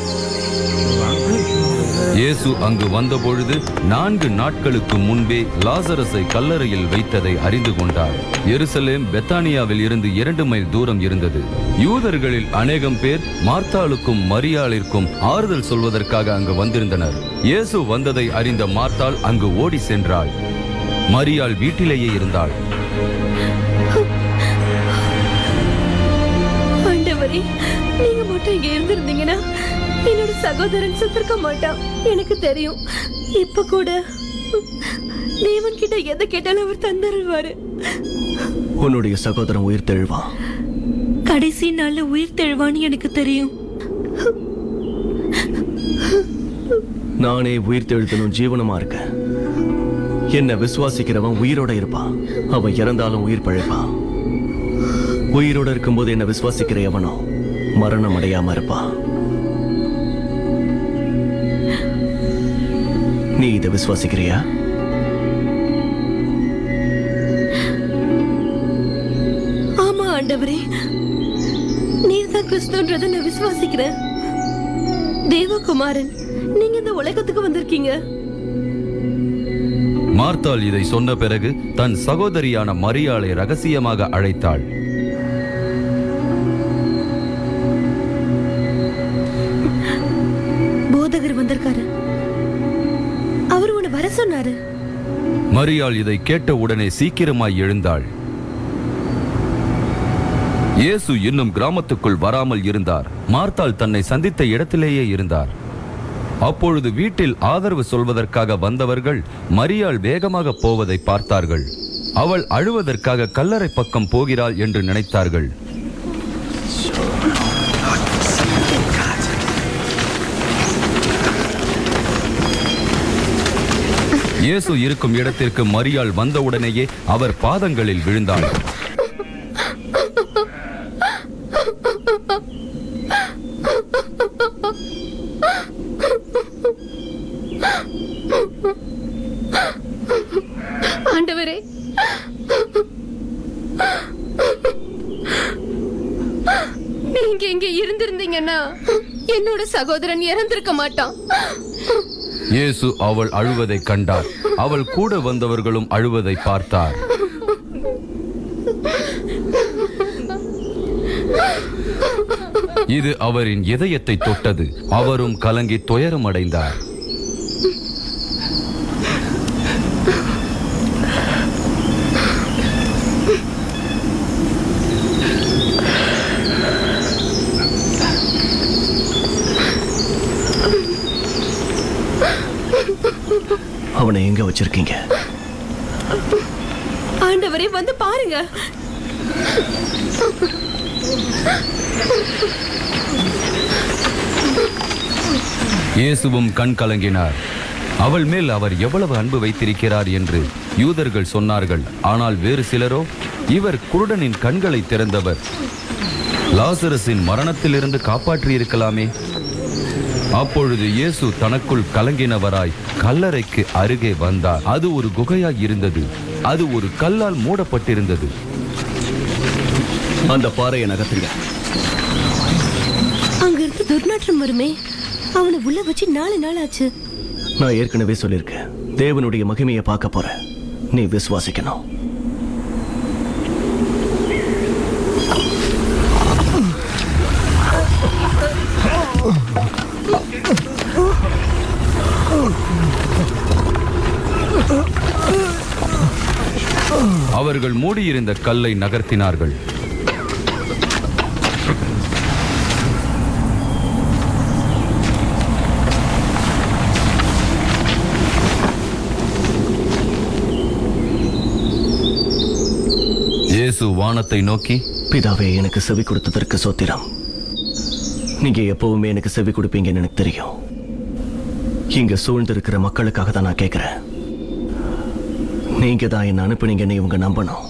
இயேசு அங்கு வந்தபொழுது நான்கு நாட்களுக்கு முன்பே லாசரஸை கல்லறையில் வைத்ததை அறிந்து கொண்டார். எருசலேம் பெத்தானியாவில் இருந்து இரண்டு மைல் தூரம் இருந்தது. யூதர்களில் அநேகம் பேர் மார்த்தாளுக்கும் மரியாளிற்கும் ஆறுதல் சொல்வதற்காக அங்கு வந்திருந்தனர். இயேசு வந்ததை அறிந்த மார்த்தாள் அங்கு ஓடி சென்றாள். மரியாள் வீட்டிலேயே இருந்தாள். ஆண்டவரே, நீங்க மட்டும் இங்க இருந்திருந்தீங்கன்னா என்னோட சகோதரன் செத்துருக்க மாட்டான். எனக்கு தெரியும். இப்ப கூட தேவன் கிட்ட எதை கேட்டாலும் அவர் தந்தருவாரு. உன்னுடைய சகோதரன் உயிர் தெழுவான். கடைசி நாள்ல உயிர் தெழுவான்னு எனக்கு தெரியும். நானே உயிர் தெழுத்தனும் ஜீவனமா இருக்கேன். என்ன விசுவாசிக்கிறவன் உயிரோட இருப்பான். அவன் இறந்தாலும் உயிர் பழைப்பான். உயிரோட இருக்கும்போது என்ன விசுவாசிக்கிற எவனோ மரணம் அடையாம இருப்பான். நீ இதை விசுவாசிக்கிறியா? ஆமா ஆண்டவரே, நீர் இவர்தான் கிறிஸ்துன்றதை நான் விசுவாசிக்கிறேன். தேவகுமாரன், நீங்க இந்த உலகத்துக்கு வந்திருக்கீங்க. மார்த்தாள் இதை சொன்ன பிறகு தன் சகோதரியான மரியாளை ரகசியமாக அழைத்தாள். போதகர் வந்திருக்காரு, அவர் உன்னை வர சொன்னாரு. மரியாள் இதை கேட்ட உடனே சீக்கிரமாய் எழுந்தாள். இயேசு இன்னும் கிராமத்துக்குள் வராமல் இருந்தார். மார்த்தாள் தன்னை சந்தித்த இடத்திலேயே இருந்தார். அப்பொழுது வீட்டில் ஆதரவு சொல்வதற்காக வந்தவர்கள் மரியாள் வேகமாக போவதை பார்த்தார்கள். அவள் அழுவதற்காக கல்லறை பக்கம் போகிறாள் என்று நினைத்தார்கள். இயேசு இருக்கும் இடத்திற்கு மரியாள் வந்தவுடனேயே அவர் பாதங்களில் விழுந்தாள். ஆண்டவரே, நீங்க இங்க இருந்திருந்தீங்கன்னா என்னோட சகோதரன் இறந்திருக்க மாட்டான். இயேசு அவள் அழுவதை கண்டார். அவள் கூட வந்தவர்களும் அழுவதை பார்த்தார். இது அவரின் இதயத்தை தொட்டது. அவரும் கலங்கி துயரம் அடைந்தார். அவனை எங்க வச்சிருக்கீங்க? ஆண்டவரே, வந்து பாருங்க. இயேசுவும் கண் கலங்கினார். அவள் மேல் அவர் எவ்வளவு அன்பு வைத்திருக்கிறார் என்று யூதர்கள் சொன்னார்கள். ஆனால் வேறு சிலரோ, இவர் குருடனின் கண்களை திறந்தவர், லாசரஸின் மரணத்திலிருந்து காப்பாற்றி இருக்கலாமே. அப்பொழுது இயேசு தனக்குள் கலங்கினவராய் கல்லறைக்கு அருகே வந்தார். அது ஒரு குகையாய் இருந்தது. அது ஒரு கல்லால் மூடப்பட்டிருந்தது. அந்த பாறையை நகர்த்துங்க. அங்கிருந்து துர்நாற்றம் வருமே. அவனை உள்ள வச்சு நாலு நாள் ஆச்சு. நான் ஏற்கனவே சொல்லியிருக்கேன், தேவனுடைய மகிமையை பார்க்க போறேன். நீ விசுவாசிக்கணும். அவர்கள் மூடியிருந்த கல்லை நகர்த்தினார்கள். இயேசு வானத்தை நோக்கி, பிதாவே, எனக்கு செவி கொடுத்ததற்கு சோத்திரம். நீங்க எப்பவுமே எனக்கு செவி கொடுப்பீங்கன்னு எனக்கு தெரியும். இங்க சூழ்ந்திருக்கிற மக்களுக்காக தான் நான் கேட்கிறேன். நீங்க தான் என்ன அனுப்புனீங்கன்னு இவங்க நம்பணும்.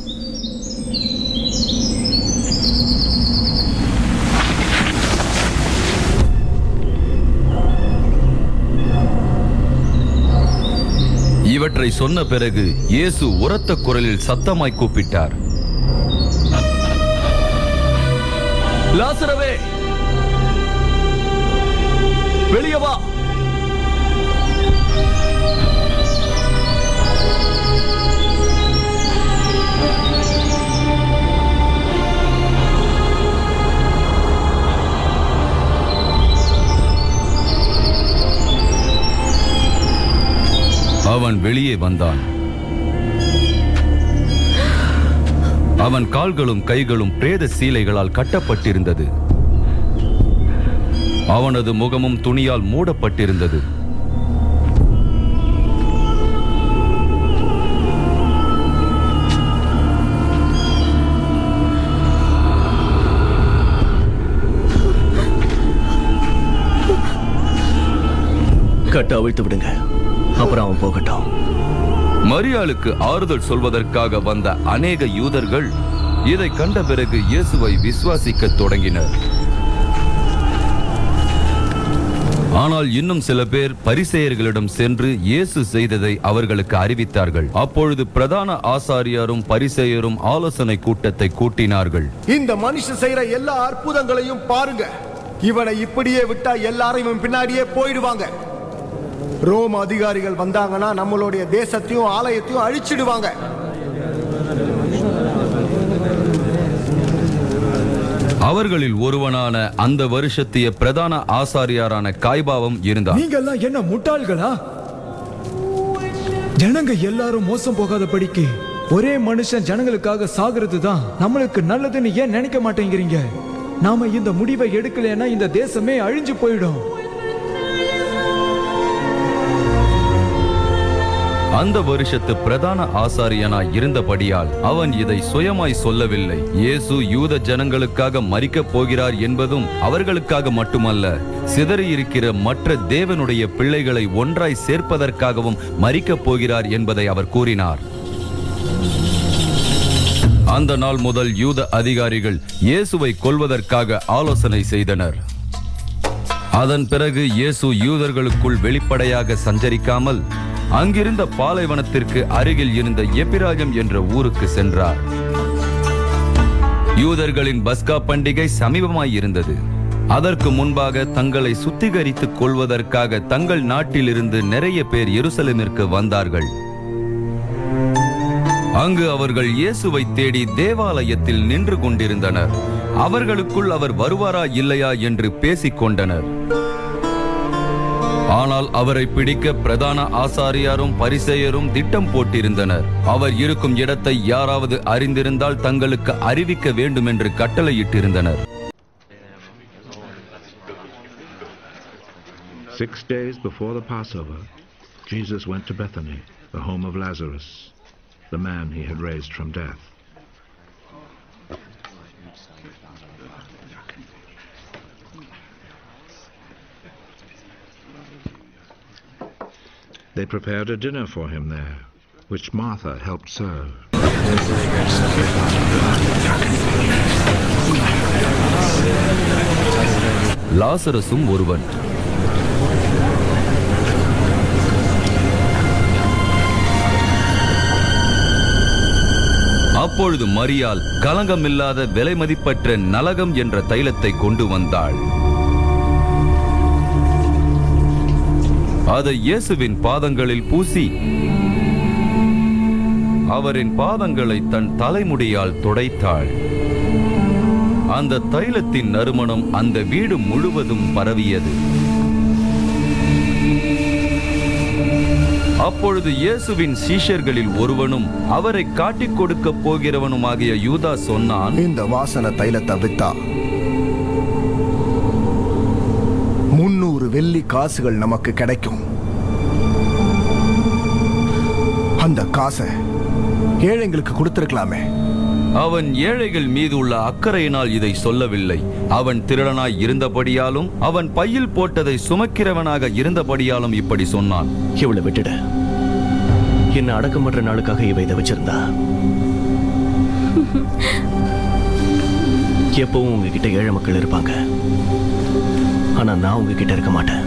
இவற்றை சொன்ன பிறகு இயேசு உரத்த குரலில் சத்தமாய் கூப்பிட்டார், லாசரவே, வெளியே வா. அவன் வெளியே வந்தான். அவன் கால்களும் கைகளும் பிரேத சீலைகளால் கட்டப்பட்டிருந்தது. அவனது முகமும் துணியால் மூடப்பட்டிருந்தது. கட்ட அவிழ்த்து விடுங்க, அப்புறம் அவன் போகட்டும். மரியாளுக்கு ஆறுதல் சொல்வதற்காக வந்த அநேக யூதர்கள் இதை கண்ட பிறகு இயேசுவை விசுவாசிக்க தொடங்கினர். ஆனால் இன்னும் சில பேர் பரிசேயர்களிடம் சென்று இயேசு செய்ததை அவர்களுக்கு அறிவித்தார்கள். அப்பொழுது பிரதான ஆசாரியரும் பரிசேயரும் ஆலோசனை கூட்டத்தை கூட்டினார்கள். இந்த மனுஷன் செய்யற எல்லா அற்புதங்களையும் பாருங்க. இவனை இப்படியே விட்டா எல்லாரும் இவன் பின்னாடியே போயிடுவாங்க. ரோம் அதிகாரிகள் வந்தாங்கன்னா நம்மளுடைய தேசத்தையும் ஆலயத்தையும் அழிச்சிடுவாங்க. அவர்களில் ஒருவனான அந்த வருஷத்திய பிரதான ஆசாரியாரான காய்பாவும் இருந்தார். நீங்க எல்லாம் என்ன முட்டாள்களா? ஜனங்க எல்லாரும் மோசம் போகாதபடிக்கு ஒரே மனுஷன் ஜனங்களுக்காக சாகிறது தான் நம்மளுக்கு நல்லதுன்னு ஏன் நினைக்க மாட்டேங்கிறீங்க? நாம இந்த முடிவை எடுக்கலைன்னா இந்த தேசமே அழிஞ்சு போயிடும். அந்த வருஷத்து பிரதான ஆசாரியனாய் இருந்தபடியால் அவன் இதை சுயமாய் சொல்லவில்லை. இயேசு யூத ஜனங்களுக்காக மரிக்கப் போகிறார் என்பதும் அவர்களுக்காக மட்டுமல்ல, சிதறியிருக்கிற மற்ற தேவனுடைய பிள்ளைகளை ஒன்றாய் சேர்ப்பதற்காகவும் மரிக்கப் போகிறார் என்பதை அவர் கூறினார். அந்த நாள் முதல் யூத அதிகாரிகள் இயேசுவை கொல்வதற்காக ஆலோசனை செய்தனர். அதன் பிறகு இயேசு யூதர்களுக்குள் வெளிப்படையாக சஞ்சரிக்காமல் அங்கிருந்த பாலைவனத்திற்கு அருகில் இருந்த எப்பிராயிம் என்ற ஊருக்கு சென்றார். யூதர்களின் பஸ்கா பண்டிகை சமீபமாய் இருந்தது. அதற்கு முன்பாக தங்களை சுத்திகரித்துக் கொள்வதற்காக தங்கள் நாட்டிலிருந்து நிறைய பேர் எருசலேமிற்கு வந்தார்கள். அங்கு அவர்கள் இயேசுவை தேடி தேவாலயத்தில் நின்று கொண்டிருந்தனர். அவர்களுக்குள் அவர் வருவாரா இல்லையா என்று பேசிக் கொண்டனர். ஆனால் அவரை பிடிக்க பிரதான ஆசாரியாரும் பரிசேயரும் திட்டம் போட்டிருந்தனர். அவர் இருக்கும் இடத்தை யாராவது அறிந்திருந்தால் தங்களுக்கு அறிவிக்க வேண்டும் என்று கட்டளையிட்டிருந்தனர். Six days before the Passover, Jesus went to Bethany, the home of Lazarus, the man he had raised from death. They prepared a dinner for him there, which Martha helped serve. லாசரசும் ஒருவன். அப்பொழுது மரியாள் கலங்கமில்லாத விலை மதிப்பற்ற நலகம் என்ற தைலத்தை கொண்டு வந்தாள். அதை இயேசுவின் பாதங்களில் பூசி அவரின் பாதங்களை தன் தலைமுடியால் துடைத்தாள். அந்த தைலத்தின் நறுமணம் அந்த வீடு முழுவதும் பரவியது. அப்பொழுது இயேசுவின் சீஷர்களில் ஒருவனும் அவரை காட்டிக் கொடுக்க போகிறவனுமாகிய யூதா சொன்னான், இந்த வாசன தைலத்தை வித்தா முன்னூறு வெள்ளி காசுகள் நமக்கு கிடைக்கும். அந்த காசை ஏழைங்களுக்கு கொடுத்திருக்கலாமே. அவன் ஏழைகள் மீது உள்ள அக்கறையினால் இதை சொல்லவில்லை. அவன் திருடனாய் இருந்தபடியாலும் அவன் பையில் போட்டதை சுமக்கிறவனாக இருந்தபடியாலும் இப்படி சொன்னான். இவளை விட்டுட, என்ன அடக்கம் பண்ற நாளுக்காக இவ இதை வச்சிருந்தா. எப்பவும் உங்ககிட்ட ஏழை மக்கள் இருப்பாங்க, ஆனா நான் உங்ககிட்ட இருக்க மாட்டேன்.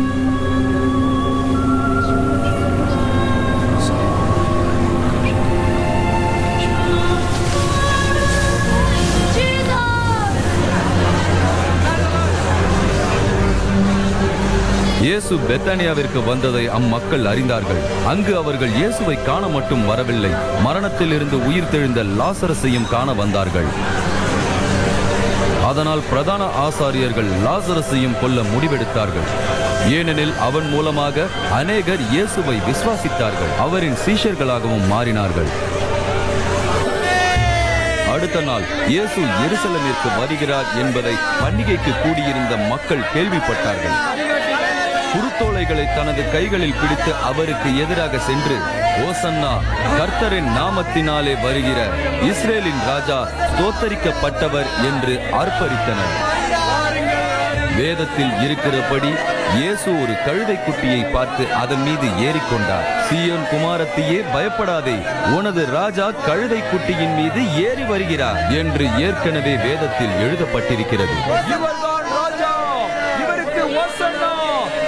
இயேசு பெத்தானியாவிற்கு வந்ததை அம்மக்கள் அறிந்தார்கள். அங்கு அவர்கள் இயேசுவை காண மட்டும் வரவில்லை, மரணத்தில் இருந்து உயிர் தெழுந்த லாசரசையும் காண வந்தார்கள். அதனால் பிரதான ஆசாரியர்கள் லாசரசையும் கொல்ல முடிவெடுத்தார்கள். ஏனெனில் அவன் மூலமாக அநேகர் இயேசுவை விசுவாசித்தார்கள், அவரின் சீஷர்களாகவும் மாறினார்கள். அடுத்த நாள் இயேசு எருசலேமிற்கு வருகிறார் என்பதை பண்டிகைக்கு கூடியிருந்த மக்கள் கேள்விப்பட்டார்கள். குருத்தோலைகளை தனது கைகளில் பிடித்து அவருக்கு எதிராக சென்று, ஓசன்னா, கர்த்தரின் நாமத்தினாலே வருகிற இஸ்ரேலின் ராஜா ஸ்தோத்தரிக்கப்பட்டவர் என்று ஆர்ப்பரித்தனர். வேதத்தில் இருக்கிறபடி இயேசு ஒரு கழுதை குட்டியை பார்த்து அதன் மீது ஏறிக்கொண்டார். சீயோன் குமாரத்தியே, பயப்படாதே, உனது ராஜா கழுதை குட்டியின் மீது ஏறி வருகிறார் என்று ஏற்கனவே வேதத்தில் எழுதப்பட்டிருக்கிறது.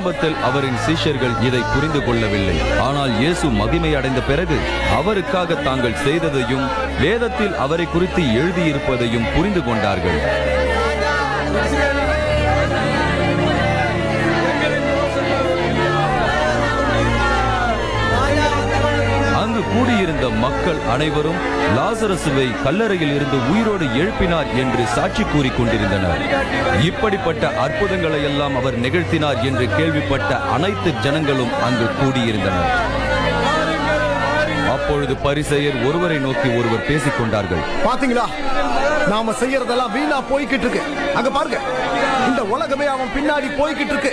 ஆரம்பத்தில் அவரின் சீஷர்கள் இதை புரிந்து கொள்ளவில்லை. ஆனால் இயேசு மகிமை அடைந்த பிறகு அவருக்காக தாங்கள் செய்ததையும் வேதத்தில் அவரை குறித்து எழுதியிருப்பதையும் புரிந்து கொண்டார்கள். அங்கு கூடியிருந்த மக்கள் அனைவரும் லாசரசுவை கல்லறையில் இருந்து உயிரோடு எழுப்பினார் என்று சாட்சி கூறிக் கொண்டிருந்தனர். இப்படிப்பட்ட அற்புதங்களை எல்லாம் அவர் நிகழ்த்தினார் என்று கேள்விப்பட்ட அனைத்து ஜனங்களும் அங்கு கூடியிருந்தனர். அப்பொழுது பரிசேயர் ஒருவரை நோக்கி ஒருவர் பேசிக் கொண்டார்கள். பாத்தீங்களா, நாம செய்யறதெல்லாம் வீணா போய்கிட்டு இருக்கு. அங்க பாருங்க, இந்த உலகமே அவன் பின்னாடி போய்கிட்டு இருக்கு.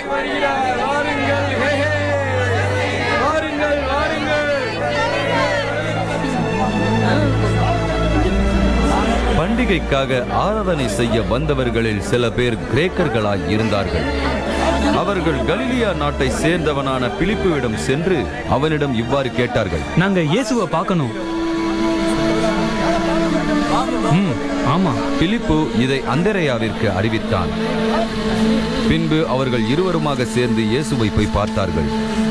பண்டிகைக்காக ஆராதனை செய்ய வந்தவர்களில் சில பேர் கிரேக்கர்களாய் இருந்தார்கள். அவர்கள் கலிலியா நாட்டை சேர்ந்தவனான பிலிப்புவிடம் சென்று அவனிடம் இவ்வாறு கேட்டார்கள். நாங்க இயேசுவை பார்க்கணும். ஆமா. பிலிப்பு இதை அந்திரேயாவிற்கு அறிவித்தான். பின்பு அவர்கள் இருவருமாக சேர்ந்து இயேசுவை போய் பார்த்தார்கள்.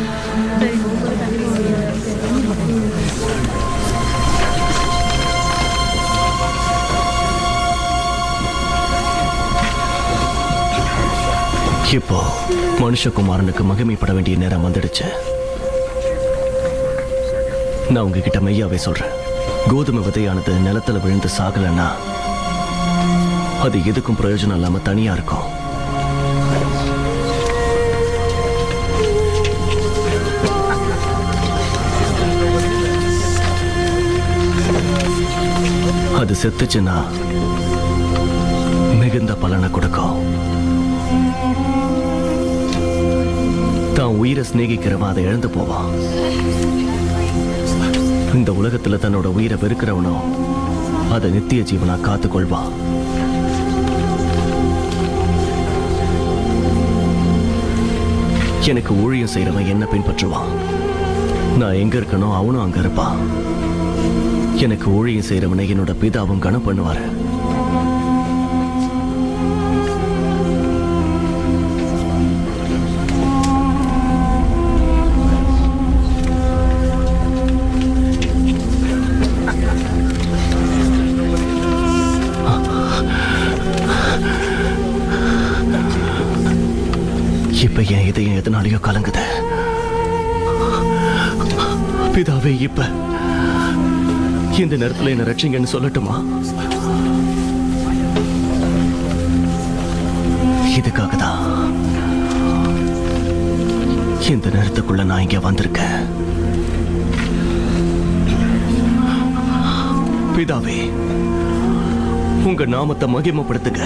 இப்போ மனுஷகுமாரனுக்கு மகிமைப்பட வேண்டிய நேரம் வந்துடுச்சு. நான் உங்ககிட்ட மெய்யாவே சொல்றேன், கோதுமை விதையானது நிலத்துல விழுந்து சாகலன்னா அது எதுக்கும் பிரயோஜனம் இல்லாம தனியா இருக்கும். அது செத்துச்சுன்னா மிகுந்த பலனை கொடுக்கும். தான் உயிரை சிநேகிக்கிறவன் அதை இழந்து போவான். இந்த உலகத்துல தன்னோட உயிரை வெறுக்கிறவனோ அதை நித்திய ஜீவனா காத்துக்கொள்வான். எனக்கு ஊழியம் செய்யறவன் என்ன பின்பற்றுவான். நான் எங்க இருக்கணும் அவனும் அங்க இருப்பான். எனக்கு ஊழியம் செய்யறவனை என்னோட பிதாவும் கனம் பண்ணுவாரு. இப்ப என் இதயம் எதனாலேயோ கலங்குது. பிதாவே, இப்ப இந்த நேரத்துல என்ன ரட்சிங்கன்னு சொல்லட்டுமா? இதுக்காக தான் இந்த நேரத்துக்குள்ள நான் இங்க வந்திருக்கேன். பிதாவே, உங்க நாமத்தை மகிமைப்படுத்துங்க.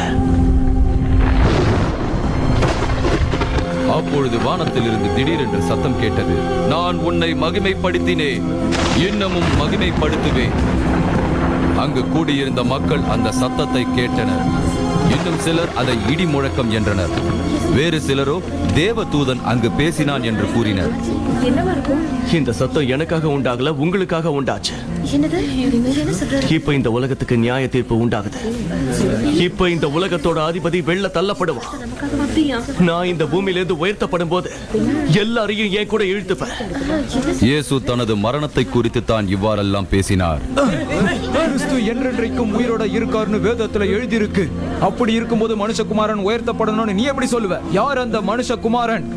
அப்பொழுது வானத்திலிருந்து திடீரென்று சத்தம் கேட்டது. நான் உன்னை மகிமைப்படுத்தினேன், இன்னமும் மகிமைப்படுத்துவேன். அங்கு கூடியிருந்த மக்கள் அந்த சத்தத்தை கேட்டனர். இன்னும் சிலர் அதை இடி முழக்கம் என்றனர். வேறு சிலரோ தேவதூதன் அங்கு பேசினான் என்று கூறினர். இந்த சத்தம் எனக்காக உண்டாகல, உங்களுக்காக உண்டாச்சு. இப்ப இந்த உலகத்துக்கு நியாய தீர்ப்பு உண்டாகுது. இப்ப இந்த உலகத்தோட அதிபதி வெள்ள தள்ளப்படுவான். நான் இந்த பூமியிலிருந்து உயர்த்தப்படும் போது எல்லாரையும் என் கூட இழுத்துப்பேன். இயேசு தனது மரணத்தை குறித்து தான் இவ்வாறெல்லாம் பேசினார். கிறிஸ்து என்றென்றைக்கும் உயிரோட இருக்காருன்னு வேதத்துல எழுதியிருக்கு. அப்படி இருக்கும்போது மனுஷகுமாரன் உயர்த்தப்படணும்னு நீ எப்படி சொல்லுவ? யார் அந்த மனுஷகுமாரன்?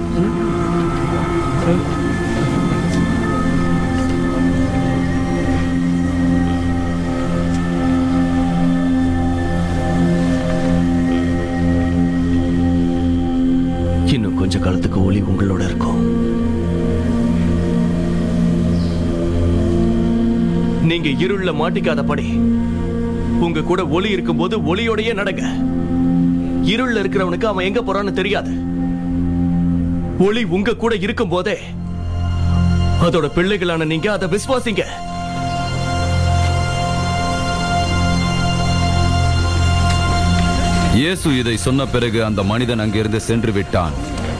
இன்னும் கொஞ்ச காலத்துக்கு ஒளி உங்களோட இருக்கும். நீங்க இருள்ல மாட்டிக்காதபடி உங்க கூட ஒளி இருக்கும்போது ஒளியோடயே நடங்க. இருள்ல இருக்கிறவனுக்கு அவன் எங்க போறான்னு தெரியாது. ஒளி உங்க கூட இருக்கும் போதே அதோட பிள்ளைகளான நீங்க அதை விசுவாசிங்க. இயேசு இதை சொன்ன பிறகு அந்த மனிதன் அங்கிருந்து சென்று விட்டான்.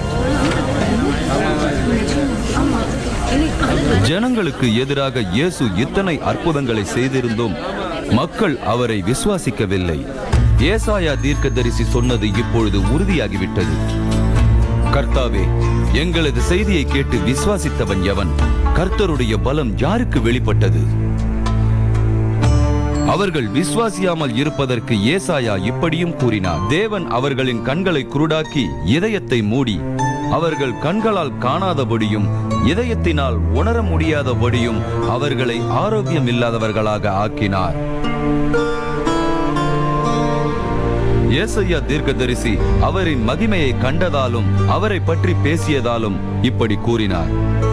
ஜனங்களுக்கு எதிராக இயேசு இத்தனை அற்புதங்களை செய்திருந்தும் மக்கள் அவரை விசுவாசிக்கவில்லை. ஏசாயா தீர்க்கதரிசி சொன்னது இப்பொழுது உறுதியாகிவிட்டது. கர்த்தாவே, எங்களது செய்தியை கேட்டு விசுவாசித்தவன் எவன்? கர்த்தருடைய பலம் யாருக்கு வெளிப்பட்டது? அவர்கள் விசுவாசியாமல் இருப்பதற்கு ஏசாயா இப்படியும் கூறினார். தேவன் அவர்களின் கண்களை குருடாக்கி இதயத்தை மூடி அவர்கள் கண்களால் காணாதபடியும் இதயத்தினால் உணர முடியாதபடியும் அவர்களை ஆரோக்கியம் இல்லாதவர்களாக ஆக்கினார். ஏசாயா தீர்க்கதரிசி அவரின் மகிமையை கண்டதாலும் அவரை பற்றி பேசியதாலும் இப்படி கூறினார்.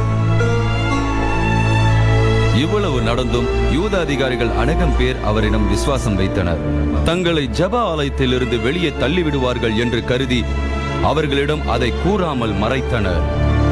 இவ்வளவு நடந்தும் யூத அதிகாரிகள் அநேகம் பேர் அவரிடம் விசுவாசம் வைத்தனர். தங்களை ஜெப ஆலயத்திலிருந்து வெளியே தள்ளிவிடுவார்கள் என்று கருதி அவர்களிடம் அதை கூறாமல் மறைத்தனர்.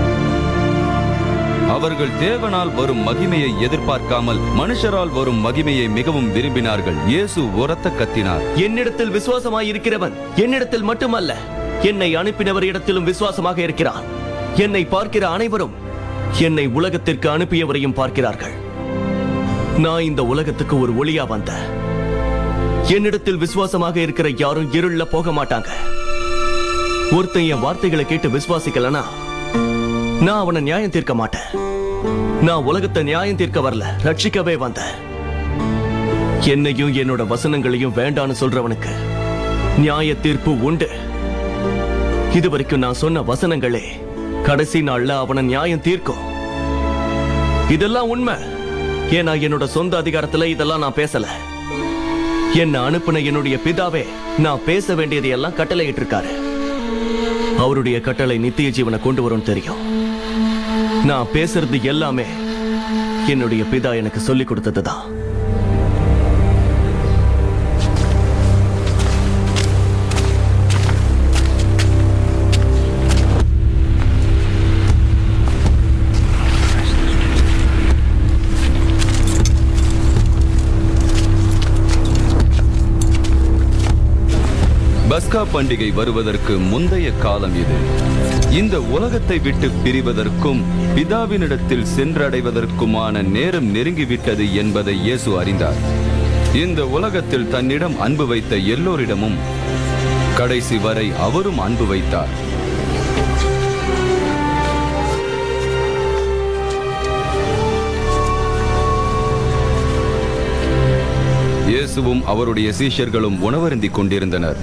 அவர்கள் தேவனால் வரும் மகிமையை எதிர்பார்க்காமல் மனுஷரால் வரும் மகிமையை மிகவும் விரும்பினார்கள். இயேசு உரத்த கத்தினார், என்னிடத்தில் விசுவாசமாய் இருக்கிறவன் என்னிடத்தில் மட்டுமல்ல, என்னை அனுப்பினவர் இடத்திலும் விசுவாசமாக இருக்கிறான். என்னை பார்க்கிற அனைவரும் என்னை உலகத்திற்கு அனுப்பியவரையும் பார்க்கிறார்கள். நான் இந்த உலகத்துக்கு ஒரு ஒளியா வந்த. என்னிடத்தில் விசுவாசமாக இருக்கிற யாரும் இருள போக மாட்டாங்க. ஒருத்தன் என் வார்த்தைகளை கேட்டு விசுவாசிக்கலனா நான் அவனை நியாயம் தீர்க்க மாட்டேன். நான் உலகத்தை நியாயம் தீர்க்க வரல, ரட்சிக்கவே வந்தேன். என்னையும் என்னோட வசனங்களையும் வேண்டான்னு சொல்றவனுக்கு நியாய தீர்ப்பு உண்டு. இதுவரைக்கும் நான் சொன்ன வசனங்களே கடைசி நாள்ல அவனை நியாயம் தீர்க்கும். இதெல்லாம் உண்மை. ஏன்னா என்னோட சொந்த அதிகாரத்துல இதெல்லாம் நான் பேசல. என்ன அனுப்பின என்னுடைய பிதாவே நான் பேச வேண்டியதை எல்லாம் கட்டளையிட்டு இருக்காரு. அவருடைய கட்டளை நித்திய ஜீவனை கொண்டு வரும் தெரியும். நான் பேசுறது எல்லாமே என்னுடைய பிதா எனக்கு சொல்லிக் கொடுத்ததுதான். பஸ்கா பண்டிகை வருவதற்கு முந்தைய காலம் இது. இந்த உலகத்தை விட்டு பிரிவதற்கும் பிதாவினிடத்தில் சென்றடைவதற்குமான நேரம் நெருங்கிவிட்டது என்பதை இயேசு அறிந்தார். இந்த உலகத்தில் தன்னிடம் அன்பு வைத்த எல்லோரிடமும் கடைசி வரை அவரும் அன்பு வைத்தார். இயேசுவும் அவருடைய சீஷர்களும் உணவருந்திக் கொண்டிருந்தனர்.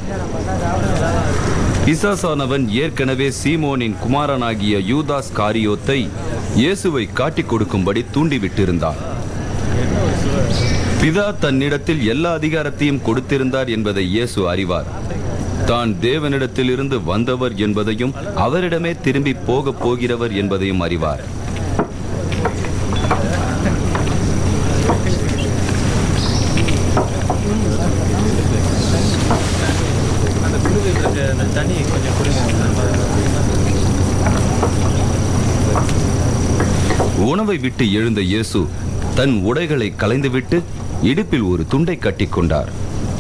பிசாசானவன் ஏற்கனவே சீமோனின் குமாரனாகிய யூதாஸ் காரியோத்தை இயேசுவை காட்டிக் கொடுக்கும்படி தூண்டிவிட்டிருந்தார். பிதா தன்னிடத்தில் எல்லா அதிகாரத்தையும் கொடுத்திருந்தார் என்பதை இயேசு அறிவார். தான் தேவனிடத்திலிருந்து வந்தவர் என்பதையும் அவரிடமே திரும்பி போக போகிறவர் என்பதையும் அறிவார். உணவை விட்டு எழுந்த இயேசு தன் உடைகளை களைந்துவிட்டு இடுப்பில் ஒரு துண்டை கட்டிக்கொண்டார்.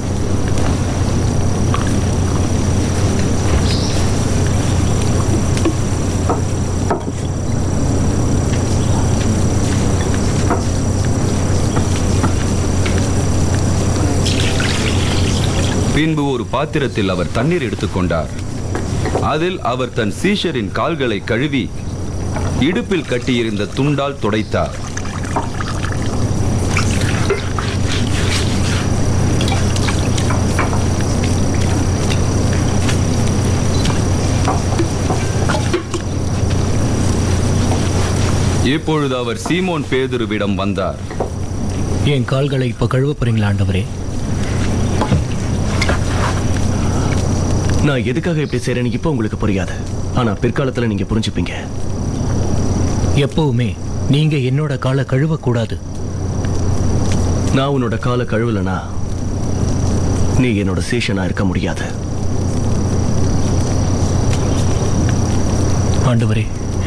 பின்பு ஒரு பாத்திரத்தில் அவர் தண்ணீர் எடுத்துக்கொண்டார். அதில் அவர் தன் சீஷரின் கால்களை கழுவி இடுப்பில் கட்டியிருந்த துண்டால் துடைத்தார். இப்பொழுது அவர் சீமோன் பேதுருவிடம் வந்தார். என் கால்களை இப்ப கழுவ போறீங்களா ஆண்டவரே? நான் எதுக்காக இப்படி செய்றேன்னு இப்ப உங்களுக்கு புரியாது, ஆனா பிற்காலத்துல நீங்க புரிஞ்சுப்பீங்க. எப்பவுமே நீங்க என்னோட காலை கழுவ கூடாது. நான் உன்னோட காலை கழுவலனா நீ என்னோட சீஷனா இருக்க முடியாது. ஆண்டவரே,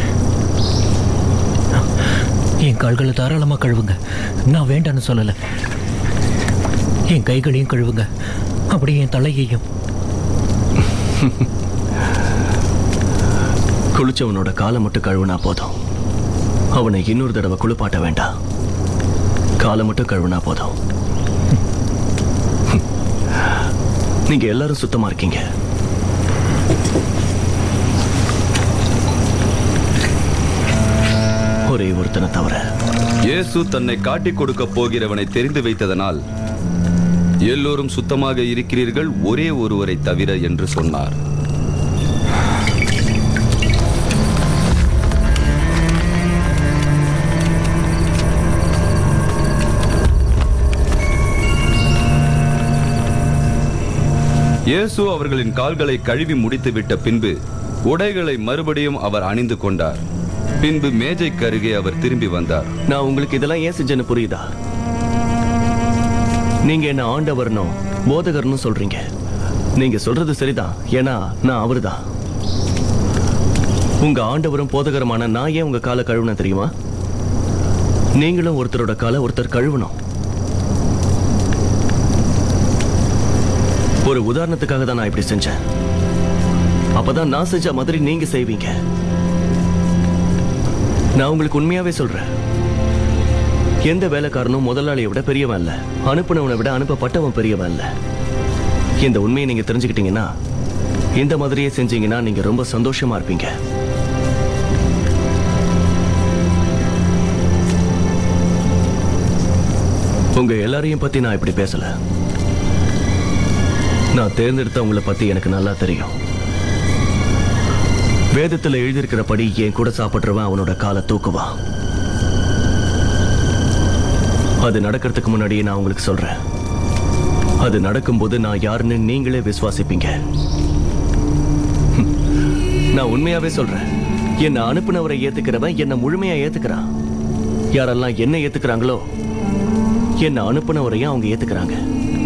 என் கால்களை தாராளமா கழுவுங்க. நான் வேண்டான்னு சொல்லல. என் கைகளையும் கழுவுங்க, அப்படியே என் தலையையும். குளிச்சவனோட காலை மட்டும் கழுவுனா போதும். அவனை இன்னொரு தடவை குளிப்பாட்ட வேண்டாம். காலை மட்டும் கழுவுனா போதும். நீங்க எல்லாரும் சுத்தமா இருக்கீங்க. ஒருத்தனை தவிர. இயேசு தன்னை காட்டிக் கொடுக்க போகிறவனை தெரிந்து வைத்ததனால் எல்லோரும் சுத்தமாக இருக்கிறீர்கள் ஒரே ஒருவரை தவிர என்று சொன்னார். இயேசு அவர்களின் கால்களை கழுவி முடித்துவிட்ட பின்பு உடைகளை மறுபடியும் அவர் அணிந்து கொண்டார். பின்பு மேஜைக்கு அருகே அவர் திரும்பி வந்தார். நான் உங்களுக்கு இதெல்லாம் ஏன் செஞ்சேன்னு புரியுதா? நீங்க என்ன ஆண்டவர்னோ போதகர்னு சொல்றீங்க. நீங்க சொல்றது சரிதான், ஏன்னா நான் அவர்தான். உங்க ஆண்டவரும் போதகரமான நான் ஏன் உங்க காலை கழுவுன தெரியுமா? நீங்களும் ஒருத்தரோட காலை ஒருத்தர் கழுவணும். ஒரு உதாரணத்துக்காக தான் நான் இப்படி செஞ்சேன். அப்பதான் நான் செஞ்ச மாதிரி நீங்க செய்வீங்க. நான் உங்களுக்கு உண்மையாவே சொல்றேன், எந்த வேலைக்காரனும் முதலாளியை விட பெரியவன் இல்ல, அனுப்புனவனை விட அனுப்பப்பட்டவன் பெரியவன் இல்ல. இந்த உண்மையை நீங்க தெரிஞ்சுக்கிட்டீங்கன்னா, இந்த மாதிரியே செஞ்சீங்கன்னா நீங்க ரொம்ப சந்தோஷமா இருப்பீங்க. உங்க எல்லாரையும் பத்தி நான் இப்படி பேசல. நான் தேர்ந்தெடுத்தவங்களை பத்தி எனக்கு நல்லா தெரியும். வேதத்தில் எழுதியிருக்கிறபடி என் கூட சாப்பிட்றவன் அவனோட காலை தூக்குவான். அது நடக்கிறதுக்கு முன்னாடியே நான் உங்களுக்கு சொல்றேன், அது நடக்கும்போது நான் யாருன்னு நீங்களே விசுவாசிப்பீங்க. நான் உண்மையாவே சொல்றேன், என்னை அனுப்புனவரை ஏத்துக்கிறவன் என்னை முழுமையா ஏத்துக்கிறான். யாரெல்லாம் என்ன ஏத்துக்கிறாங்களோ என்னை அனுப்புனவரையும் அவங்க ஏத்துக்கிறாங்க.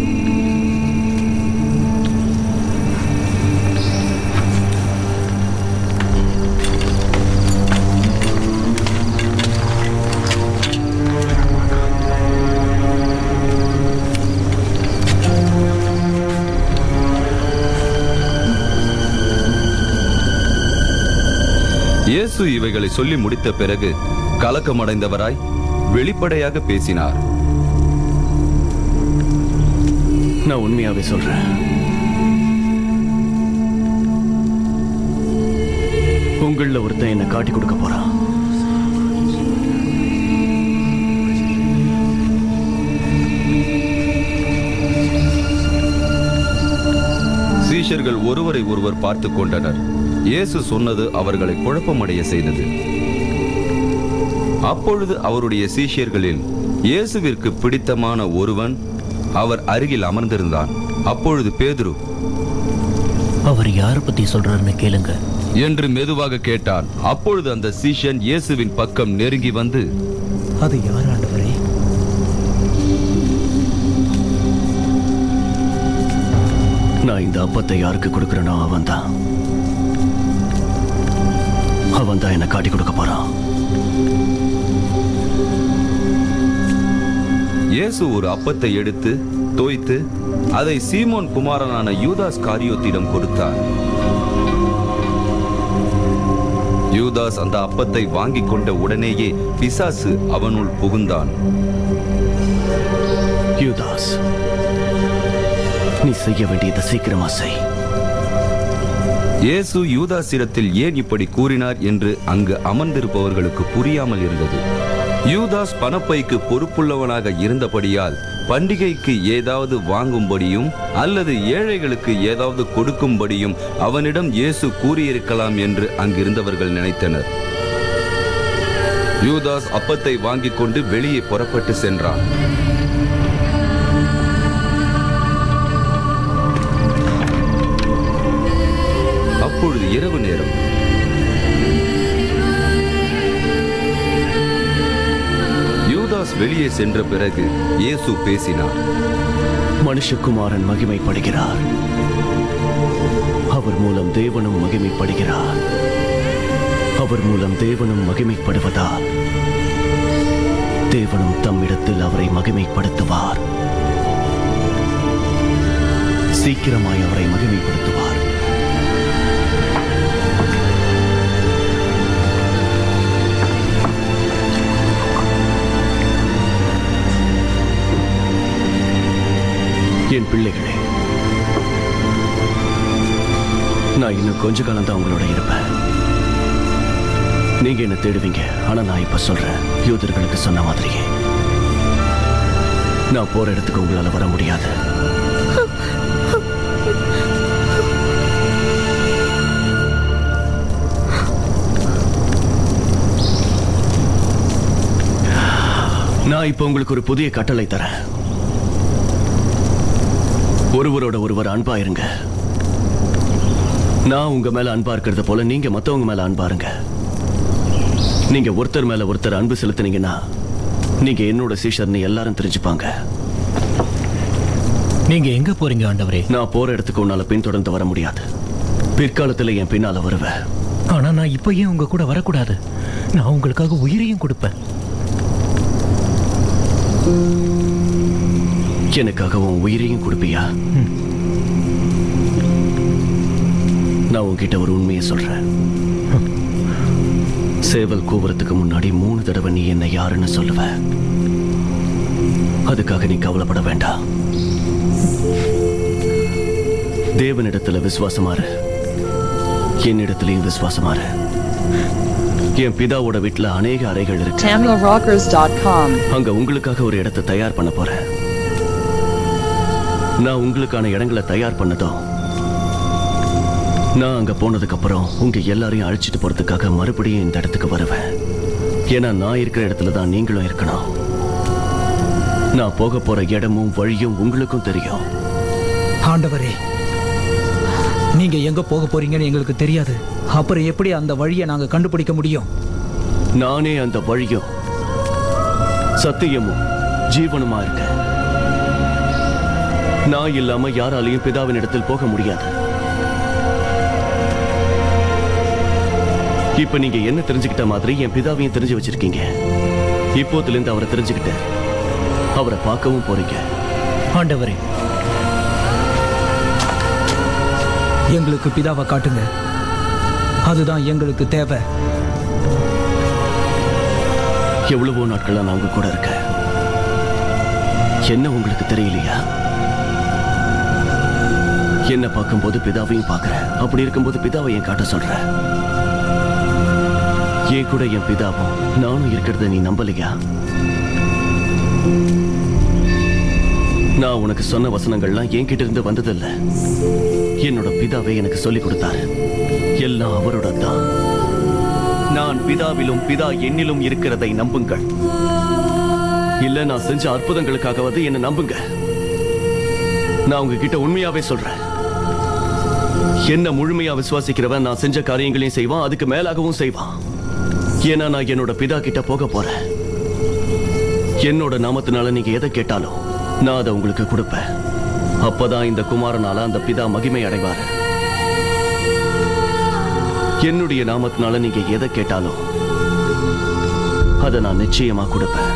இயேசு இவைகளை சொல்லி முடித்த பிறகு கலக்கமடைந்தவராய் வெளிப்படையாக பேசினார். நான் உண்மையாவே சொல்றேன், உங்கள ஒருத்தன் என்ன காட்டி கொடுக்க போறான். சீஷர்கள் ஒருவரை ஒருவர் பார்த்து கொண்டனர். இயேசு சொன்னது அவர்களை குழப்பமடைய செய்தது. அப்பொழுது அவருடைய சீஷர்களில் இயேசுவிற்கு பிடித்தமான ஒருவன் அவர் அருகில் அமர்ந்திருந்தான். அப்பொழுது பேதுரு, அவர் யாரை பத்தி சொல்றாருன்னு கேளுங்க என்று மெதுவாக கேட்டான். அப்பொழுது அந்த சீஷன் இயேசுவின் பக்கம் நெருங்கி வந்து, அது யார் ஆண்டவரே? நான் இந்த அப்பத்தை யாருக்கு கொடுக்கிறேனோ அவன் தான் அவன் தான் என்ன காட்டி கொடுக்க போறான். இயேசு ஒரு அப்பத்தை எடுத்து தோய்த்து அதை சீமோன் குமாரனான யூதாஸ் காரியோத்திடம் கொடுத்தார். யூதாஸ் அந்த அப்பத்தை வாங்கிக் கொண்ட உடனேயே பிசாசு அவனுள் புகுந்தான். யூதாஸ், நீ செய்ய வேண்டியதை சீக்கிரமா செய். இயேசு யூதாஸிடத்தில் ஏன் இப்படி கூறினார் என்று அங்கு அமர்ந்திருப்பவர்களுக்கு புரியாமல் இருந்தது. யூதாஸ் பணப்பைக்கு பொறுப்புள்ளவனாக இருந்தபடியால் பண்டிகைக்கு ஏதாவது வாங்கும்படியும் அல்லது ஏழைகளுக்கு ஏதாவது கொடுக்கும்படியும் அவனிடம் இயேசு கூறியிருக்கலாம் என்று அங்கிருந்தவர்கள் நினைத்தனர். யூதாஸ் அப்பத்தை வாங்கிக் கொண்டு வெளியே புறப்பட்டு சென்றான். அப்பொழுது இரவு நேரம். யூதாஸ் வெளியே சென்ற பிறகு இயேசு பேசினார். மனுஷகுமாரன் மகிமைப்படுகிறார், அவர் மூலம் தேவனும் மகிமைப்படுகிறார். அவர் மூலம் தேவனும் மகிமைப்படுவதால் தேவனும் தம்மிடத்தில் அவரை மகிமைப்படுத்துவார். சீக்கிரமாய் அவரை மகிமைப்படுத்துவார். என் பிள்ளைகளே, நான் இன்னும் கொஞ்ச காலம் தான் உங்களோட இருப்பேன். நீங்க என்ன தேடுவீங்க. ஆனா நான் இப்ப சொல்றேன், யூதர்களுக்கு சொன்ன மாதிரியே நான் போற இடத்துக்கு உங்களால வர முடியாது. நான் இப்ப உங்களுக்கு ஒரு புதிய கட்டளை தரேன். ஒருவரோட ஒருவர் அன்பா இருங்க. நான் உங்க மேல அன்பா இருக்கிறத போல நீங்க மத்தவங்க மேல அன்பா இருங்க. நீங்க ஒருத்தர் மேல ஒருத்தர் அன்பு செலுத்தினீங்கன்னா நீங்க என்னோட சீஷர்னு எல்லாரும் தெரிஞ்சுப்பாங்க. நீங்க எங்க போறீங்க ஆண்டவரே? நான் போற இடத்துக்கு உன்னால பின்தொடர்ந்து வர முடியாது. பிற்காலத்துல என் பின்னால வருவேன். ஆனா நான் இப்ப ஏன் உங்க கூட வரக்கூடாது? நான் உங்களுக்காக உயிரையும் கொடுப்பேன். எனக்காக உன் உயிரையும் கொடுப்பியா? நான் உன்கிட்ட ஒரு உண்மையை சொல்றேன். சேவல் கூவுறதுக்கு முன்னாடி மூணு தடவை நீ என்ன யாருன்னு சொல்லுவ. அதுக்காக நீ கவலைப்பட வேண்டாம். தேவனிடத்துல விசுவாசமாறு, என்னிடத்திலையும் விசுவாசமாறு. என் பிதாவோட வீட்டுல அநேக அறைகள் இருக்கு. tamil rockers dot com. அங்க உங்களுக்காக ஒரு இடத்தை தயார் பண்ண போறேன். நான் உங்களுக்கான இடங்களை தயார் பண்ணதும் நான் அங்க போனதுக்கு அப்புறம் உங்க எல்லாரையும் அழைச்சிட்டு போறதுக்காக மறுபடியும் இந்த இடத்துக்கு வருவேன். ஏன்னா நான் இருக்கிற இடத்துல தான் நீங்களும் இருக்கணும். நான் போக போற இடமும் வழியும் உங்களுக்கும் தெரியும். ஆண்டவரே, நீங்க எங்க போக போறீங்கன்னு எங்களுக்கு தெரியாது. அப்புறம் எப்படி அந்த வழியை நாங்க கண்டுபிடிக்க முடியும்? நானே அந்த வழியும் சத்தியமும் ஜீவனுமா இருக்கேன். நான் இல்லாம யாராலையும் பிதாவின் இடத்தில் போக முடியாது. இப்ப நீங்க என்ன தெரிஞ்சுக்கிட்ட மாதிரி என் பிதாவையும் தெரிஞ்சு வச்சிருக்கீங்க. இப்போதுல இருந்து அவரை தெரிஞ்சுக்கிட்டு அவரை பார்க்கவும் போறீங்க. ஆண்டவரே, எங்களுக்கு பிதாவை காட்டுங்க. அதுதான் எங்களுக்கு தேவை. எவ்வளவோ நாட்களா நான் உங்க கூட இருக்கேன். என்ன உங்களுக்கு தெரியலையா? என்ன பார்க்கும்போது பிதாவையும் பார்க்கிறேன். அப்படி இருக்கும்போது பிதாவை என் காட்ட சொல்றேன். என் கூட என் பிதாவும் நானும் இருக்கிறத நீ நம்பலையா? நான் உனக்கு சொன்ன வசனங்கள்லாம் என்கிட்ட இருந்து வந்ததில்லை. என்னோட பிதாவை எனக்கு சொல்லிக் கொடுத்தாரு. எல்லாம் அவரோட தான். நான் பிதாவிலும் பிதா என்னிலும் இருக்கிறதை நம்புங்கள். இல்ல நான் செஞ்ச அற்புதங்களுக்காகவது என்ன நம்புங்க. நான் உங்ககிட்ட உண்மையாவே சொல்றேன். என்ன முழுமையா விசுவாசிக்கிறவன் நான் செஞ்ச காரியங்களையும் செய்வான், அதுக்கு மேலாகவும் செய்வான். ஏன்னா நான் என்னோட பிதா கிட்ட போக போறேன். என்னோட நாமத்தினால நீங்க எதை கேட்டாலும் நான் அதை உங்களுக்கு கொடுப்பேன். அப்பதான் இந்த குமாரனால அந்த பிதா மகிமை அடைவாரு. என்னுடைய நாமத்தினால நீங்க எதை கேட்டாலும் அதை நான் நிச்சயமா கொடுப்பேன்.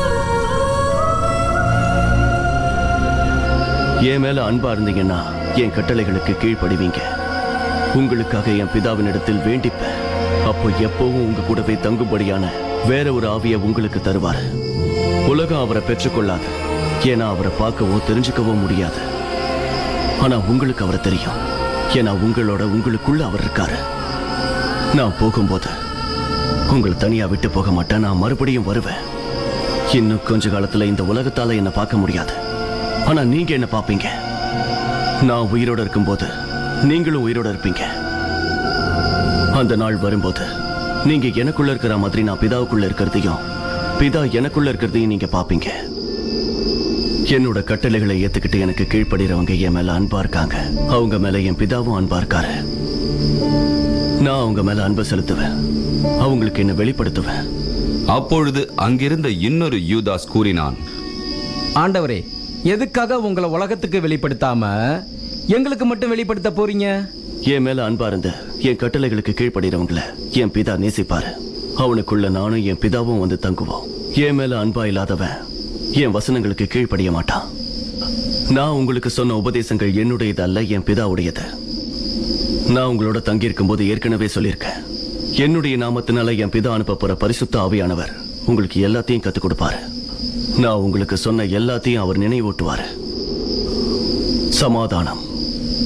என் மேல அன்பா இருந்தீங்கன்னா என் கட்டளைகளுக்கு கீழ்ப்படிவீங்க. உங்களுக்காக என் பிதாவின் இடத்தில் வேண்டிப்பேன். அப்போ எப்பவும் உங்க கூடவே தங்கும்படியான வேற ஒரு ஆவியை உங்களுக்கு தருவார். உலகம் அவரை பெற்றுக்கொள்ளாது. ஏன்னா அவரை பார்க்கவோ தெரிஞ்சுக்கவோ முடியாது. ஆனா உங்களுக்கு அவரை தெரியும். ஏன்னா உங்களோட உங்களுக்குள்ள அவர் இருக்காரு. நான் போகும்போது உங்களை தனியா விட்டு போக மாட்டேன். நான் மறுபடியும் வருவேன். இன்னும் கொஞ்ச காலத்துல இந்த உலகத்தால என்ன பார்க்க முடியாது. ஆனா நீங்க என்ன பார்ப்பீங்க. நான் உயிரோட இருக்கும்போது நீங்களும் உயிரோட இருப்பீங்க. அந்த நாள் வரும்போது நீங்க எனக்குள்ள இருக்கிற மாதிரி நான் பிதாவுக்குள்ள இருக்கிறதையும் பிதா எனக்குள்ள இருக்கிறதையும் நீங்க பார்ப்பீங்க. என்னோட கட்டளைகளை ஏத்துக்கிட்டு எனக்கு கீழ்ப்படுறவங்க என் மேல அன்பா இருக்காங்க. அவங்க மேல என் பிதாவும் அன்பா இருக்காரு. நான் அவங்க மேல அன்பை செலுத்துவேன். அவங்களுக்கு என்ன வெளிப்படுத்துவேன். அப்பொழுது அங்கிருந்த இன்னொரு யூதாஸ் கூறினான், ஆண்டவரே, எதுக்காக உங்களை உலகத்துக்கு வெளிப்படுத்தாம எங்களுக்கு மட்டும் வெளிப்படுத்த போறீங்க? என் மேல அன்பா இருந்த என் கட்டளைகளுக்கு கீழ்ப்படுறவங்களை என் பிதா நேசிப்பாரு. அவனுக்குள்ள நானும் என் பிதாவும் வந்து தங்குவோம். என் மேல அன்பா இல்லாதவன் என் வசனங்களுக்கு கீழ்ப்படிய மாட்டான். நான் உங்களுக்கு சொன்ன உபதேசங்கள் என்னுடையது அல்ல, என் பிதாவுடையது. நான் உங்களோட தங்கி இருக்கும் போது ஏற்கனவே சொல்லியிருக்கேன். என்னுடைய நாமத்தினால என் பிதா அனுப்ப போற பரிசுத்த ஆவியானவர் உங்களுக்கு எல்லாத்தையும் கத்துக் கொடுப்பாரு. நான் உங்களுக்கு சொன்ன எல்லாத்தையும் அவர் நினைவூட்டுவாரு. சமாதானம்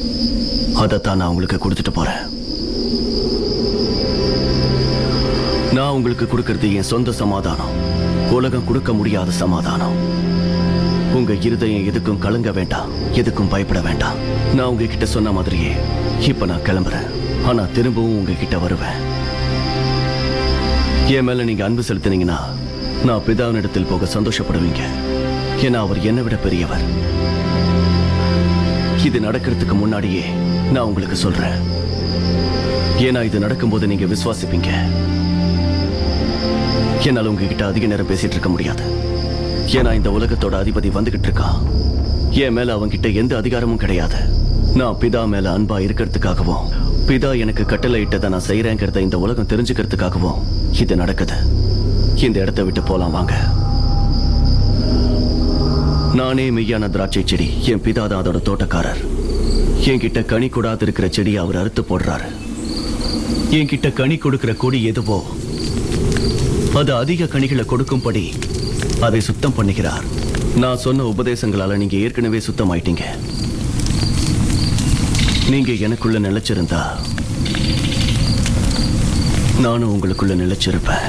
அதைத்தான் நான் உங்களுக்கு கொடுத்துட்டு போறேன். நான் உங்களுக்கு கொடுக்கறது என் சொந்த சமாதானம், உலகம் கொடுக்க முடியாத சமாதானம். உங்க இருதயம் எதுக்கும் கலங்க வேண்டாம், எதுக்கும் பயப்பட வேண்டாம். நான் உங்ககிட்ட சொன்ன மாதிரியே இப்ப நான் கிளம்புறேன். ஆனா திரும்பவும் உங்ககிட்ட வருவேன். என் மேல நீங்க அன்பு செலுத்தினீங்கன்னா நான் பிதாவினிடத்தில் போக சந்தோஷப்படுவீங்க. ஏன்னா அவர் என்னை விட பெரியவர். இது நடக்கிறதுக்கு முன்னாடியே நான் உங்களுக்கு சொல்றேன். ஏன்னா இது நடக்கும்போது நீங்க விசுவாசிப்பீங்க. என்னால உங்ககிட்ட அதிக நேரம் பேசிட்டு இருக்க முடியாது. ஏன்னா இந்த உலகத்தோட அதிபதி வந்துகிட்டு இருக்கான். என் மேல அவங்கிட்ட எந்த அதிகாரமும் கிடையாது. நான் பிதா மேல அன்பா இருக்கிறதுக்காகவும் பிதா எனக்கு கட்டளை இட்டதை நான் செய்யறேங்கிறத இந்த உலகம் தெரிஞ்சுக்கிறதுக்காகவும் இது நடக்குது. இந்த இடத்தை விட்டு போலாம் வாங்க. நானே மெய்யான திராட்சை செடி, என் பிதா தான் அதோட தோட்டக்காரர். என்கிட்ட கனி கூடாது இருக்கிற செடியை அவர் அறுத்து போடுறாரு. என்கிட்ட கனி கொடுக்கிற கொடி எதுவோ அது அதிக கனிகளை கொடுக்கும்படி அதை சுத்தம் பண்ணுகிறார். நான் சொன்ன உபதேசங்களால நீங்க ஏற்கனவே சுத்தமாயிட்டீங்க. நீங்க எனக்குள்ள நிலைச்சிருந்தா நானும் உங்களுக்குள்ள நிலைச்சிருப்பேன்.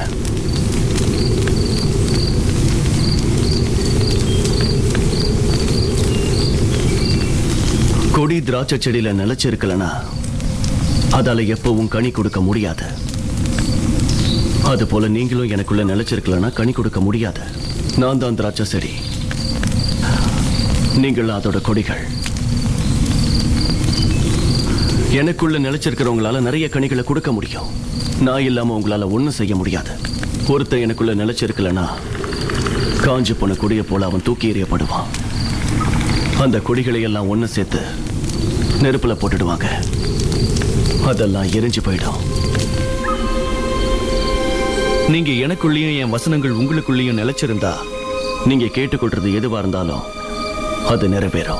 கொடி திராட்சை செடியில நிலைச்சிருக்கலனா அதால எப்பவும் கனி கொடுக்க முடியாது. அது போல நீங்களும் எனக்குள்ள நிலைச்சிருக்கலனா கனி கொடுக்க முடியாது. நான் தான் திராட்சை செடி, நீங்கள் அதோட கொடிகள். எனக்குள்ள நிலைச்சிருக்கிறவங்களால நிறைய கனிகளை கொடுக்க முடியும். நான் இல்லாம உங்களால ஒண்ணும் செய்ய முடியாது. ஒருத்தன் எனக்குள்ள நிலைச்சிருக்கலனா காஞ்சு போன கொடியை போல அவன் தூக்கி எறியப்படுவான். அந்த கொடிகளை எல்லாம் ஒண்ணு சேர்த்து நெருப்புல போட்டுடுவாங்க. அதெல்லாம் எரிஞ்சு போயிடும். நீங்க எனக்குள்ளேயும் என் வசனங்கள் உங்களுக்குள்ளேயும் நிலைச்சிருந்தா நீங்க கேட்டுக்கொள்றது எதுவா இருந்தாலும் அது நிறைவேறும்.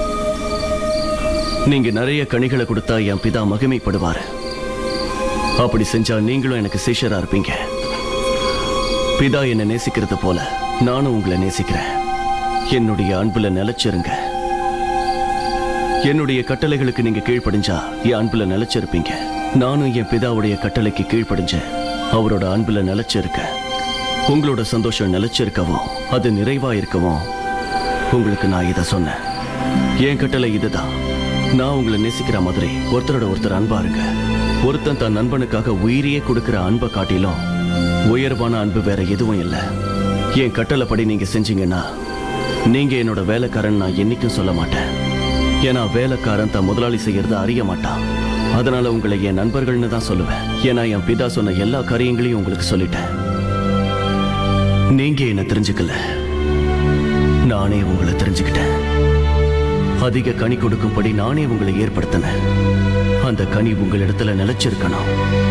நீங்க நிறைய கனிகளை கொடுத்தா என் பிதா மகிமைப்படுவாரு. அப்படி செஞ்சா நீங்களும் எனக்கு சிஷ்யரா இருப்பீங்க. பிதா என்னை நேசிக்கிறது போல நானும் உங்களை நேசிக்கிறேன். என்னுடைய அன்புல நிலைச்சிருங்க. என்னுடைய கட்டளைகளுக்கு நீங்க கீழ்ப்படிஞ்சா என் அன்புல நிலைச்சிருப்பீங்க. நானும் என் பிதாவுடைய கட்டளைக்கு கீழ்ப்படிஞ்ச அவரோட அன்புல நிலைச்சிருக்க. உங்களோட சந்தோஷம் நிலைச்சிருக்கவும் அது நிறைவா இருக்கவும் உங்களுக்கு நான் இதை சொன்னேன். என் கட்டளை இதுதான். நான் உங்களை நேசிக்கிற மாதிரி ஒருத்தரோட ஒருத்தர் அன்பா இருங்க. ஒருத்தன் தன் நண்பனுக்காக உயிரியே கொடுக்கிற அன்பை காட்டிலும் உயர்வான அன்பு வேற எதுவும் இல்லை. என் கட்டளைப்படி நீங்க செஞ்சீங்கன்னா நீங்க என்னோட வேலைக்காரன் நான் என்னைக்கும் சொல்ல மாட்டேன். ஏன்னா வேலைக்காரன் தான் முதலாளி செய்யறத அறிய மாட்டான். அதனால உங்களை என் நண்பர்கள்னு தான் சொல்லுவேன். ஏன்னா என் பிதா சொன்ன எல்லா காரியங்களையும் உங்களுக்கு சொல்லிட்டேன். நீங்க என்ன தெரிஞ்சுக்கல, நானே உங்களை தெரிஞ்சுக்கிட்டேன். அதிக கனி கொடுக்கும்படி நானே உங்களை ஏற்படுத்தினேன். அந்த கனி உங்களிடத்துல நிலைச்சிருக்கணும்.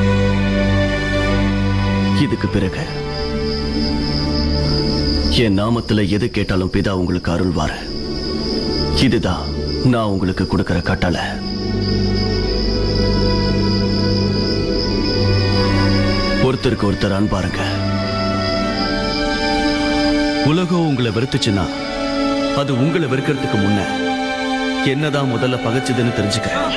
இதுக்கு பிறகு என் நாமத்துல எது கேட்டாலும் பிதா உங்களுக்கு அருள்வாரு. இதுதான் நான் உங்களுக்கு கொடுக்கிற கட்டளை. ஒருத்தருக்கு ஒருத்தர் அன்பாருங்க. உலகம் உங்களை வெறுத்துச்சுன்னா அது உங்களை வெறுக்கிறதுக்கு முன்ன என்னதான் முதல்ல பகைச்சதுன்னு தெரிஞ்சுக்கிறேன்.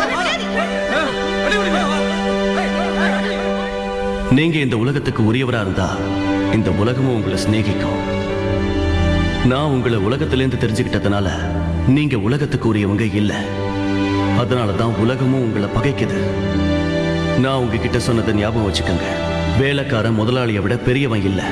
நீங்க இந்த உலகத்துக்கு உரியவரா இருந்தா இந்த உலகமும் உங்களை சிநேகிக்கும். நான் உங்களை உலகத்திலேருந்து தெரிஞ்சுக்கிட்டதுனால நீங்க உலகத்துக்கு உரியவங்க இல்ல. அதனாலதான் உலகமும் உங்களை பகைக்குது. நான் உங்ககிட்ட சொன்னதை ஞாபகம் வச்சுக்கோங்க. வேலைக்காரன் முதலாளியை விட பெரியவன் இல்ல.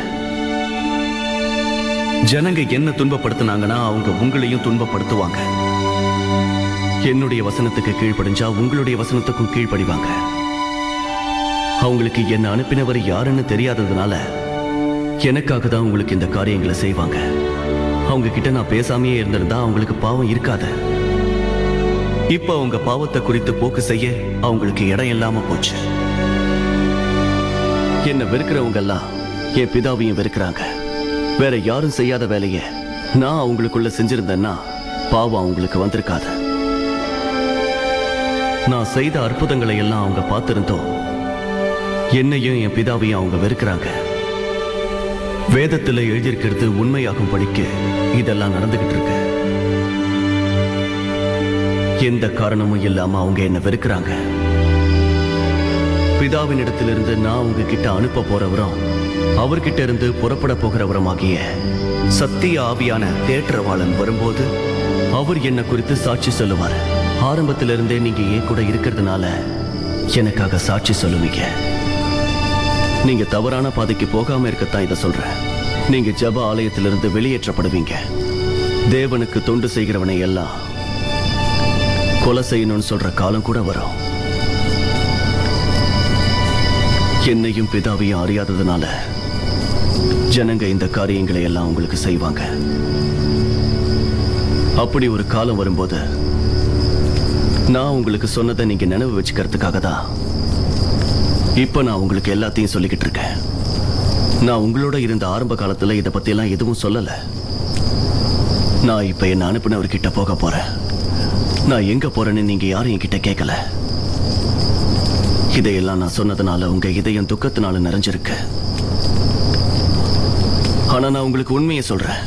ஜனங்க என்ன துன்பப்படுத்தினாங்கன்னா அவங்க உங்களையும் துன்பப்படுத்துவாங்க. என்னுடைய வசனத்துக்கு கீழ்ப்படிஞ்சா உங்களுடைய வசனத்துக்கும் கீழ்ப்படிவாங்க. அவங்களுக்கு என்ன அனுப்பினவர் யாருன்னு தெரியாததுனால எனக்காக தான் உங்களுக்கு இந்த காரியங்களை செய்வாங்க. அவங்க கிட்ட நான் பேசாமையே இருந்திருந்தா அவங்களுக்கு பாவம் இருக்காது. இப்ப அவங்க பாவத்தை குறித்து போக்கு செய்ய அவங்களுக்கு இடம் இல்லாம போச்சு. என்ன வெறுக்கிறவங்க எல்லாம் என் பிதாவையும் வெறுக்கிறாங்க. வேற யாரும் செய்யாத வேலையை நான் அவங்களுக்குள்ள செஞ்சிருந்தேன்னா பாவம் அவங்களுக்கு வந்திருக்காது. நான் செய்த அற்புதங்களை எல்லாம் அவங்க பார்த்திருந்தோம். என்னையும் என் பிதாவையும் அவங்க வெறுக்கிறாங்க. வேதத்துல எழுதியிருக்கிறது உண்மையாகும் படிக்க இதெல்லாம் நடந்துகிட்டு இருக்கு. எந்த காரணமும் இல்லாம அவங்க என்ன வெறுக்கிறாங்க. பிதாவின் இடத்திலிருந்து நான் உங்ககிட்ட அனுப்ப போறவரும் அவர்கிட்ட இருந்து புறப்பட போகிறவரும் ஆகிய சத்திய ஆவியான தேற்றவாளன் வரும்போது அவர் என்ன குறித்து சாட்சி சொல்லுவார். ஆரம்பத்திலிருந்தே நீங்க ஏன் கூட இருக்கிறதுனால எனக்காக சாட்சி சொல்லுவீங்க. நீங்க தவறான பாதைக்கு போகாம இருக்கத்தான் இதை சொல்றேன். நீங்க ஜெப ஆலயத்திலிருந்து வெளியேற்றப்படுவீங்க. தேவனுக்கு தொண்டு செய்கிறவனை எல்லாம் கொலை செய்யணும்னு சொல்ற காலம் கூட வரும். என்னையும் பிதாவையும் அறியாததுனால ஜனங்க இந்த காரியங்களை எல்லாம் உங்களுக்கு செய்வாங்க. அப்படி ஒரு காலம் வரும்போது நான் உங்களுக்கு சொன்னதை நீங்க நினைவு வச்சுக்கிறதுக்காக தான் இப்ப நான் உங்களுக்கு எல்லாத்தையும் சொல்லிக்கிட்டு இருக்கேன். நான் உங்களோட இருந்த ஆரம்ப காலத்துல இதை பத்தி எல்லாம் எதுவும் சொல்லல. நான் இப்ப என்ன அனுப்பினவர்கிட்ட போக போறேன். நான் எங்க போறேன்னு நீங்க யாரும் என்கிட்ட கேட்கல. இதையெல்லாம் நான் சொன்னதுனால உங்க இதயம் துக்கத்தினால நிறைஞ்சிருக்கு. ஆனா நான் உங்களுக்கு உண்மையை சொல்றேன்.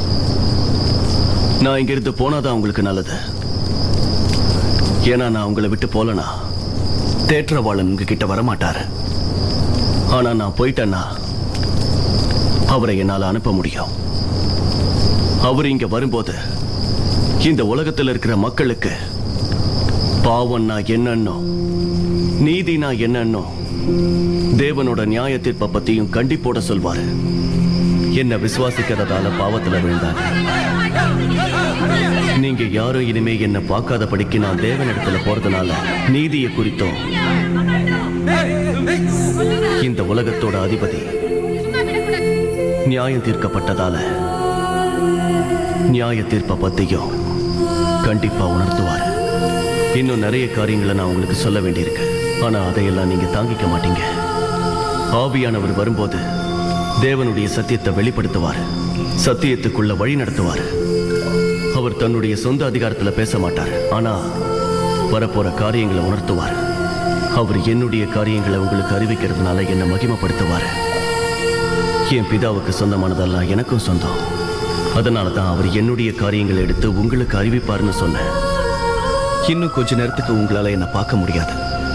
நான் இங்கிருந்து போனாதான் உங்களுக்கு நல்லது. ஏன்னா நான் உங்களை விட்டு போலனா தேற்றவாளன் உங்ககிட்ட வரமாட்டாரு. ஆனா நான் போயிட்டேன்னா அவரை என்னால அனுப்ப முடியும். அவர் இங்க வரும்போது இந்த உலகத்தில் இருக்கிற மக்களுக்கு பாவம்னா என்னன்னோ நீதினா என்னன்னோ தேவனோட நியாய தீர்ப்பை பத்தியும் கண்டிப்போட சொல்வாரு. என்ன விசுவாசிக்கிறதால பாவத்துல விழுந்தாங்க. நீங்க யாரும் இனிமே என்ன பார்க்காதபடிக்கு நான் தேவனிடத்துல போறதுனால நீதியை குறித்தோம் இந்த உலகத்தோட அதிபதி நியாயம் தீர்க்கப்பட்டதால நியாய தீர்ப்பை பத்தியும் கண்டிப்பா உணர்த்துவார். இன்னும் நிறைய காரியங்களை நான் உங்களுக்கு சொல்ல வேண்டியிருக்கு. ஆனா அதையெல்லாம் நீங்க தாங்கிக்க மாட்டீங்க. ஆவியானவர் வரும்போது தேவனுடைய சத்தியத்தை வெளிப்படுத்துவார். சத்தியத்துக்குள்ள வழி நடத்துவார். அவர் தன்னுடைய சொந்த அதிகாரத்துல பேச மாட்டார். ஆனா வரப்போற காரியங்களை உணர்த்துவார். அவர் என்னுடைய காரியங்களை உங்களுக்கு அறிவிக்கிறதுனால என்னை மகிமைப்படுத்துவார். என் பிதாவுக்கு சொந்தமானதெல்லாம் எனக்கும் சொந்தம். அதனால தான் அவர் என்னுடைய காரியங்களை எடுத்து உங்களுக்கு அறிவிப்பார்னு சொன்னேன். இன்னும் கொஞ்ச நேரத்துக்கு உங்களால என்ன பார்க்க முடியாது.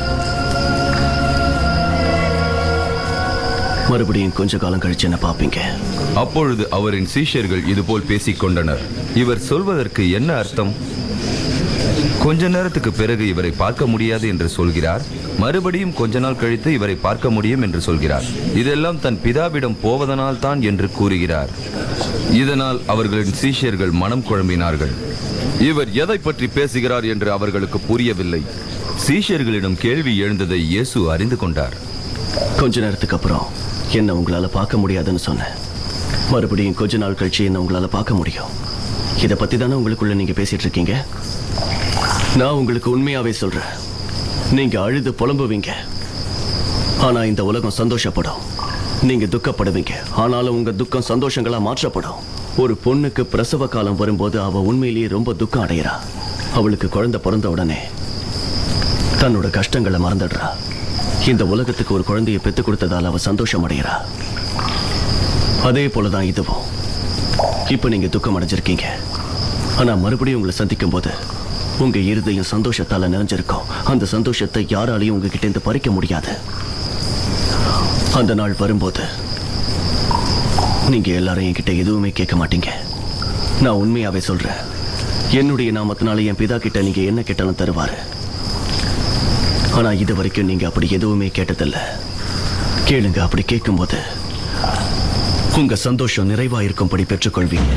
மறுபடியும் கொஞ்ச காலம் கழிச்சு என்ன பார்ப்பீங்க. அப்பொழுது அவரின் சீஷர்கள் இதுபோல் பேசிக் கொண்டனர். இவர் சொல்வதற்கு என்ன அர்த்தம்? கொஞ்ச நேரத்துக்கு பிறகு இவரை பார்க்க முடியாது என்று சொல்கிறார். மறுபடியும் கொஞ்ச நாள் கழித்து இவரை பார்க்க முடியும் என்று சொல்கிறார். இதெல்லாம் தன் பிதாவிடம் போவதனால் தான் என்று கூறுகிறார். இதனால் அவர்களின் சீஷர்கள் மனம் குழம்பினார்கள். இவர் எதை பற்றி பேசுகிறார் என்று அவர்களுக்கு புரியவில்லை. சீஷர்களிடம் கேள்வி எழுந்ததை இயேசு அறிந்து கொண்டார். கொஞ்ச நேரத்துக்கு அப்புறம் என்ன உங்களால பார்க்க முடியாதுன்னு சொன்னேன். மறுபடியும் கொஞ்ச நாள் கழிச்சு என்ன உங்களால பார்க்க முடியும். இதை பத்தி தானே உங்களுக்குள்ள நீங்க பேசிட்டு இருக்கீங்க. நான் உங்களுக்கு உண்மையாவே சொல்றேன். நீங்க அழுது புலம்புவீங்க, ஆனா இந்த உலகம் சந்தோஷப்படும். நீங்க துக்கப்படுவீங்க, ஆனாலும் உங்க துக்கம் சந்தோஷங்களா மாற்றப்படும். ஒரு பொண்ணுக்கு பிரசவ காலம் வரும்போது அவ உண்மையிலேயே ரொம்ப துக்கம் அடைகிறா. அவளுக்கு குழந்தை பிறந்த உடனே தன்னோட கஷ்டங்களை மறந்துடுறா. இந்த உலகத்துக்கு ஒரு குழந்தையை பெத்து கொடுத்ததால் அவ சந்தோஷம் அடைகிறா. அதே போலதான் இதுவும். இப்ப நீங்க துக்கம் அடைஞ்சிருக்கீங்க, ஆனா மறுபடியும் உங்களை சந்திக்கும் போது உங்க இருதயம் சந்தோஷத்தால நிறைஞ்சிருக்கும். அந்த சந்தோஷத்தை யாராலையும் உங்ககிட்ட இருந்து பறிக்க முடியாது. அந்த நாள் வரும்போது நீங்க எல்லாரும் என்கிட்ட எதுவுமே கேட்க மாட்டீங்க. நான் உண்மையாவே சொல்றேன். என்னுடைய நாமத்தினால என் பிதா கிட்ட நீங்க என்ன கேட்டாலும் தருவாரு. ஆனா இது வரைக்கும் நீங்க அப்படி எதுவுமே கேட்டதில்ல. கேளுங்க. அப்படி கேட்கும்போது உங்க சந்தோஷம் நிறைவா இருக்கும்படி பெற்றுக்கொள்வீங்க.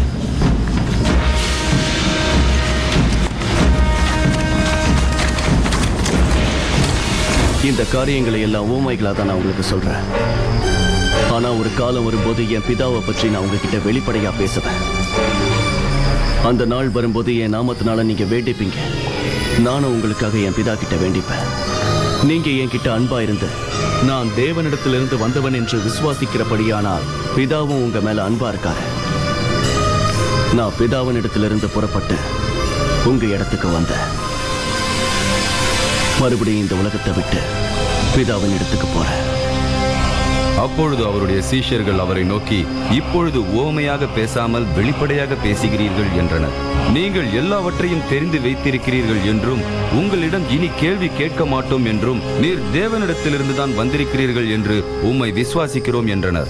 இந்த காரியங்களை எல்லாம் ஊமைகளா தான் நான் உங்களுக்கு சொல்றேன். ஆனா ஒரு காலம் வரும்போது என் பிதாவை பற்றி நான் உங்ககிட்ட வெளிப்படையா பேசுவேன். அந்த நாள் வரும்போது என் நாமத்தினால நீங்க வேண்டிப்பீங்க. நானும் உங்களுக்காக என் பிதா கிட்ட வேண்டிப்பேன். நீங்க என்கிட்ட அன்பா இருந்து நான் தேவனிடத்திலிருந்து வந்தவன் என்று விசுவாசிக்கிறபடியானால் பிதாவும் உங்க மேல அன்பா இருக்காரு. நான் பிதாவினிடத்திலிருந்து புறப்பட்டு உங்க இடத்துக்கு வந்தேன். மறுபடியும் இந்த உலகத்தை விட்டு பிதாவின் இடத்துக்கு போறேன். அப்பொழுது அவருடைய சீஷர்கள் அவரை நோக்கி, இப்பொழுது உவமையாக பேசாமல் வெளிப்படையாக பேசுகிறீர்கள் என்றனர். நீங்கள் எல்லாவற்றையும் தெரிந்து வைத்திருக்கிறீர்கள் என்றும் உங்களிடம் இனி கேள்வி கேட்க மாட்டோம் என்றும் நீர் தேவனிடத்திலிருந்து தான் வந்திருக்கிறீர்கள் என்று உம்மை விசுவாசிக்கிறோம் என்றனர்.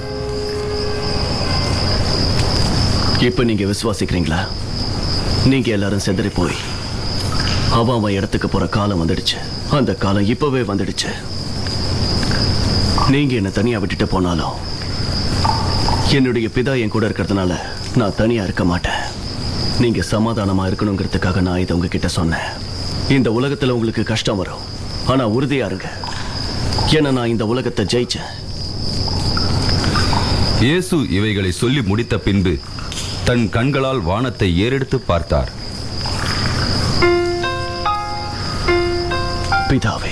இப்ப நீங்க விசுவாசிக்கிறீங்களா? நீங்க எல்லாரும் செதறி போய் அவன் அவன் இடத்துக்கு போற காலம் வந்துடுச்சு. அந்த காலம் இப்பவே வந்துடுச்சு. நீங்க என்ன தனியா விட்டுட்டு போனாலும் என்னுடைய பிதா என் கூட இருக்கிறதுனால நான் தனியா இருக்க மாட்டேன். நீங்க சமாதானமா இருக்கணுங்கிறதுக்காக நான் இதை உங்ககிட்ட சொன்னேன். இந்த உலகத்துல உங்களுக்கு கஷ்டம் வரும், ஆனா உறுதியா இருங்க, ஏன்னா நான் இந்த உலகத்தை ஜெயிச்சேன். இயேசு இவைகளை சொல்லி முடித்த பின்பு தன் கண்களால் வானத்தை ஏறெடுத்து பார்த்தார். பிதாவே,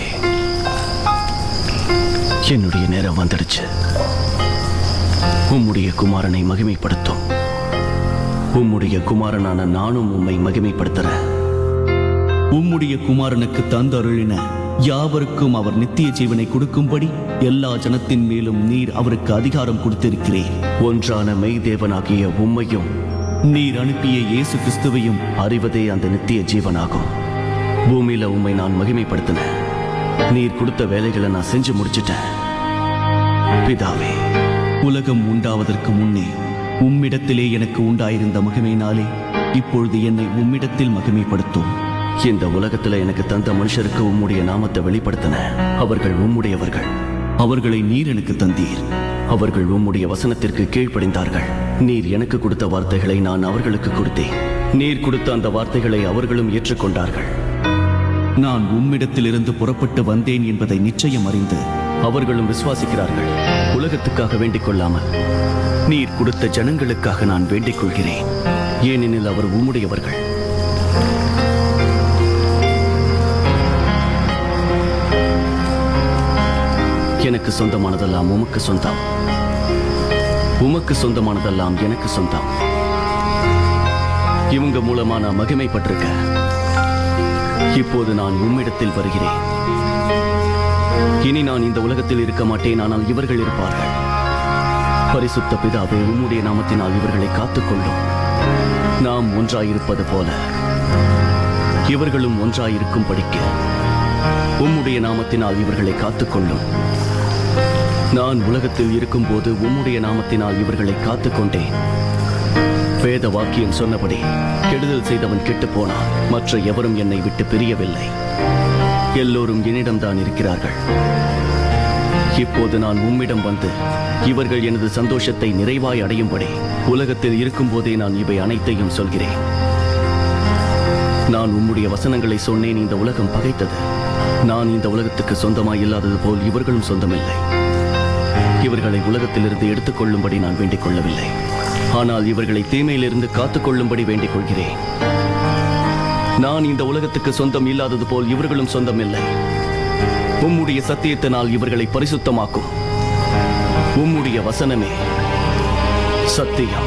என்னுடைய நேரம் வந்துடுச்சு. உம்முடைய குமாரனை மகிமைப்படுத்தும். உம்முடைய குமாரனான நானும் உம்மை மகிமைப்படுத்துறேன். உம்முடைய குமாரனுக்கு தந்தருளின யாவருக்கும் அவர் நித்திய ஜீவனை கொடுக்கும்படி எல்லா ஜனத்தின் மேலும் நீர் அவருக்கு அதிகாரம் கொடுத்திருக்கிறேன். ஒன்றான மெய் தேவனாகிய உம்மையும் நீர் அனுப்பிய இயேசு கிறிஸ்துவையும் அறிவதே அந்த நித்திய ஜீவனாகும். பூமியில உம்மை நான் மகிமைப்படுத்தினேன். நீர் கொடுத்த வேலைகளை நான் செஞ்சு முடிச்சிட்டேன். பிதாவே, உலகம் உண்டாவதற்கு முன்னே உம்மிடத்திலே எனக்கு உண்டாயிருந்த மகிமையினாலே இப்பொழுது என்னை உம்மிடத்தில் மகிமைப்படுத்தும். இந்த உலகத்துல எனக்கு தந்த மனுஷருக்கு உம்முடைய நாமத்தை வெளிப்படுத்தின. அவர்கள் உம்முடையவர்கள். அவர்களை நீர் எனக்கு தந்தீர். அவர்கள் உம்முடைய வசனத்திற்கு கீழ்ப்படிந்தார்கள். நீர் எனக்கு கொடுத்த வார்த்தைகளை நான் அவர்களுக்கு கொடுத்தேன். நீர் கொடுத்த அந்த வார்த்தைகளை அவர்களும் ஏற்றுக்கொண்டார்கள். நான் உம்மிடத்திலிருந்து புறப்பட்டு வந்தேன் என்பதை நிச்சயம் அறிந்து அவர்களும் விசுவாசிக்கிறார்கள். உலகத்துக்காக வேண்டிக் கொள்ளாமல் நீர் கொடுத்த ஜனங்களுக்காக நான் வேண்டிக் கொள்கிறேன். ஏனெனில் அவர் உம்முடையவர்கள். எனக்கு சொந்தமானதெல்லாம் உமக்கு சொந்தம். உமக்கு சொந்தமானதெல்லாம் எனக்கு சொந்தம். இவங்க மூலமா நான் மகிமைப்பட்டிருக்கேன். இப்போது நான் உம்மிடத்தில் வருகிறேன். இனி நான் இந்த உலகத்தில் இருக்க மாட்டேன், ஆனால் இவர்கள் இருப்பார்கள். பரிசுத்த பிதாவே, உம்முடைய நாமத்தினால் இவர்களை காத்துக்கொள்ளும். நாம் ஒன்றாயிருப்பது போல இவர்களும் ஒன்றாயிருக்கும் படிக்க உம்முடைய நாமத்தினால் இவர்களை காத்துக்கொள்ளும். நான் உலகத்தில் இருக்கும்போது உம்முடைய நாமத்தினால் இவர்களை காத்துக்கொண்டேன். வேத வாக்கியம் சொன்னபடி கெடுதல் செய்தவன் கெட்டு போனான். மற்ற எவரும் என்னை விட்டு பிரியவில்லை. எல்லோரும் என்னிடம்தான் இருக்கிறார்கள். இப்போது நான் உம்மிடம் வந்து இவர்கள் எனது சந்தோஷத்தை நிறைவாய் அடையும்படி உலகத்தில் இருக்கும்போதே நான் இவை அனைத்தையும் சொல்கிறேன். நான் உம்முடைய வசனங்களை சொன்னேன். இந்த உலகம் பகைத்தது. நான் இந்த உலகத்துக்கு சொந்தமாய் இல்லாதது போல் இவர்களும் சொந்தமில்லை. இவர்களை உலகத்திலிருந்து எடுத்துக்கொள்ளும்படி நான் வேண்டிக் கொள்ளவில்லை, ஆனால் இவர்களை தீமையிலிருந்து காத்துக்கொள்ளும்படி வேண்டிக் கொள்கிறேன். நான் இந்த உலகத்துக்கு சொந்தம் இல்லாதது போல் இவர்களும் சொந்தமில்லை. உம்முடைய சத்தியத்தினால் இவர்களை பரிசுத்தமாக்கும். உம்முடைய வசனமே சத்தியம்.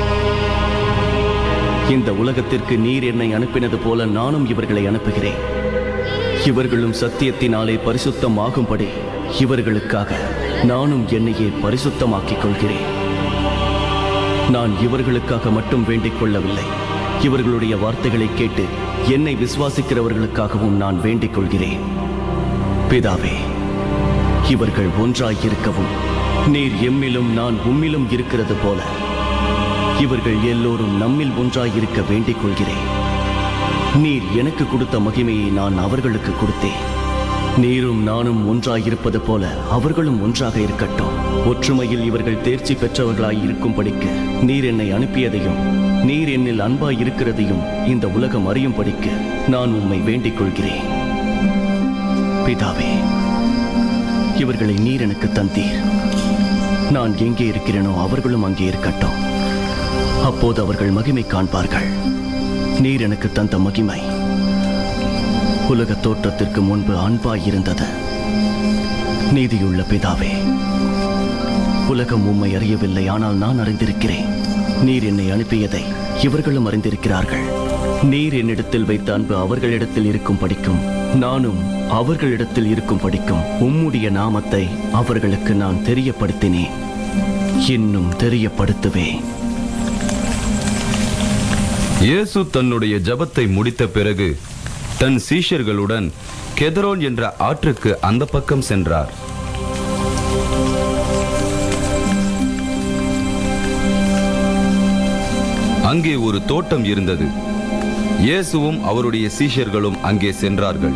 இந்த உலகத்திற்கு நீர் என்னை அனுப்பினது போல நானும் இவர்களை அனுப்புகிறேன். இவர்களும் சத்தியத்தினாலே பரிசுத்தம் ஆகும்படி இவர்களுக்காக நானும் என்னையே பரிசுத்தமாக்கிக் கொள்கிறேன். நான் இவர்களுக்காக மட்டும் வேண்டிக் கொள்ளவில்லை, இவர்களுடைய வார்த்தைகளை கேட்டு என்னை விசுவாசிக்கிறவர்களுக்காகவும் நான் வேண்டிக் கொள்கிறேன். பிதாவே, இவர்கள் ஒன்றாயிருக்கவும் நீர் எம்மிலும் நான் உம்மிலும் இருக்கிறது போல இவர்கள் எல்லோரும் நம்மில் ஒன்றாயிருக்க வேண்டிக் கொள்கிறேன். நீர் எனக்கு கொடுத்த மகிமையை நான் அவர்களுக்கு கொடுத்தேன். நீரும் நானும் ஒன்றாயிருப்பது போல அவர்களும் ஒன்றாக இருக்கட்டும். ஒற்றுமையில் இவர்கள் தேர்ச்சி பெற்றவர்களாய் இருக்கும்படிக்கு நீர் என்னை அனுப்பியதையும் நீர் என்னில் அன்பாய் இருக்கிறதையும் இந்த உலகம் அறியும்படிக்கு நான் உம்மை வேண்டிக் கொள்கிறேன். பிதாவே, இவர்களை நீர் எனக்கு தந்தீர். நான் எங்கே இருக்கிறேனோ அவர்களும் அங்கே இருக்கட்டும். அப்போது அவர்கள் மகிமை காண்பார்கள். நீர் எனக்கு தந்த மகிமை உலக தோற்றத்திற்கு முன்பு அன்பாயிருந்தது. நீதியுள்ள பிதாவே, உலகம் உம்மை அறியவில்லை, ஆனால் நான் அறிந்திருக்கிறேன். நீர் என்னை அனுப்பியதை இவர்களும் அறிந்திருக்கிறார்கள். நீர் என்னிடத்தில் வைத்த அன்பு அவர்களிடத்தில் இருக்கும் படிக்கும் நானும் அவர்களிடத்தில் இருக்கும் படிக்கும் உம்முடைய நாமத்தை அவர்களுக்கு நான் தெரியப்படுத்தினேன். இன்னும் தெரியப்படுத்துவேன். இயேசு தன்னுடைய ஜெபத்தை முடித்த பிறகு தன் சீஷர்களுடன் கெதரோன் என்ற ஆற்றுக்கு அந்த பக்கம் சென்றார். அங்கே ஒரு தோட்டம் இருந்தது. இயேசுவும் அவருடைய சீஷர்களும் அங்கே சென்றார்கள்.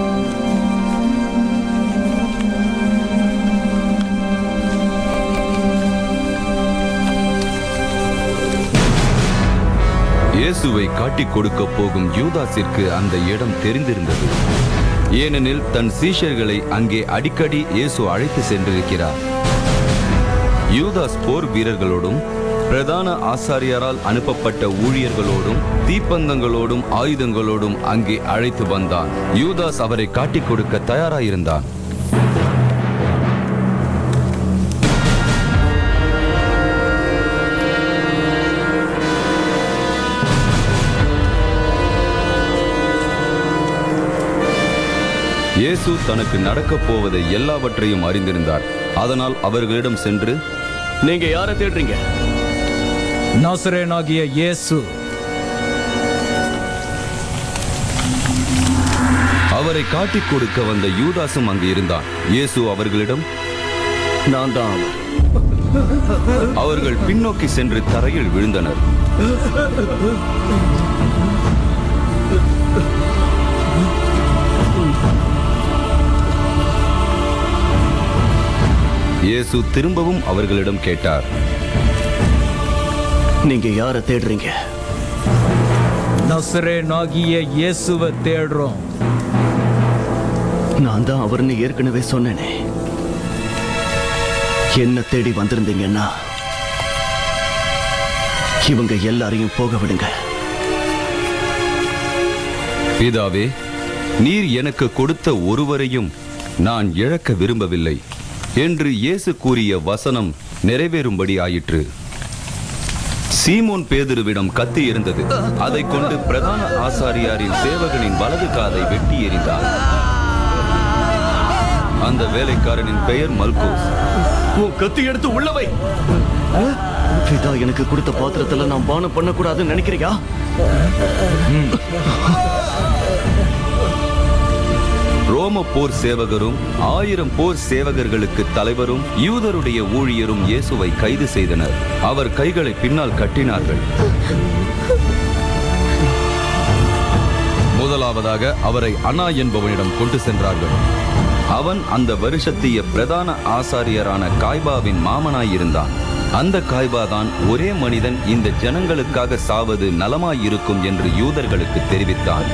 இயேசுவை காட்டிக் கொடுக்க போகும் யூதாசிற்கு அந்த இடம் தெரிந்திருந்தது. ஏனெனில் தன் சீஷர்களை அங்கே அடிக்கடி இயேசு அழைத்து சென்றிருக்கிறார். யூதாஸ் போர் வீரர்களோடும் பிரதான ஆசாரியரால் அனுப்பப்பட்ட ஊழியர்களோடும் தீப்பந்தங்களோடும் ஆயுதங்களோடும் அங்கே அழைத்து வந்தான். யூதாஸ் அவரை காட்டிக் கொடுக்க தயாராயிருந்தான். இயேசு தனக்கு நடக்கப் போவதை எல்லாவற்றையும் அறிந்திருந்தார். அதனால் அவர்களிடம் சென்று, நீங்க யாரை தேடுறீங்க? நாசரேயனாகிய இயேசு. அவரை காட்டிக் கொடுக்க வந்த யூதாசும் அங்கு இருந்தான். இயேசு அவர்களிடம், நான் தான். அவர்கள் பின்னோக்கி சென்று தரையில் விழுந்தனர். இயேசு திரும்பவும் அவர்களிடம் கேட்டார், நீங்க யாரை தேடுறீங்க? நாசரேயனாகிய இயேசுவை தேடுறோம். நான் தான் அவர்னு ஏற்கனவே சொன்னேனே. என்ன தேடி வந்திருந்தீங்கன்னா இவங்க எல்லாரையும் போக விடுங்க. பிதாவே, நீர் எனக்கு கொடுத்த ஒருவரையும் நான் இழக்க விரும்பவில்லை என்று இயேசு கூறிய வசனம் நிறைவேறும்படி ஆயிற்று. சீமோன் பேதுருவிடம் கத்தி இருந்தது. அதை கொண்டு பிரதான ஆசாரியாரின் சேவகனின் வலது காதை வெட்டி எறிந்தார். அந்த வேலைக்காரனின் பெயர் மல்கோஸ். உன் கத்தி எடுத்து உள்ளவை. பிதா எனக்கு கொடுத்த பாத்திரத்துல நான் பானம் பண்ணக்கூடாதுன்னு நினைக்கிறியா? ரோம போர் சேவகரும் ஆயிரம் போர் சேவகர்களுக்கு தலைவரும் யூதருடைய ஊழியரும் இயேசுவை கைது செய்தனர். அவர் கைகளை பின்னால் கட்டினார்கள். முதலாவதாக அவரை அனா என்பவனிடம் கொண்டு சென்றார்கள். அவன் அந்த வருஷத்திய பிரதான ஆசாரியரான காய்பாவின் மாமனாயிருந்தான். அந்த காய்பாதான் ஒரே மனிதன் இந்த ஜனங்களுக்காக சாவது நலமாயிருக்கும் என்று யூதர்களுக்கு தெரிவித்தான்.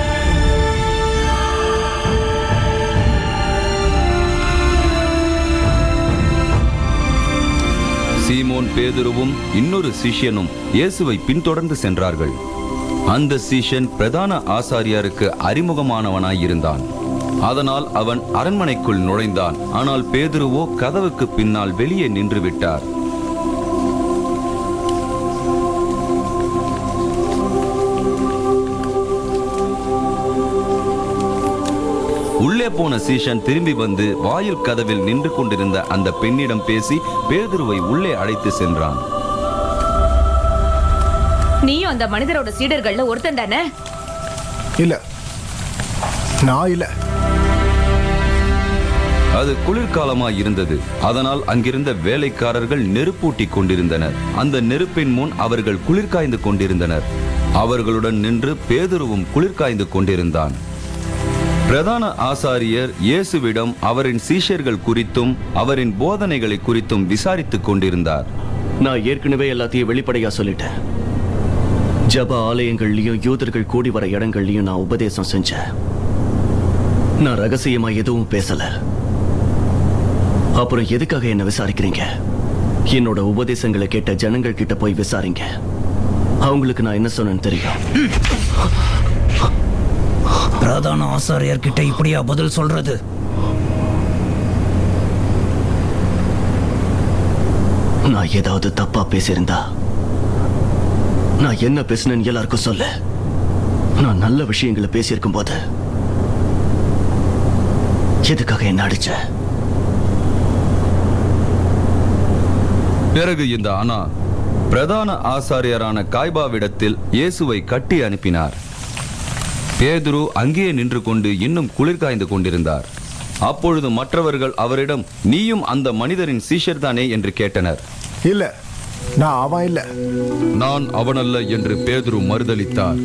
சீமோன் பேதுருவும் இன்னொரு சீஷனும் இயேசுவை பின்தொடர்ந்து சென்றார்கள். அந்த சீஷன் பிரதான ஆசாரியாருக்கு அறிமுகமானவனாயிருந்தான். அதனால் அவன் அரண்மனைக்குள் நுழைந்தான். ஆனால் பேதுருவோ கதவுக்கு பின்னால் வெளியே நின்று விட்டார். உள்ளே போன சீஷன் திரும்பி வந்து வாயில் கதவில் நின்று கொண்டிருந்த அந்த பெண்ணிடம் பேசி பேதுருவை உள்ளே அழைத்து சென்றான். நீயும் அந்த மனிதரோட சீடர்கள்ல ஒருத்தன் தானே? இல்ல, நான் இல்ல. அது குளிர்காலமாய் இருந்தது. அதனால் அங்கிருந்த வேலைக்காரர்கள் நெருப்பூட்டி கொண்டிருந்தனர். அந்த நெருப்பின் முன் அவர்கள் குளிர்காய்ந்து கொண்டிருந்தனர். அவர்களுடன் நின்று பேதுருவும் குளிர்காய்ந்து கொண்டிருந்தான். பிரதான ஆசாரியர் இயேசுவிடம் அவரின் சீஷர்கள் குறித்தும் அவரின் போதனைகளை குறித்தும் விசாரித்துக் கொண்டிருந்தார். நான் ஏற்கனவே எல்லாத்தையும் வெளிப்படையா சொல்லிட்டேன். ஜப ஆலயங்கள்லயும் யூதர்கள் கூடி வர இடங்கள்லயும் நான் உபதேசம் செஞ்சேன். நான் ரகசியமா எதுவும் பேசல. அப்புறம் எதுக்காக என்ன விசாரிக்கிறீங்க? என்னோட உபதேசங்களை கேட்ட ஜனங்கள் கிட்ட போய் விசாரிங்க. அவங்களுக்கு நான் என்ன சொன்னேன்னு தெரியும். பிரதான ஆசாரியர் கிட்ட இப்படியா பதில் சொல்றது? நான் ஏதாவது தப்பா பேசியிருந்தா நான் என்ன பேசினேன்னு எல்லாருக்கும் சொல்ல. நான் நல்ல விஷயங்களை பேசியிருக்கும் போது எதுக்காக என்ன அடிச்ச? பிறகு இந்த அனா பிரதான ஆசாரியரான காய்பாவிடத்தில் இயேசுவை கட்டி அனுப்பினார். பேதுரு அங்கேயே நின்று கொண்டு இன்னும் குளிர் காய்ந்து கொண்டிருந்தார். அப்பொழுது மற்றவர்கள் அவரிடம், நீயும் அந்த மனிதரின் சீஷர் தானே என்று கேட்டனர். இல்ல, நான் அவன் இல்ல. நான் அவனல்ல என்று பேதுரு மறுதலித்தார்.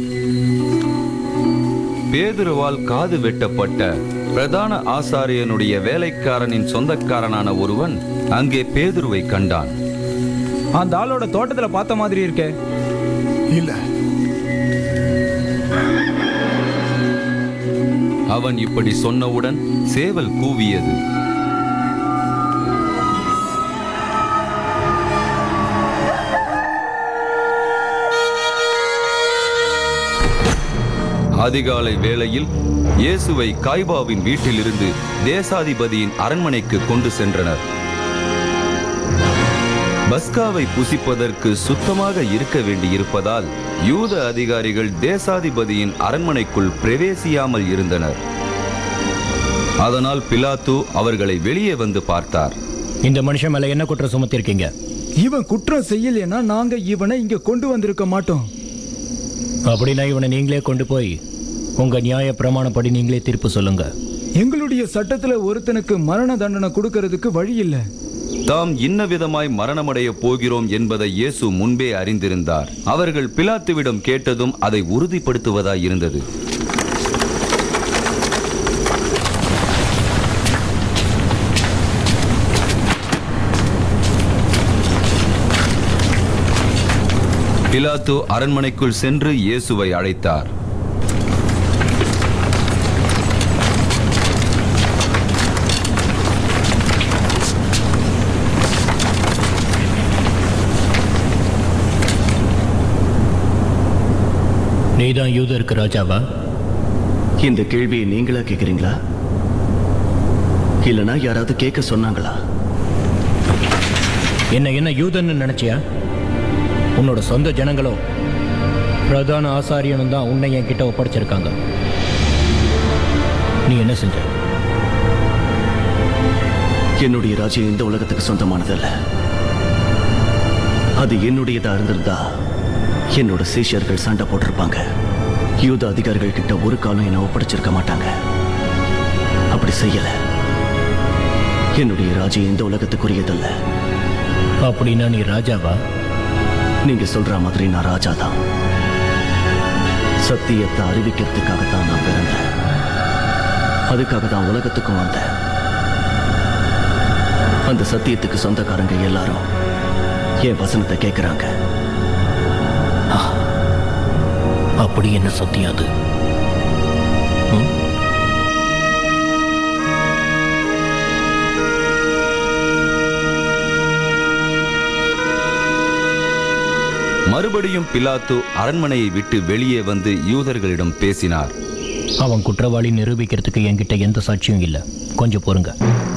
பேதுருவால் காது வெட்டப்பட்ட பிரதான ஆசாரியனுடைய வேலைக்காரனின் சொந்தக்காரனான ஒருவன் அங்கே பேதுருவை கண்டான். அந்த ஆளோட தோட்டத்துல பார்த்த மாதிரி இருக்கே. இல்ல. அவன் இப்படி சொன்னவுடன் சேவல் கூவியது. அதிகாலை வேளையில் இயேசுவை காய்பாவின் வீட்டிலிருந்து தேசாதிபதியின் அரண்மனைக்கு கொண்டு சென்றனர். பஸ்காவை புசிப்பதற்கு சுத்தமாக இருக்க வேண்டியிருப்பதால் யூத அதிகாரிகள் தேசாதிபதியின் அரண்மனைக்குள் பிரவேசியாமல் இருந்தனர். அதனால் பிலாத்து அவர்களை வெளியே வந்து பார்த்தார். இந்த மனுஷன் மேல என்ன குற்றம் சுமத்திருக்கீங்க? இவன் குற்றம் செய்யலைன்னா நாங்க இவனை இங்க கொண்டு வந்திருக்க மாட்டோம். அப்படின்னா இவனை நீங்களே கொண்டு போய் உங்க நியாய பிரமாணப்படி நீங்களே தீர்ப்பு சொல்லுங்க. எங்களுடைய சட்டத்துல ஒருத்தனுக்கு மரண தண்டனை கொடுக்கறதுக்கு வழி இல்லை. தாம் இன்ன விதமாய் மரணமடைய போகிறோம் என்பதை இயேசு முன்பே அறிந்திருந்தார். அவர்கள் பிலாத்துவிடம் கேட்டதும் அதை உறுதிப்படுத்துவதாய் இருந்தது. பிலாத்து அரண்மனைக்குள் சென்று இயேசுவை அழைத்தார். நீதான் யூதருக்கு ராஜாவா? இந்த கேள்வியை நீங்களா கேக்குறீங்களா, இல்லனா யாராவது கேட்க சொன்னாங்களா? என்ன என்ன யூதன்னு நினைச்சியா? உன்னோட சொந்த ஜனங்களோ பிரதான ஆசாரியனும் தான் உன்னை என் கிட்ட ஒப்படைச்சிருக்காங்க. நீ என்ன செஞ்ச? என்னுடைய ராஜ்யம் இந்த உலகத்துக்கு சொந்தமானதல்ல. அது என்னுடையதா இருந்திருந்தா என்னோட சீஷர்கள் சண்டை போட்டிருப்பாங்க. யூத அதிகாரிகள் கிட்ட ஒரு காலம் என்ன ஒப்படைச்சிருக்க மாட்டாங்க. அப்படி செய்யல. என்னுடைய ராஜ்யம் இந்த உலகத்துக்குரியதல்ல. அப்படின்னா நீ ராஜாவா? நீங்க சொல்ற மாதிரி நான் ராஜா தான். சத்தியத்தை அறிவிக்கிறதுக்காகத்தான் நான் பிறந்தேன். அதுக்காக தான் உலகத்துக்கும் வந்தேன். அந்த சத்தியத்துக்கு சொந்தக்காரங்க எல்லாரும் என் வசனத்தை கேட்கிறாங்க. அப்படி என்ன சத்தியம் அது? மறுபடியும் பிலாத்து அரண்மனையை விட்டு வெளியே வந்து யூதர்களிடம் பேசினார். அவன் குற்றவாளி நிரூபிக்கிறதுக்கு என்கிட்ட எந்த சாட்சியும் இல்லை. கொஞ்சம் பொறுங்க.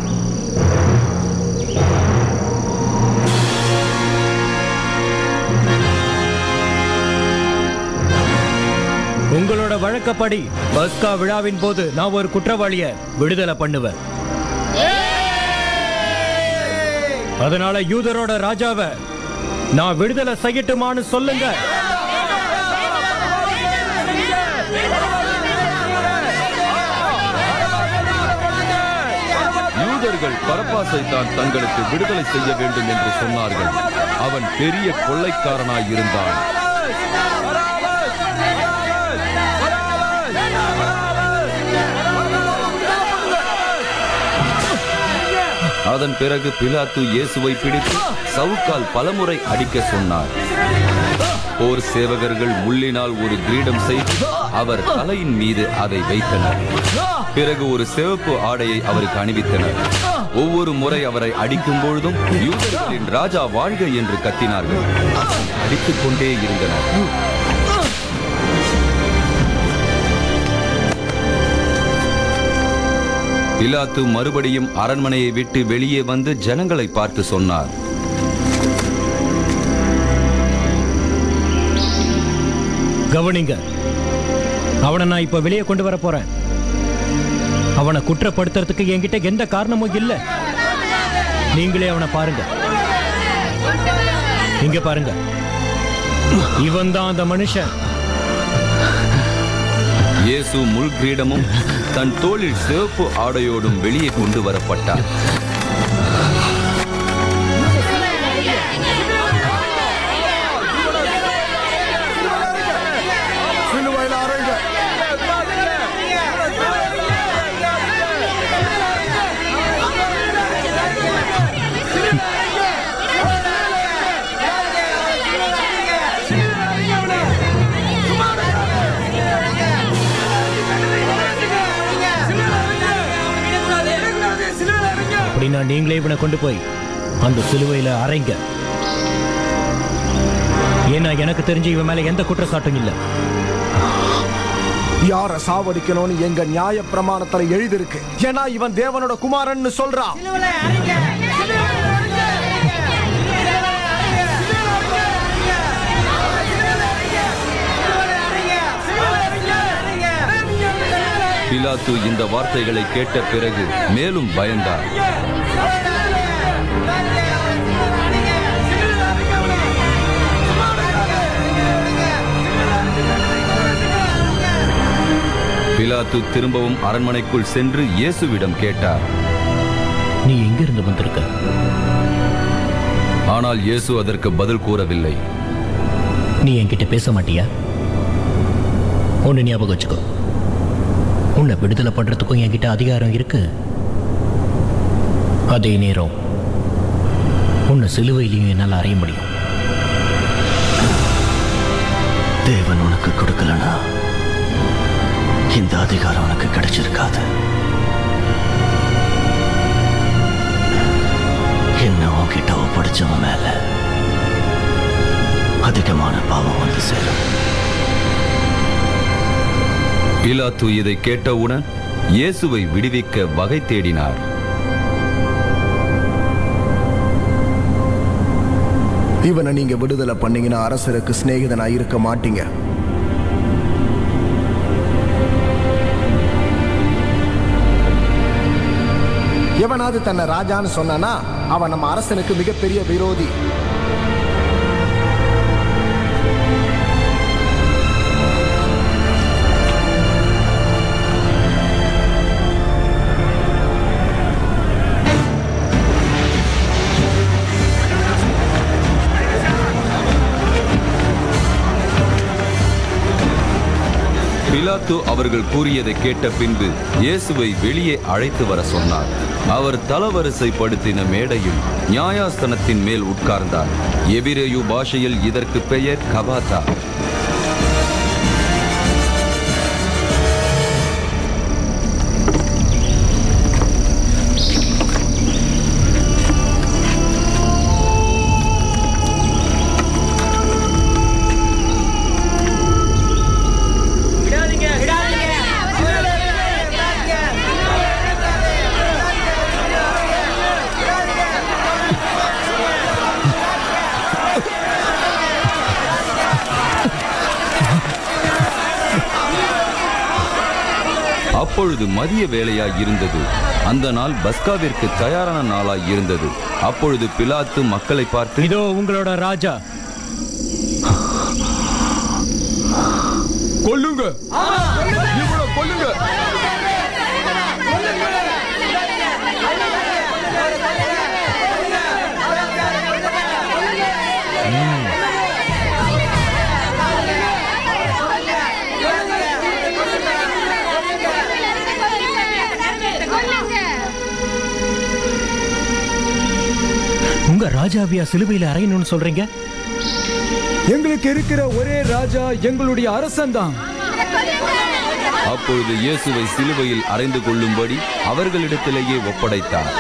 உங்களோட வழக்கப்படி பஸ்கா விழாவின் போது நான் ஒரு குற்றவாளியை விடுதலை பண்ணுவேன். அதனால யூதரோட ராஜாவை நான் விடுதலை செய்யட்டுமான்னு சொல்லுங்க. யூதர்கள் பரபாசை தான் தங்களுக்கு விடுதலை செய்ய வேண்டும் என்று சொன்னார்கள். அவன் பெரிய கொள்ளைக்காரனாய் இருந்தான். அதன் பிறகு பிலாத்து இயேசுவை பிடித்து சவுக்கால் பலமுறை அடிக்க சொன்னார். போர் சேவகர்கள் முள்ளினால் ஒரு கிரீடம் செய்து அவர் தலையின் மீது அதை வைத்தனர். பிறகு ஒரு சிவப்பு ஆடையை அவருக்கு அணிவித்தனர். ஒவ்வொரு முறை அவரை அடிக்கும் பொழுதும் யூதர்களின் ராஜா வாழ்க என்று கத்தினார்கள். அடித்துக் கொண்டே இருந்தனர். பிலாத்து மறுபடியும் அரண்மனையை விட்டு வெளியே வந்து ஜனங்களை பார்த்து சொன்னார். கவனிங்க, அவனை நான் இப்ப வெளியே கொண்டு வர போறேன். அவனை குற்றப்படுத்துறதுக்கு என்கிட்ட எந்த காரணமும் இல்லை. நீங்களே அவனை பாருங்க. இங்க பாருங்க, இவன் தான் அந்த மனுஷன். இயேசு முள் கிரீடமும் தன் தோளில் சிவப்பு ஆடையோடும் வெளியே கொண்டு வரப்பட்டார். அப்படின்னா நீங்களே இவனை கொண்டு போய் அந்த சிலுவையில அறைங்க. ஏன்னா எனக்கு தெரிஞ்சு இவன் மேல எந்த குற்றச்சாட்டும் இல்ல. யார சாவடிக்கணும்னு எங்க நியாய பிரமாணத்துல எழுதிருக்கு. ஏன்னா இவன் தேவனோட குமாரன் சொல்றான். பிலாத்து இந்த வார்த்தைகளை கேட்ட பிறகு மேலும் பயந்தார். பிலாத்து திரும்பவும் அரண்மனைக்குள் சென்று இயேசுவிடம் கேட்டார், நீ எங்கிருந்து வந்திருக்க? ஆனால் இயேசு அதற்கு பதில் கூறவில்லை. நீ என்கிட்ட பேச மாட்டியா? ஒன்னு ஞாபகம் வச்சுக்கோ, உன்னை விடுதலை பண்றதுக்கும் என்கிட்ட அதிகாரம் இருக்கு. அதே நேரம் உன்னை சிலுவையிலையும் என்னால் அறைய முடியும். தேவன் உனக்கு கொடுக்கலனா இந்த அதிகாரம் உனக்கு கிடைச்சிருக்காது. என்ன உன்கிட்ட ஒப்படைச்சவன் மேல அதிகமான பாவம் வந்து சேரும். பிலாத்து இதை கேட்டவுடன் இயேசுவை விடுவிக்க வகை தேடினார். இவனை நீங்க விடுதலை பண்ணீங்கன்னா அரசருக்கு சிநேகிதனா இருக்க மாட்டீங்க. எவனாவது தன்னை ராஜான்னு சொன்னானா அவன் நம்ம அரசனுக்கு மிகப்பெரிய விரோதி. பிலாத்து அவர்கள் கூறியதை கேட்ட பின்பு இயேசுவை வெளியே அழைத்து வர சொன்னார். அவர் தலவரிசைப்படுத்தின மேடையில் நியாயாசனத்தின் மேல் உட்கார்ந்தார். எபிரேயு பாஷையில் இதற்கு பெயர் கபாதா. அப்பொழுது மதிய வேளையாய் இருந்தது. அந்த நாள் பஸ்காவிற்கு தயாரான நாளாய் இருந்தது. அப்பொழுது பிலாத்து மக்களை பார்த்து, இதோ உங்களோட ராஜா. கொல்லுங்க, கொல்லுங்க. உங்க ராஜாவியா சிலுவையில அறையணும்னு சொல்றீங்க? எங்களுக்கு இருக்கிற ஒரே ராஜா எங்களுடைய அரசன் தான். அப்பொழுது இயேசுவை சிலுவையில் அறைந்து கொள்ளும்படி அவர்களிடத்திலேயே ஒப்படைத்தார்.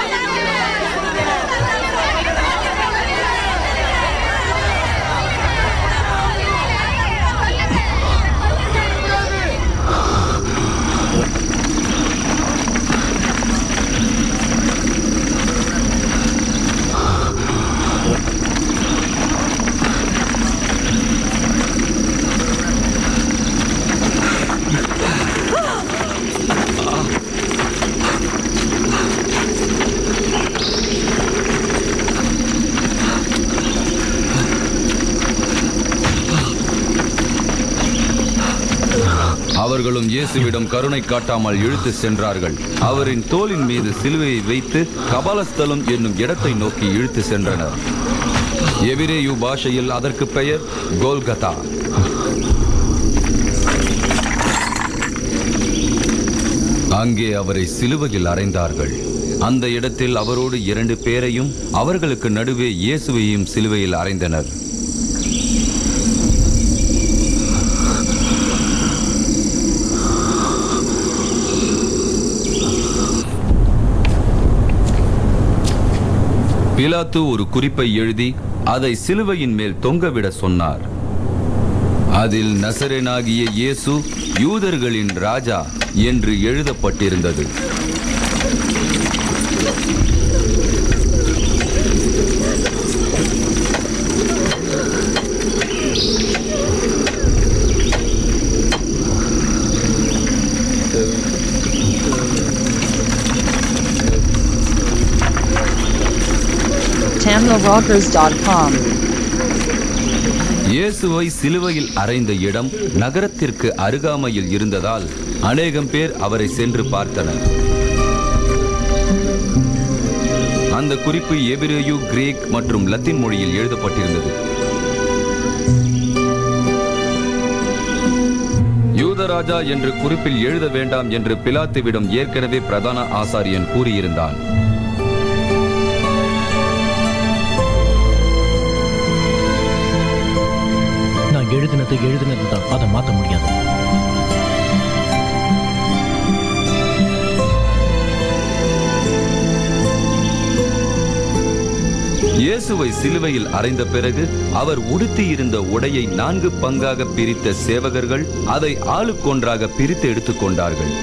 அவர்களும் இயேசுவிடம் கருணை காட்டாமல் இழுத்து சென்றார்கள். அவரின் தோளின் மீது சிலுவையை வைத்து கபாலஸ்தலம் என்னும் இடத்தை நோக்கி இழுத்து சென்றனர். எபிரேயு பாஷையில் அதற்கு பெயர் கோல்கதா. அங்கே அவரை சிலுவையில் அறைந்தார்கள். அந்த இடத்தில் அவரோடு இரண்டு பேரையும் அவர்களுக்கு நடுவே இயேசுவையும் சிலுவையில் அறைந்தனர். பிலாத்து ஒரு குறிப்பை எழுதி அதை சிலுவையின் மேல் தொங்கவிட சொன்னார். அதில் நசரேனாகிய இயேசு யூதர்களின் ராஜா என்று எழுதப்பட்டிருந்தது. tamil rockers dot com. இயேசுவை சிலுவையில் அறைந்த இடம் நகரத்திற்கு அருகாமையில் இருந்ததால் அநேகம் பேர் அவரை சென்று பார்த்தனர். அந்த குறிப்பு எபிரேயு, கிரேக் மற்றும் லத்தீன் மொழியில் எழுதப்பட்டிருந்தது. யூதராஜா என்று குறிப்பில் எழுத வேண்டாம் என்று பிலாத்துவிடம் ஏற்கனவே பிரதான ஆசாரியன் கூறியிருந்தான். எழுதினது எழுதினது தான், அதை மாற்ற முடியாது. இயேசுவை சிலுவையில் அறைந்த பிறகு அவர் உடுத்தியிருந்த உடையை நான்கு பங்காக பிரித்த சேவகர்கள் அதை ஆளுக்கொன்றாக பிரித்து எடுத்துக் கொண்டார்கள்.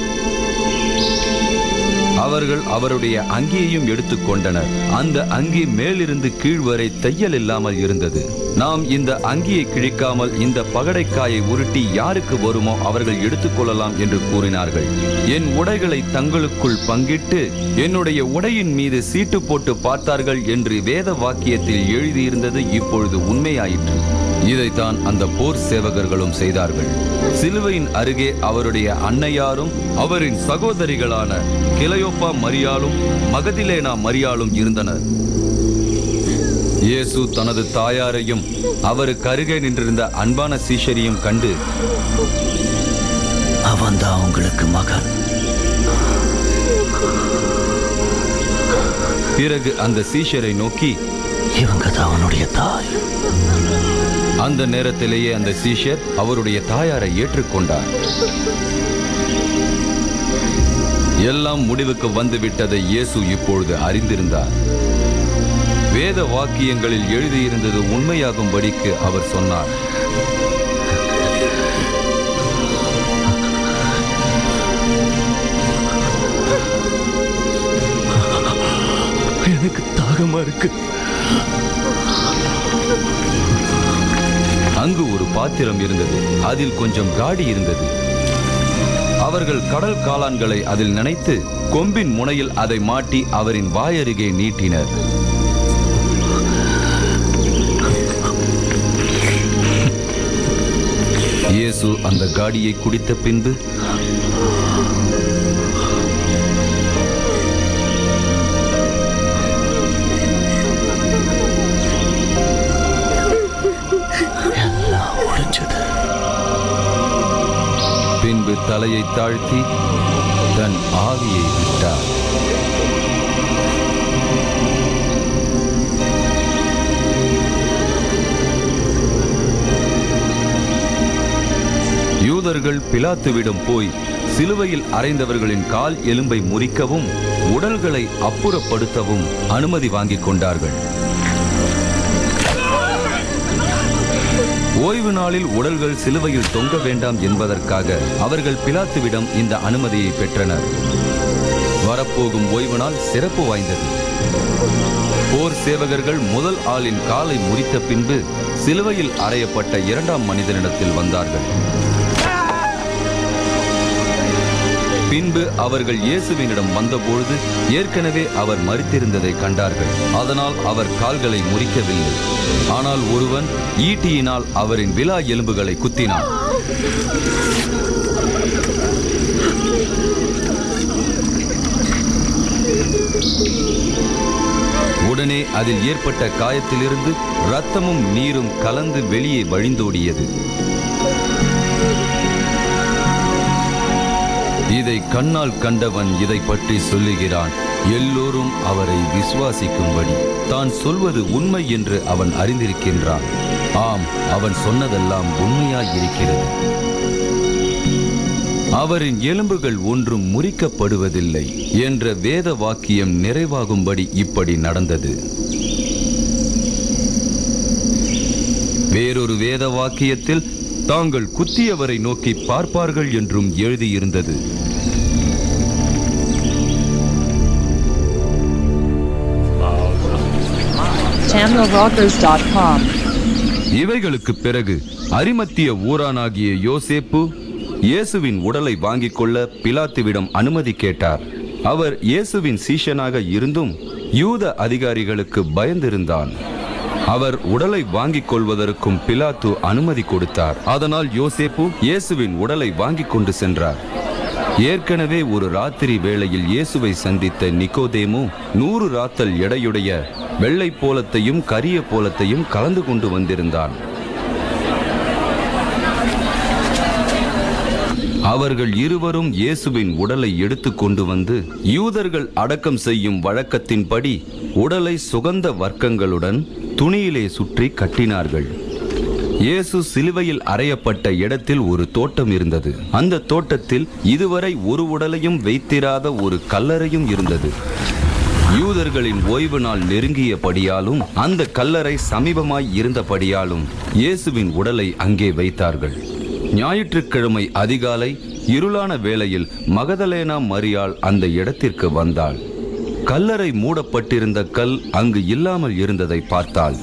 அவர்கள் அவருடைய அங்கியையும் எடுத்துக் கொண்டனர். அந்த அங்கி மேலிருந்து கீழ் வரை தையல் இல்லாமல் இருந்தது. நாம் இந்த அங்கியை கிழிக்காமல் இந்த பகடைக்காயை உருட்டி யாருக்கு வருமோ அவர்கள் எடுத்துக்கொள்ளலாம் என்று கூறினார்கள். என் உடைகளை தங்களுக்குள் பங்கிட்டு என்னுடைய உடையின் மீது சீட்டு போட்டு பார்த்தார்கள் என்று வேத வாக்கியத்தில் எழுதியிருந்தது இப்பொழுது உண்மையாயிற்று. இதைத்தான் அந்த போர் சேவகர்களும் செய்தார்கள். சிலுவையின் அருகே அவருடைய அன்னையாரும் அவரின் சகோதரிகளான கிளையோப்பா மரியாளும் மகதிலேனா மரியாளும் இருந்தனர். இயேசு தனது தாயாரையும் அவருக்கு அருகே நின்றிருந்த அன்பான சீஷரையும் கண்டு, அவன்தான் உங்களுக்கு மகன். பிறகு அந்த சீஷரை நோக்கி, இவங்க தான் அவனுடைய தாய். அந்த நேரத்திலேயே அந்த சீஷர் அவருடைய தாயாரை ஏற்றுக்கொண்டார். எல்லாம் முடிவுக்கு வந்துவிட்டதை இயேசு இப்பொழுது அறிந்திருந்தார். வேத வாக்கியங்களில் எழுதியிருந்தது உண்மையாகும்படிக்கு அவர் சொன்னார், எனக்கு தாகமா இருக்கு. அங்கு ஒரு பாத்திரம் இருந்தது. அதில் கொஞ்சம் காடி இருந்தது. அவர்கள் கடல் காளான்களை அதில் நனைத்து கொம்பின் முனையில் அதை மாட்டி அவரின் வாயருகே நீட்டினர். இயேசு அந்த காடியை குடித்த பின்பு பின்பு தலையை தாழ்த்தி தன் ஆவியை விட்டார். யூதர்கள் பிலாத்துவிடம் போய் சிலுவையில் அறைந்தவர்களின் கால் எலும்பை முறிக்கவும் உடல்களை அப்புறப்படுத்தவும் அனுமதி வாங்கிக் கொண்டார்கள். ஓய்வு நாளில் உடல்கள் சிலுவையில் தொங்க வேண்டாம் என்பதற்காக அவர்கள் பிலாத்துவிடம் இந்த அனுமதியை பெற்றனர். வரப்போகும் ஓய்வு நாள் சிறப்பு வாய்ந்தது. போர் சேவகர்கள் முதல் ஆளின் காலை முறித்த பின்பு சிலுவையில் அறையப்பட்ட இரண்டாம் மனிதனிடத்தில் வந்தார்கள். பின்பு அவர்கள் இயேசுவினிடம் வந்தபொழுது ஏற்கனவே அவர் மரித்திருந்ததை கண்டார்கள். அதனால் அவர் கால்களை முறிக்கவில்லை. ஆனால் ஒருவன் ஈட்டியினால் அவரின் விலா எலும்புகளை குத்தினான். உடனே அதில் ஏற்பட்ட காயத்திலிருந்து இரத்தமும் நீரும் கலந்து வெளியே வழிந்தோடியது. இதை கண்ணால் கண்டவன் இதை பற்றி சொல்லுகிறான். எல்லோரும் அவரை விசுவாசிக்கும்படி தான் சொல்வது உண்மை என்று அவன் அறிந்திருக்கின்றான். ஆம், அவன் சொன்னதெல்லாம் உண்மையாயிருக்கிறது. அவரின் எலும்புகள் ஒன்றும் முறிக்கப்படுவதில்லை என்ற வேத வாக்கியம் நிறைவாகும்படி இப்படி நடந்தது. வேறொரு வேத வாக்கியத்தில் தாங்கள் குத்தியவரை நோக்கி பார்ப்பார்கள் என்றும் எழுதியிருந்தது. tamil rockers dot com. இவைகளுக்கு பிறகு அரிமத்திய ஊரானாகிய யோசேப்பு இயேசுவின் உடலை வாங்கிக் கொள்ள பிலாத்துவிடம் அனுமதி கேட்டார். அவர் இயேசுவின் சீஷனாக இருந்தும் யூத அதிகாரிகளுக்கு பயந்திருந்தான். அவர் உடலை வாங்கிக் கொள்வதற்கும் பிலாத்து அனுமதி கொடுத்தார். அதனால் யோசேப்பு இயேசுவின் உடலை வாங்கிக் கொண்டு சென்றார். ஏற்கனவே ஒரு ராத்திரி வேளையில் இயேசுவை சந்தித்த நிக்கோதேமு நூறு ராத்தல் எடையுடைய வெள்ளை போலத்தையும் கரிய போலத்தையும் கலந்து கொண்டு வந்திருந்தான். அவர்கள் இருவரும் இயேசுவின் உடலை எடுத்து கொண்டு வந்து யூதர்கள் அடக்கம் செய்யும் வழக்கத்தின்படி உடலை சுகந்த வர்க்கங்களுடன் துணியிலே சுற்றி கட்டினார்கள். இயேசு சிலுவையில் அறையப்பட்ட இடத்தில் ஒரு தோட்டம் இருந்தது. அந்த தோட்டத்தில் இதுவரை ஒரு உடலையும் வைத்திராத ஒரு கல்லறையும் இருந்தது. யூதர்களின் ஓய்வு நாள் நெருங்கியபடியாலும் அந்த கல்லறை சமீபமாய் இருந்தபடியாலும் இயேசுவின் உடலை அங்கே வைத்தார்கள். ஞாயிற்றுக்கிழமை அதிகாலை இருளான வேளையில் மகதலேனா மரியாள் அந்த இடத்திற்கு வந்தாள். கல்லறை மூடப்பட்டிருந்த கல் அங்கு இல்லாமல் இருந்ததை பார்த்தாள்.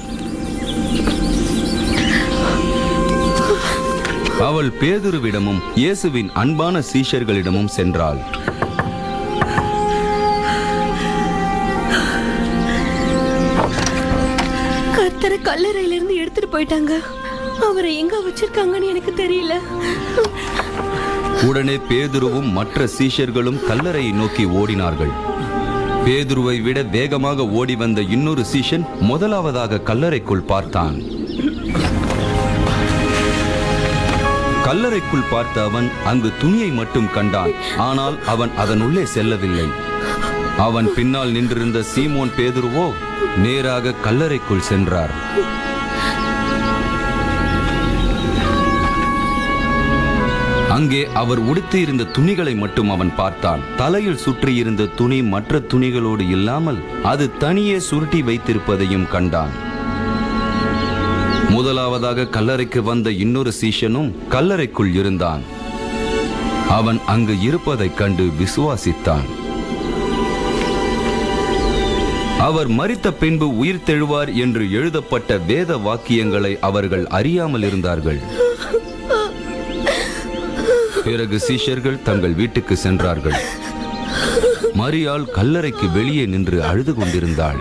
அவள் பேதுருவிடமும் இயேசுவின் அன்பான சீஷர்களிடமும் சென்றாள். கர்த்தரை கல்லறையிலிருந்து எடுத்துட்டு போயிட்டாங்க. அவரை எங்க வச்சிருக்காங்கன்னு எனக்கு தெரியல. உடனே பேதுருவும் மற்ற சீஷர்களும் கல்லறையை நோக்கி ஓடினார்கள். பேதுருவை விட வேகமாக ஓடி வந்த இன்னொரு சீஷன் முதலாவதாக கல்லறைக்குள் பார்த்தான். கல்லறைக்குள் பார்த்த அவன் அங்கு துணியை மட்டும் கண்டான். ஆனால் அவன் அதனுள்ளே செல்லவில்லை. அவன் பின்னால் நின்றிருந்த சீமோன் பேதுருவோ நேராக கல்லறைக்குள் சென்றார். அங்கே அவர் உடுத்தியிருந்த துணிகளை மட்டும் அவன் பார்த்தான். தலையில் சுற்றியிருந்த துணி மற்ற துணிகளோடு இல்லாமல் அது தனியே சுருட்டி வைத்திருப்பதையும் கண்டான். முதலாவதாக கல்லறைக்கு வந்த இன்னொரு சீஷனும் கல்லறைக்குள் இருந்தான். அவன் அங்கு இருப்பதைக் கண்டு விசுவாசித்தான். அவர் மரித்த பின்பு உயிர் தெழுவார் என்று எழுதப்பட்ட வேத வாக்கியங்களை அவர்கள் அறியாமல் இருந்தார்கள். பிறகு சீஷர்கள் தங்கள் வீட்டுக்கு சென்றார்கள். மரியாள் கல்லறைக்கு வெளியே நின்று அழுது கொண்டிருந்தாள்.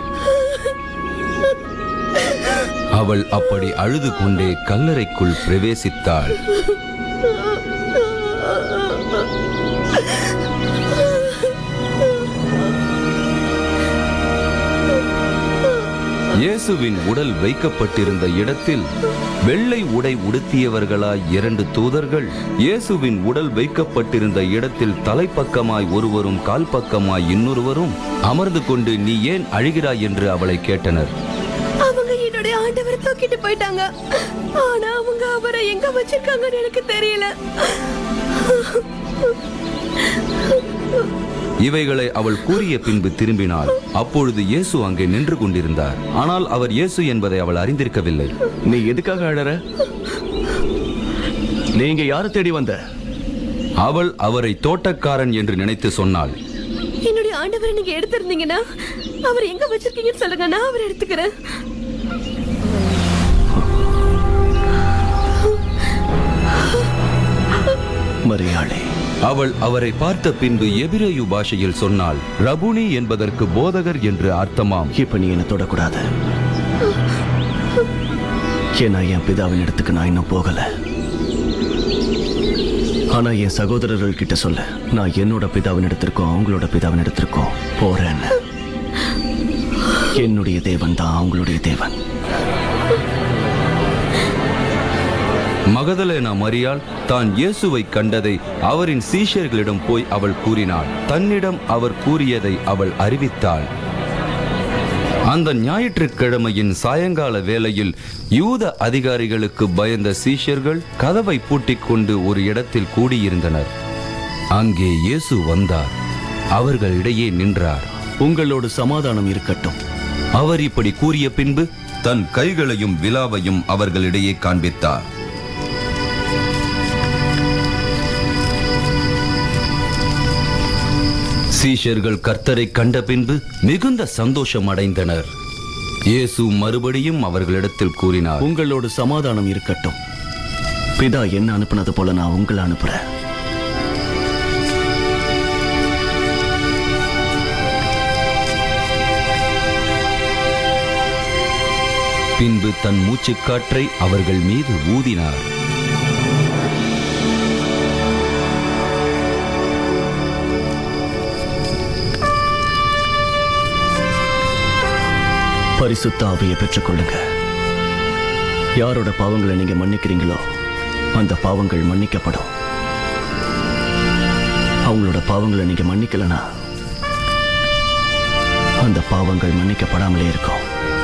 அவள் அப்படி அழுது கொண்டே கல்லறைக்குள் பிரவேசித்தாள். இயேசுவின் உடல் வைக்கப்பட்டிருந்த இடத்தில் வெள்ளை உடை உடுத்தியவர்களாய் இரண்டு தூதர்கள் இயேசுவின் உடல் வைக்கப்பட்டிருந்த இடத்தில் தலைப்பக்கமாய் ஒருவரும் கால் பக்கமாய் இன்னொருவரும் அமர்ந்து கொண்டு நீ ஏன் அழுகிறாய் என்று அவளை கேட்டனர். அவங்க என்னுடைய ஆண்டவரை தூக்கிட்டு போயிட்டாங்க. ஆனா அவங்க அவரை எங்க வச்சிருக்காங்கன்னு எனக்கு தெரியல. இவைகளை அவள் கூறிய பின்பு திரும்பினாள். அப்பொழுது இயேசு அங்கே நின்று கொண்டிருந்தார். ஆனால் அவர் இயேசு என்பதை அவள் அறிந்திருக்கவில்லை. நீ எதுக்காக அழற? நீங்க யாரை தேடி வந்த? அவள் அவரை தோட்டக்காரன் என்று நினைத்து சொன்னாள். என்னுடைய ஆண்டவரை நீங்க எடுத்திருந்தீங்கன்னா அவர் எங்க வச்சிருக்கீங்கன்னு சொல்லுங்க, நான் அவரை எடுத்துக்கிறேன். மரியாளே. அவள் அவரை பார்த்த பின்பு எபிரேயு பாஷையில் சொன்னாள், ரபுனி என்பதற்கு போதகர் என்று அர்த்தமாம். இப்ப நீ என்ன தொடக்கூடாது. ஏன்னா என் பிதாவின் இடத்துக்கு நான் இன்னும் போகல. ஆனா என் சகோதரர்கள் கிட்ட சொல்ல, நான் என்னோட பிதாவின் இடத்திற்கும் அவங்களோட பிதாவின் இடத்திற்கும் போறேன்னு. என்னுடைய தேவன் தான் அவங்களுடைய தேவன். மகதலேனா மரியாள் தான் இயேசுவை கண்டதை அவரின் சீஷர்களிடம் போய் அவள் கூறினாள். தன்னிடம் அவர் கூறியதை அவள் அறிவித்தாள். அந்த ஞாயிற்றுக்கிழமையின் சாயங்கால வேளையில் யூத அதிகாரிகளுக்கு பயந்த சீஷர்கள் கதவை பூட்டிக் கொண்டு ஒரு இடத்தில் கூடியிருந்தனர். அங்கே இயேசு வந்தார். அவர்களிடையே நின்றார். உங்களோடு சமாதானம் இருக்கட்டும். அவர் இப்படி கூறிய பின்பு தன் கைகளையும் விலாவையும் அவர்களிடையே காண்பித்தார். சீஷர்கள் கர்த்தரை கண்ட பின்பு மிகுந்த சந்தோஷம் அடைந்தனர். இயேசு மறுபடியும் அவர்களிடத்தில் கூறினார், உங்களோடு சமாதானம் இருக்கட்டும். பிதா என்ன அனுப்புனது போல நான் உங்களை அனுப்புறேன். பின்பு தன் மூச்சுக்காற்றை அவர்கள் மீது ஊதினார். பரிசுத்த ஆவியை பெற்றுக்கொள்ளுங்க. யாரோட பாவங்களை நீங்க மன்னிக்கிறீங்களோ அந்த பாவங்கள் மன்னிக்கப்படும். அவங்களோட பாவங்களை நீங்க மன்னிக்கலனா அந்த பாவங்கள் மன்னிக்கப்படாமலே இருக்கும்.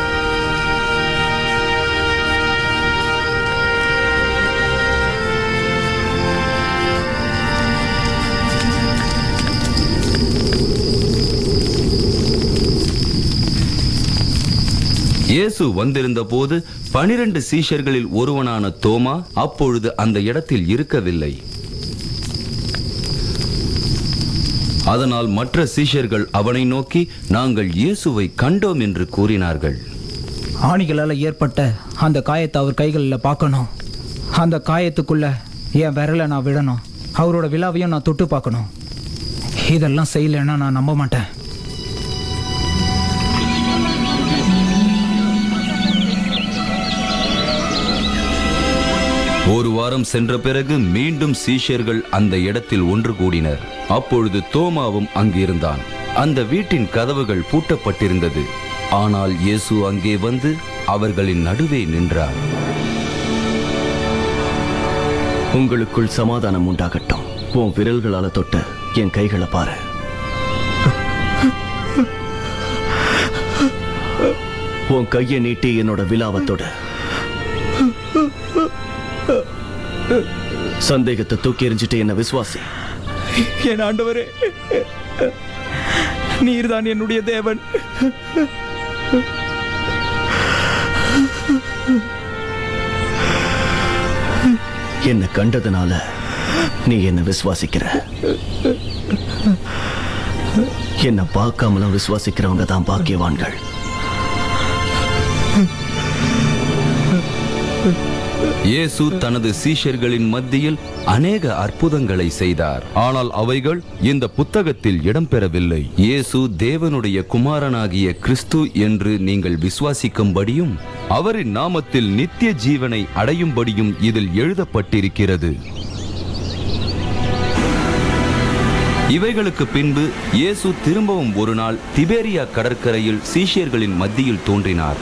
இயேசு வந்திருந்த போது பனிரெண்டு சீஷர்களில் ஒருவனான தோமா அப்பொழுது அந்த இடத்தில் இருக்கவில்லை. அதனால் மற்ற சீஷர்கள் அவனை நோக்கி, நாங்கள் இயேசுவை கண்டோம் என்று கூறினார்கள். ஆணிகளால் ஏற்பட்ட அந்த காயத்தை அவர் கைகளில் பார்க்கணும். அந்த காயத்துக்குள்ள என் விரலை நான் விடணும். அவரோட விழாவையும் நான் தொட்டு பார்க்கணும். இதெல்லாம் செய்யலைன்னா நான் நம்ப மாட்டேன். ஒரு வாரம் சென்ற பிறகு மீண்டும் சீஷர்கள் அந்த இடத்தில் ஒன்று கூடினர். அப்பொழுது தோமாவும் அங்கிருந்தான். அந்த வீட்டின் கதவுகள் பூட்டப்பட்டிருந்தது. ஆனால் இயேசு அங்கே வந்து அவர்களின் நடுவே நின்றார். உங்களுக்குள் சமாதானம் உண்டாகட்டும். உன் விரல்களால தொட்ட என் கைகளை பாரு. உன் கையை நீட்டி என்னோட விலாவத்தோட சந்தேகத்தை தூக்கி எறிஞ்சிட்டு என்ன விசுவாசி. என் ஆண்டவரே, நீர்தான் என்னுடைய தேவன். என்ன கண்டதுனால நீ என்ன விசுவாசிக்கிற. என்ன பார்க்காமலும் விசுவாசிக்கிறவங்க தான் பாக்கியவான்கள். இயேசு தனது சீஷர்களின் மத்தியில் அநேக அற்புதங்களை செய்தார். ஆனால் அவைகள் இந்த புத்தகத்தில் இடம்பெறவில்லை. இயேசு தேவனுடைய குமாரனாகிய கிறிஸ்து என்று நீங்கள் விசுவாசிக்கும்படியும் அவரின் நாமத்தில் நித்திய ஜீவனை அடையும்படியும் இதில் எழுதப்பட்டிருக்கிறது. இவைகளுக்கு பின்பு இயேசு திரும்பவும் ஒரு நாள் திபேரியா கடற்கரையில் சீஷர்களின் மத்தியில் தோன்றினார்.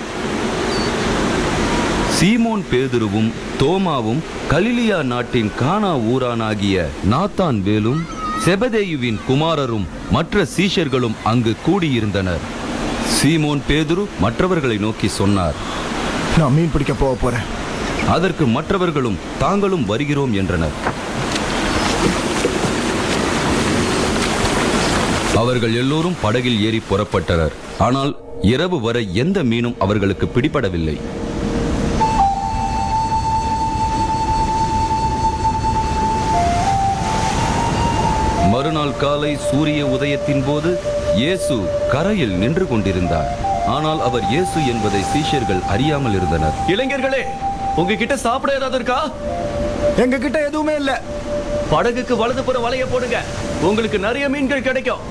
சீமோன் பேதுருவும் தோமாவும் கலிலியா நாட்டின் கானா ஊரானாகிய நாத்தான் வேலும் செபதேயுவின் குமாரரும் மற்ற சீஷர்களும் அங்கு கூடியிருந்தனர். சீமோன் பேதுரு மற்றவர்களை நோக்கி சொன்னார், நான் மீன் பிடிக்க போக போறேன். அதற்கு மற்றவர்களும் தாங்களும் வருகிறோம் என்றனர். அவர்கள் எல்லோரும் படகில் ஏறி புறப்பட்டனர். ஆனால் இரவு வரை எந்த மீனும் அவர்களுக்கு பிடிபடவில்லை. மறுநாள் காலை சூரிய உதயத்தின் போது இயேசு கரையில் நின்று கொண்டிருந்தார். ஆனால் அவர் இயேசு என்பதை சீஷர்கள் அறியாமல் இருந்தனர். இளைஞர்களே, உங்ககிட்ட சாப்பிட ஏதாவது இருக்கா? எங்க கிட்ட எதுவுமே இல்ல. படகுக்கு வலது புற வலைய போடுங்க, உங்களுக்கு நிறைய மீன்கள் கிடைக்கும்.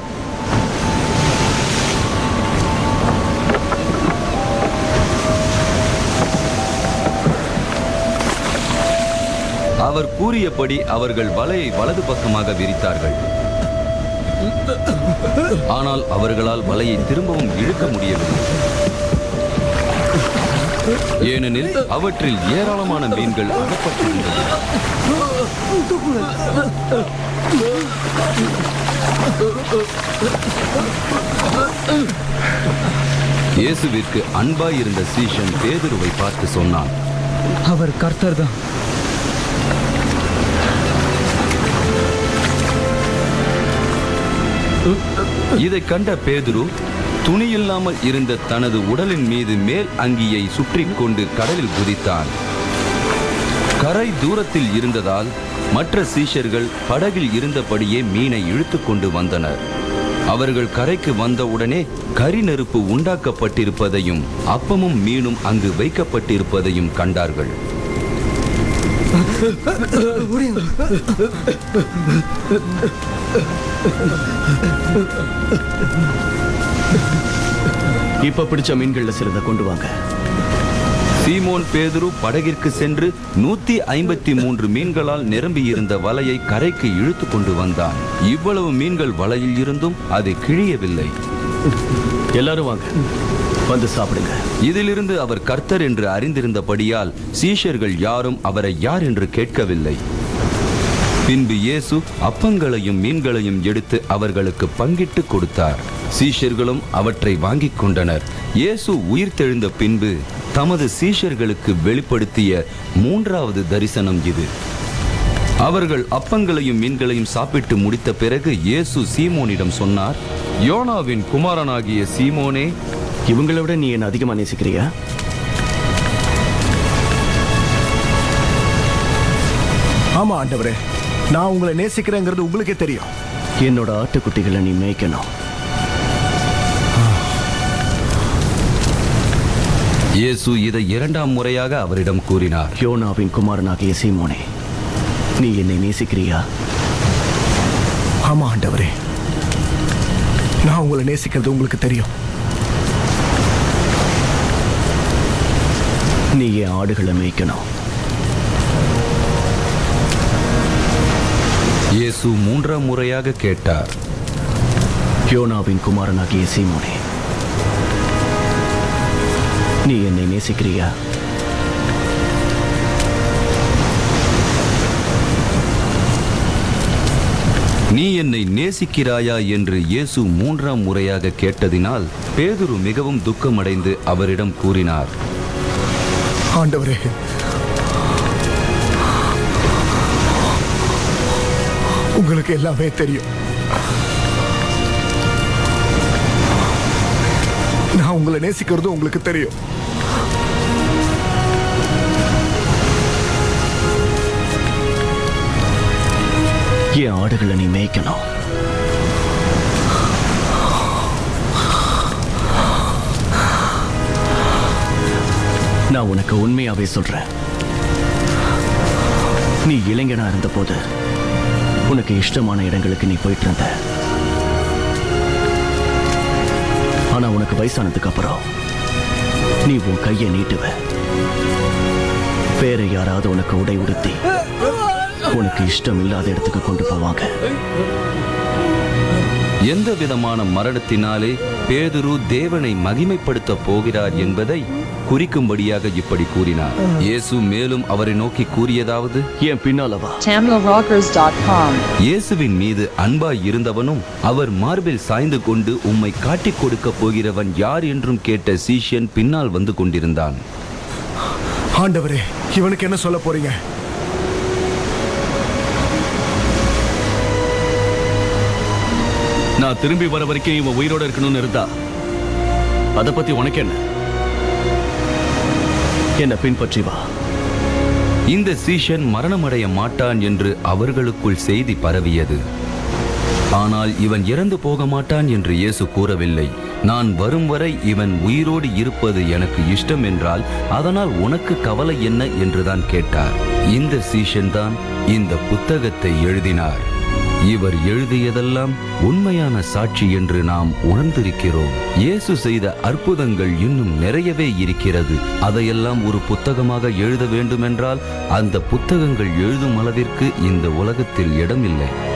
அவர் கூறியபடி அவர்கள் வலையை வலது பக்கமாக விரித்தார்கள். ஆனால் அவர்களால் வலையை திரும்பவும் இழுக்க முடியவில்லை. ஏனெனில் அவற்றில் ஏராளமான மீன்கள் அகப்பட்டிருந்தது. இயேசுவிற்கு அன்பாய் இருந்த சீஷன் பேதுருவை பார்த்து சொன்னான், அவர் கர்த்தர் தான். இதை கண்ட பேதுரு துணியில்லாமல் இருந்த தனது உடலின் மீது மேல் அங்கியை சுற்றி கொண்டு கடலில் குதித்தான். கரை தூரத்தில் இருந்ததால் மற்ற சீஷர்கள் படகில் இருந்தபடியே மீனை இழுத்து கொண்டு வந்தனர். அவர்கள் கரைக்கு வந்தவுடனே கரி நெருப்பு உண்டாக்கப்பட்டிருப்பதையும் அப்பமும் மீனும் அங்கு வைக்கப்பட்டிருப்பதையும் கண்டார்கள். இப்ப பிடிச்ச மீன்கள்ல சிலதை கொண்டு வாங்க. சீமோன் பேதுரு படகிற்கு சென்று நூத்தி ஐம்பத்தி மூன்று மீன்களால் நிரம்பியிருந்த வலையை கரைக்கு இழுத்து கொண்டு வந்தான். இவ்வளவு மீன்கள் வலையில் இருந்தும் அது கிழியவில்லை. எல்லாரும் வாங்க, வந்து சாப்பிடுங்க. இதிலிருந்து அவர் கர்த்தர் என்று அறிந்திருந்தபடியால் சீஷர்கள் யாரும் அவரை யார் என்று கேட்கவில்லை. பின்பு இயேசு அப்பங்களையும் மீன்களையும் எடுத்து அவர்களுக்கு பங்கிட்டு கொடுத்தார். சீஷர்களும் அவற்றை வாங்கிக் கொண்டனர். இயேசு உயிர்த்தெழுந்த பின்பு தமது சீஷர்களுக்கு வெளிப்படுத்திய மூன்றாவது தரிசனம் இது. அவர்கள் அப்பங்களையும் மீன்களையும் சாப்பிட்டு முடித்த பிறகு இயேசு சீமோனிடம் சொன்னார், யோனாவின் குமாரனாகிய சீமோனே, இவங்களை விட நீ என்ன அதிகமா நேசிக்கிறியா? ஆமா ஆண்டவரே, நான் உங்களை நேசிக்கிறேங்கிறது உங்களுக்கே தெரியும். என்னோட ஆட்டுக்குட்டிகளை நீ மேய்க்கணும். இயேசு இதை இரண்டாம் முறையாக அவரிடம் கூறினார். யோனாவின் குமாரனாகிய சீமோனே, நீ என்னை நேசிக்கிறியா? ஆமா ஆண்டவரே, நான் உங்களை நேசிக்கிறது உங்களுக்கு தெரியும். நீ என் ஆடுகளை மேய்க்கணும். இயேசு மூன்றாம் முறையாக கேட்டார். யோனாவின் குமாரனாகிய சீமோனே, நீ என்னை நேசிக்கிறியா? நீ என்னை நேசிக்கிறாயா என்று இயேசு மூன்றாம் முறையாக கேட்டதினால் பேதுரு மிகவும் துக்கமடைந்து அவரிடம் கூறினார், ஆண்டவரே, உங்களுக்கு எல்லாமே தெரியும். நான் உங்களை நேசிக்கிறது உங்களுக்கு தெரியும். என் ஆடுகளை நீ மேய்க்கணும். நான் உனக்கு உண்மையாவே சொல்றேன். நீ இளைஞனா இருந்த போது உனக்கு இஷ்டமான இடங்களுக்கு நீ போயிட்டு இருந்த. ஆனா உனக்கு வயசானதுக்கு அப்புறம் நீ உன் கையை நீட்டுவ. வேற யாராவது உனக்கு உடை உடுத்தி உனக்கு இஷ்டம் இல்லாத இடத்துக்கு கொண்டு போவாங்க. எந்த விதமான மரணத்தினாலே பேதுரு தேவனை மகிமைப்படுத்த போகிறார் என்பதை குறிக்கும்படியாக இப்படி கூறினார். இயேசு மேலும் அவரை நோக்கி கூறியதாவது, என் பின்னாலவா. tamil rockers dot com. இயேசுவின் மீது அன்பாய் இருந்தவனும் அவர் மார்பில் சாய்ந்து கொண்டு உம்மை காட்டிக் கொடுக்க போகிறவன் யார் என்றும் கேட்ட சீஷன் பின்னால் வந்து கொண்டிருந்தான். ஆண்டவரே, இவனுக்கு என்ன சொல்ல போறீங்க? நான் திரும்பி வர வரைக்கும் இவன் உயிரோட இருக்கணும்னு இருந்தா அதை பத்தி உனக்கு என்ன? என்ன பின்பற்றி வா. இந்த சீஷன் மரணமடைய மாட்டான் என்று அவர்களுக்குள் செய்தி பரவியது. ஆனால் இவன் இறந்து போக மாட்டான் என்று இயேசு கூறவில்லை. நான் வரும் வரை இவன் உயிரோடு இருப்பது எனக்கு இஷ்டம் என்றால் அதனால் உனக்கு கவலை என்ன என்றுதான் கேட்டார். இந்த சீஷன் தான் இந்த புத்தகத்தை எழுதினார். இவர் எழுதியதெல்லாம் உண்மையான சாட்சி என்று நாம் உணர்ந்திருக்கிறோம். இயேசு செய்த அற்புதங்கள் இன்னும் நிறையவே இருக்கிறது. அதையெல்லாம் ஒரு புத்தகமாக எழுத வேண்டுமென்றால் அந்த புத்தகங்கள் எழுதும் அளவிற்கு இந்த உலகத்தில் இடமில்லை.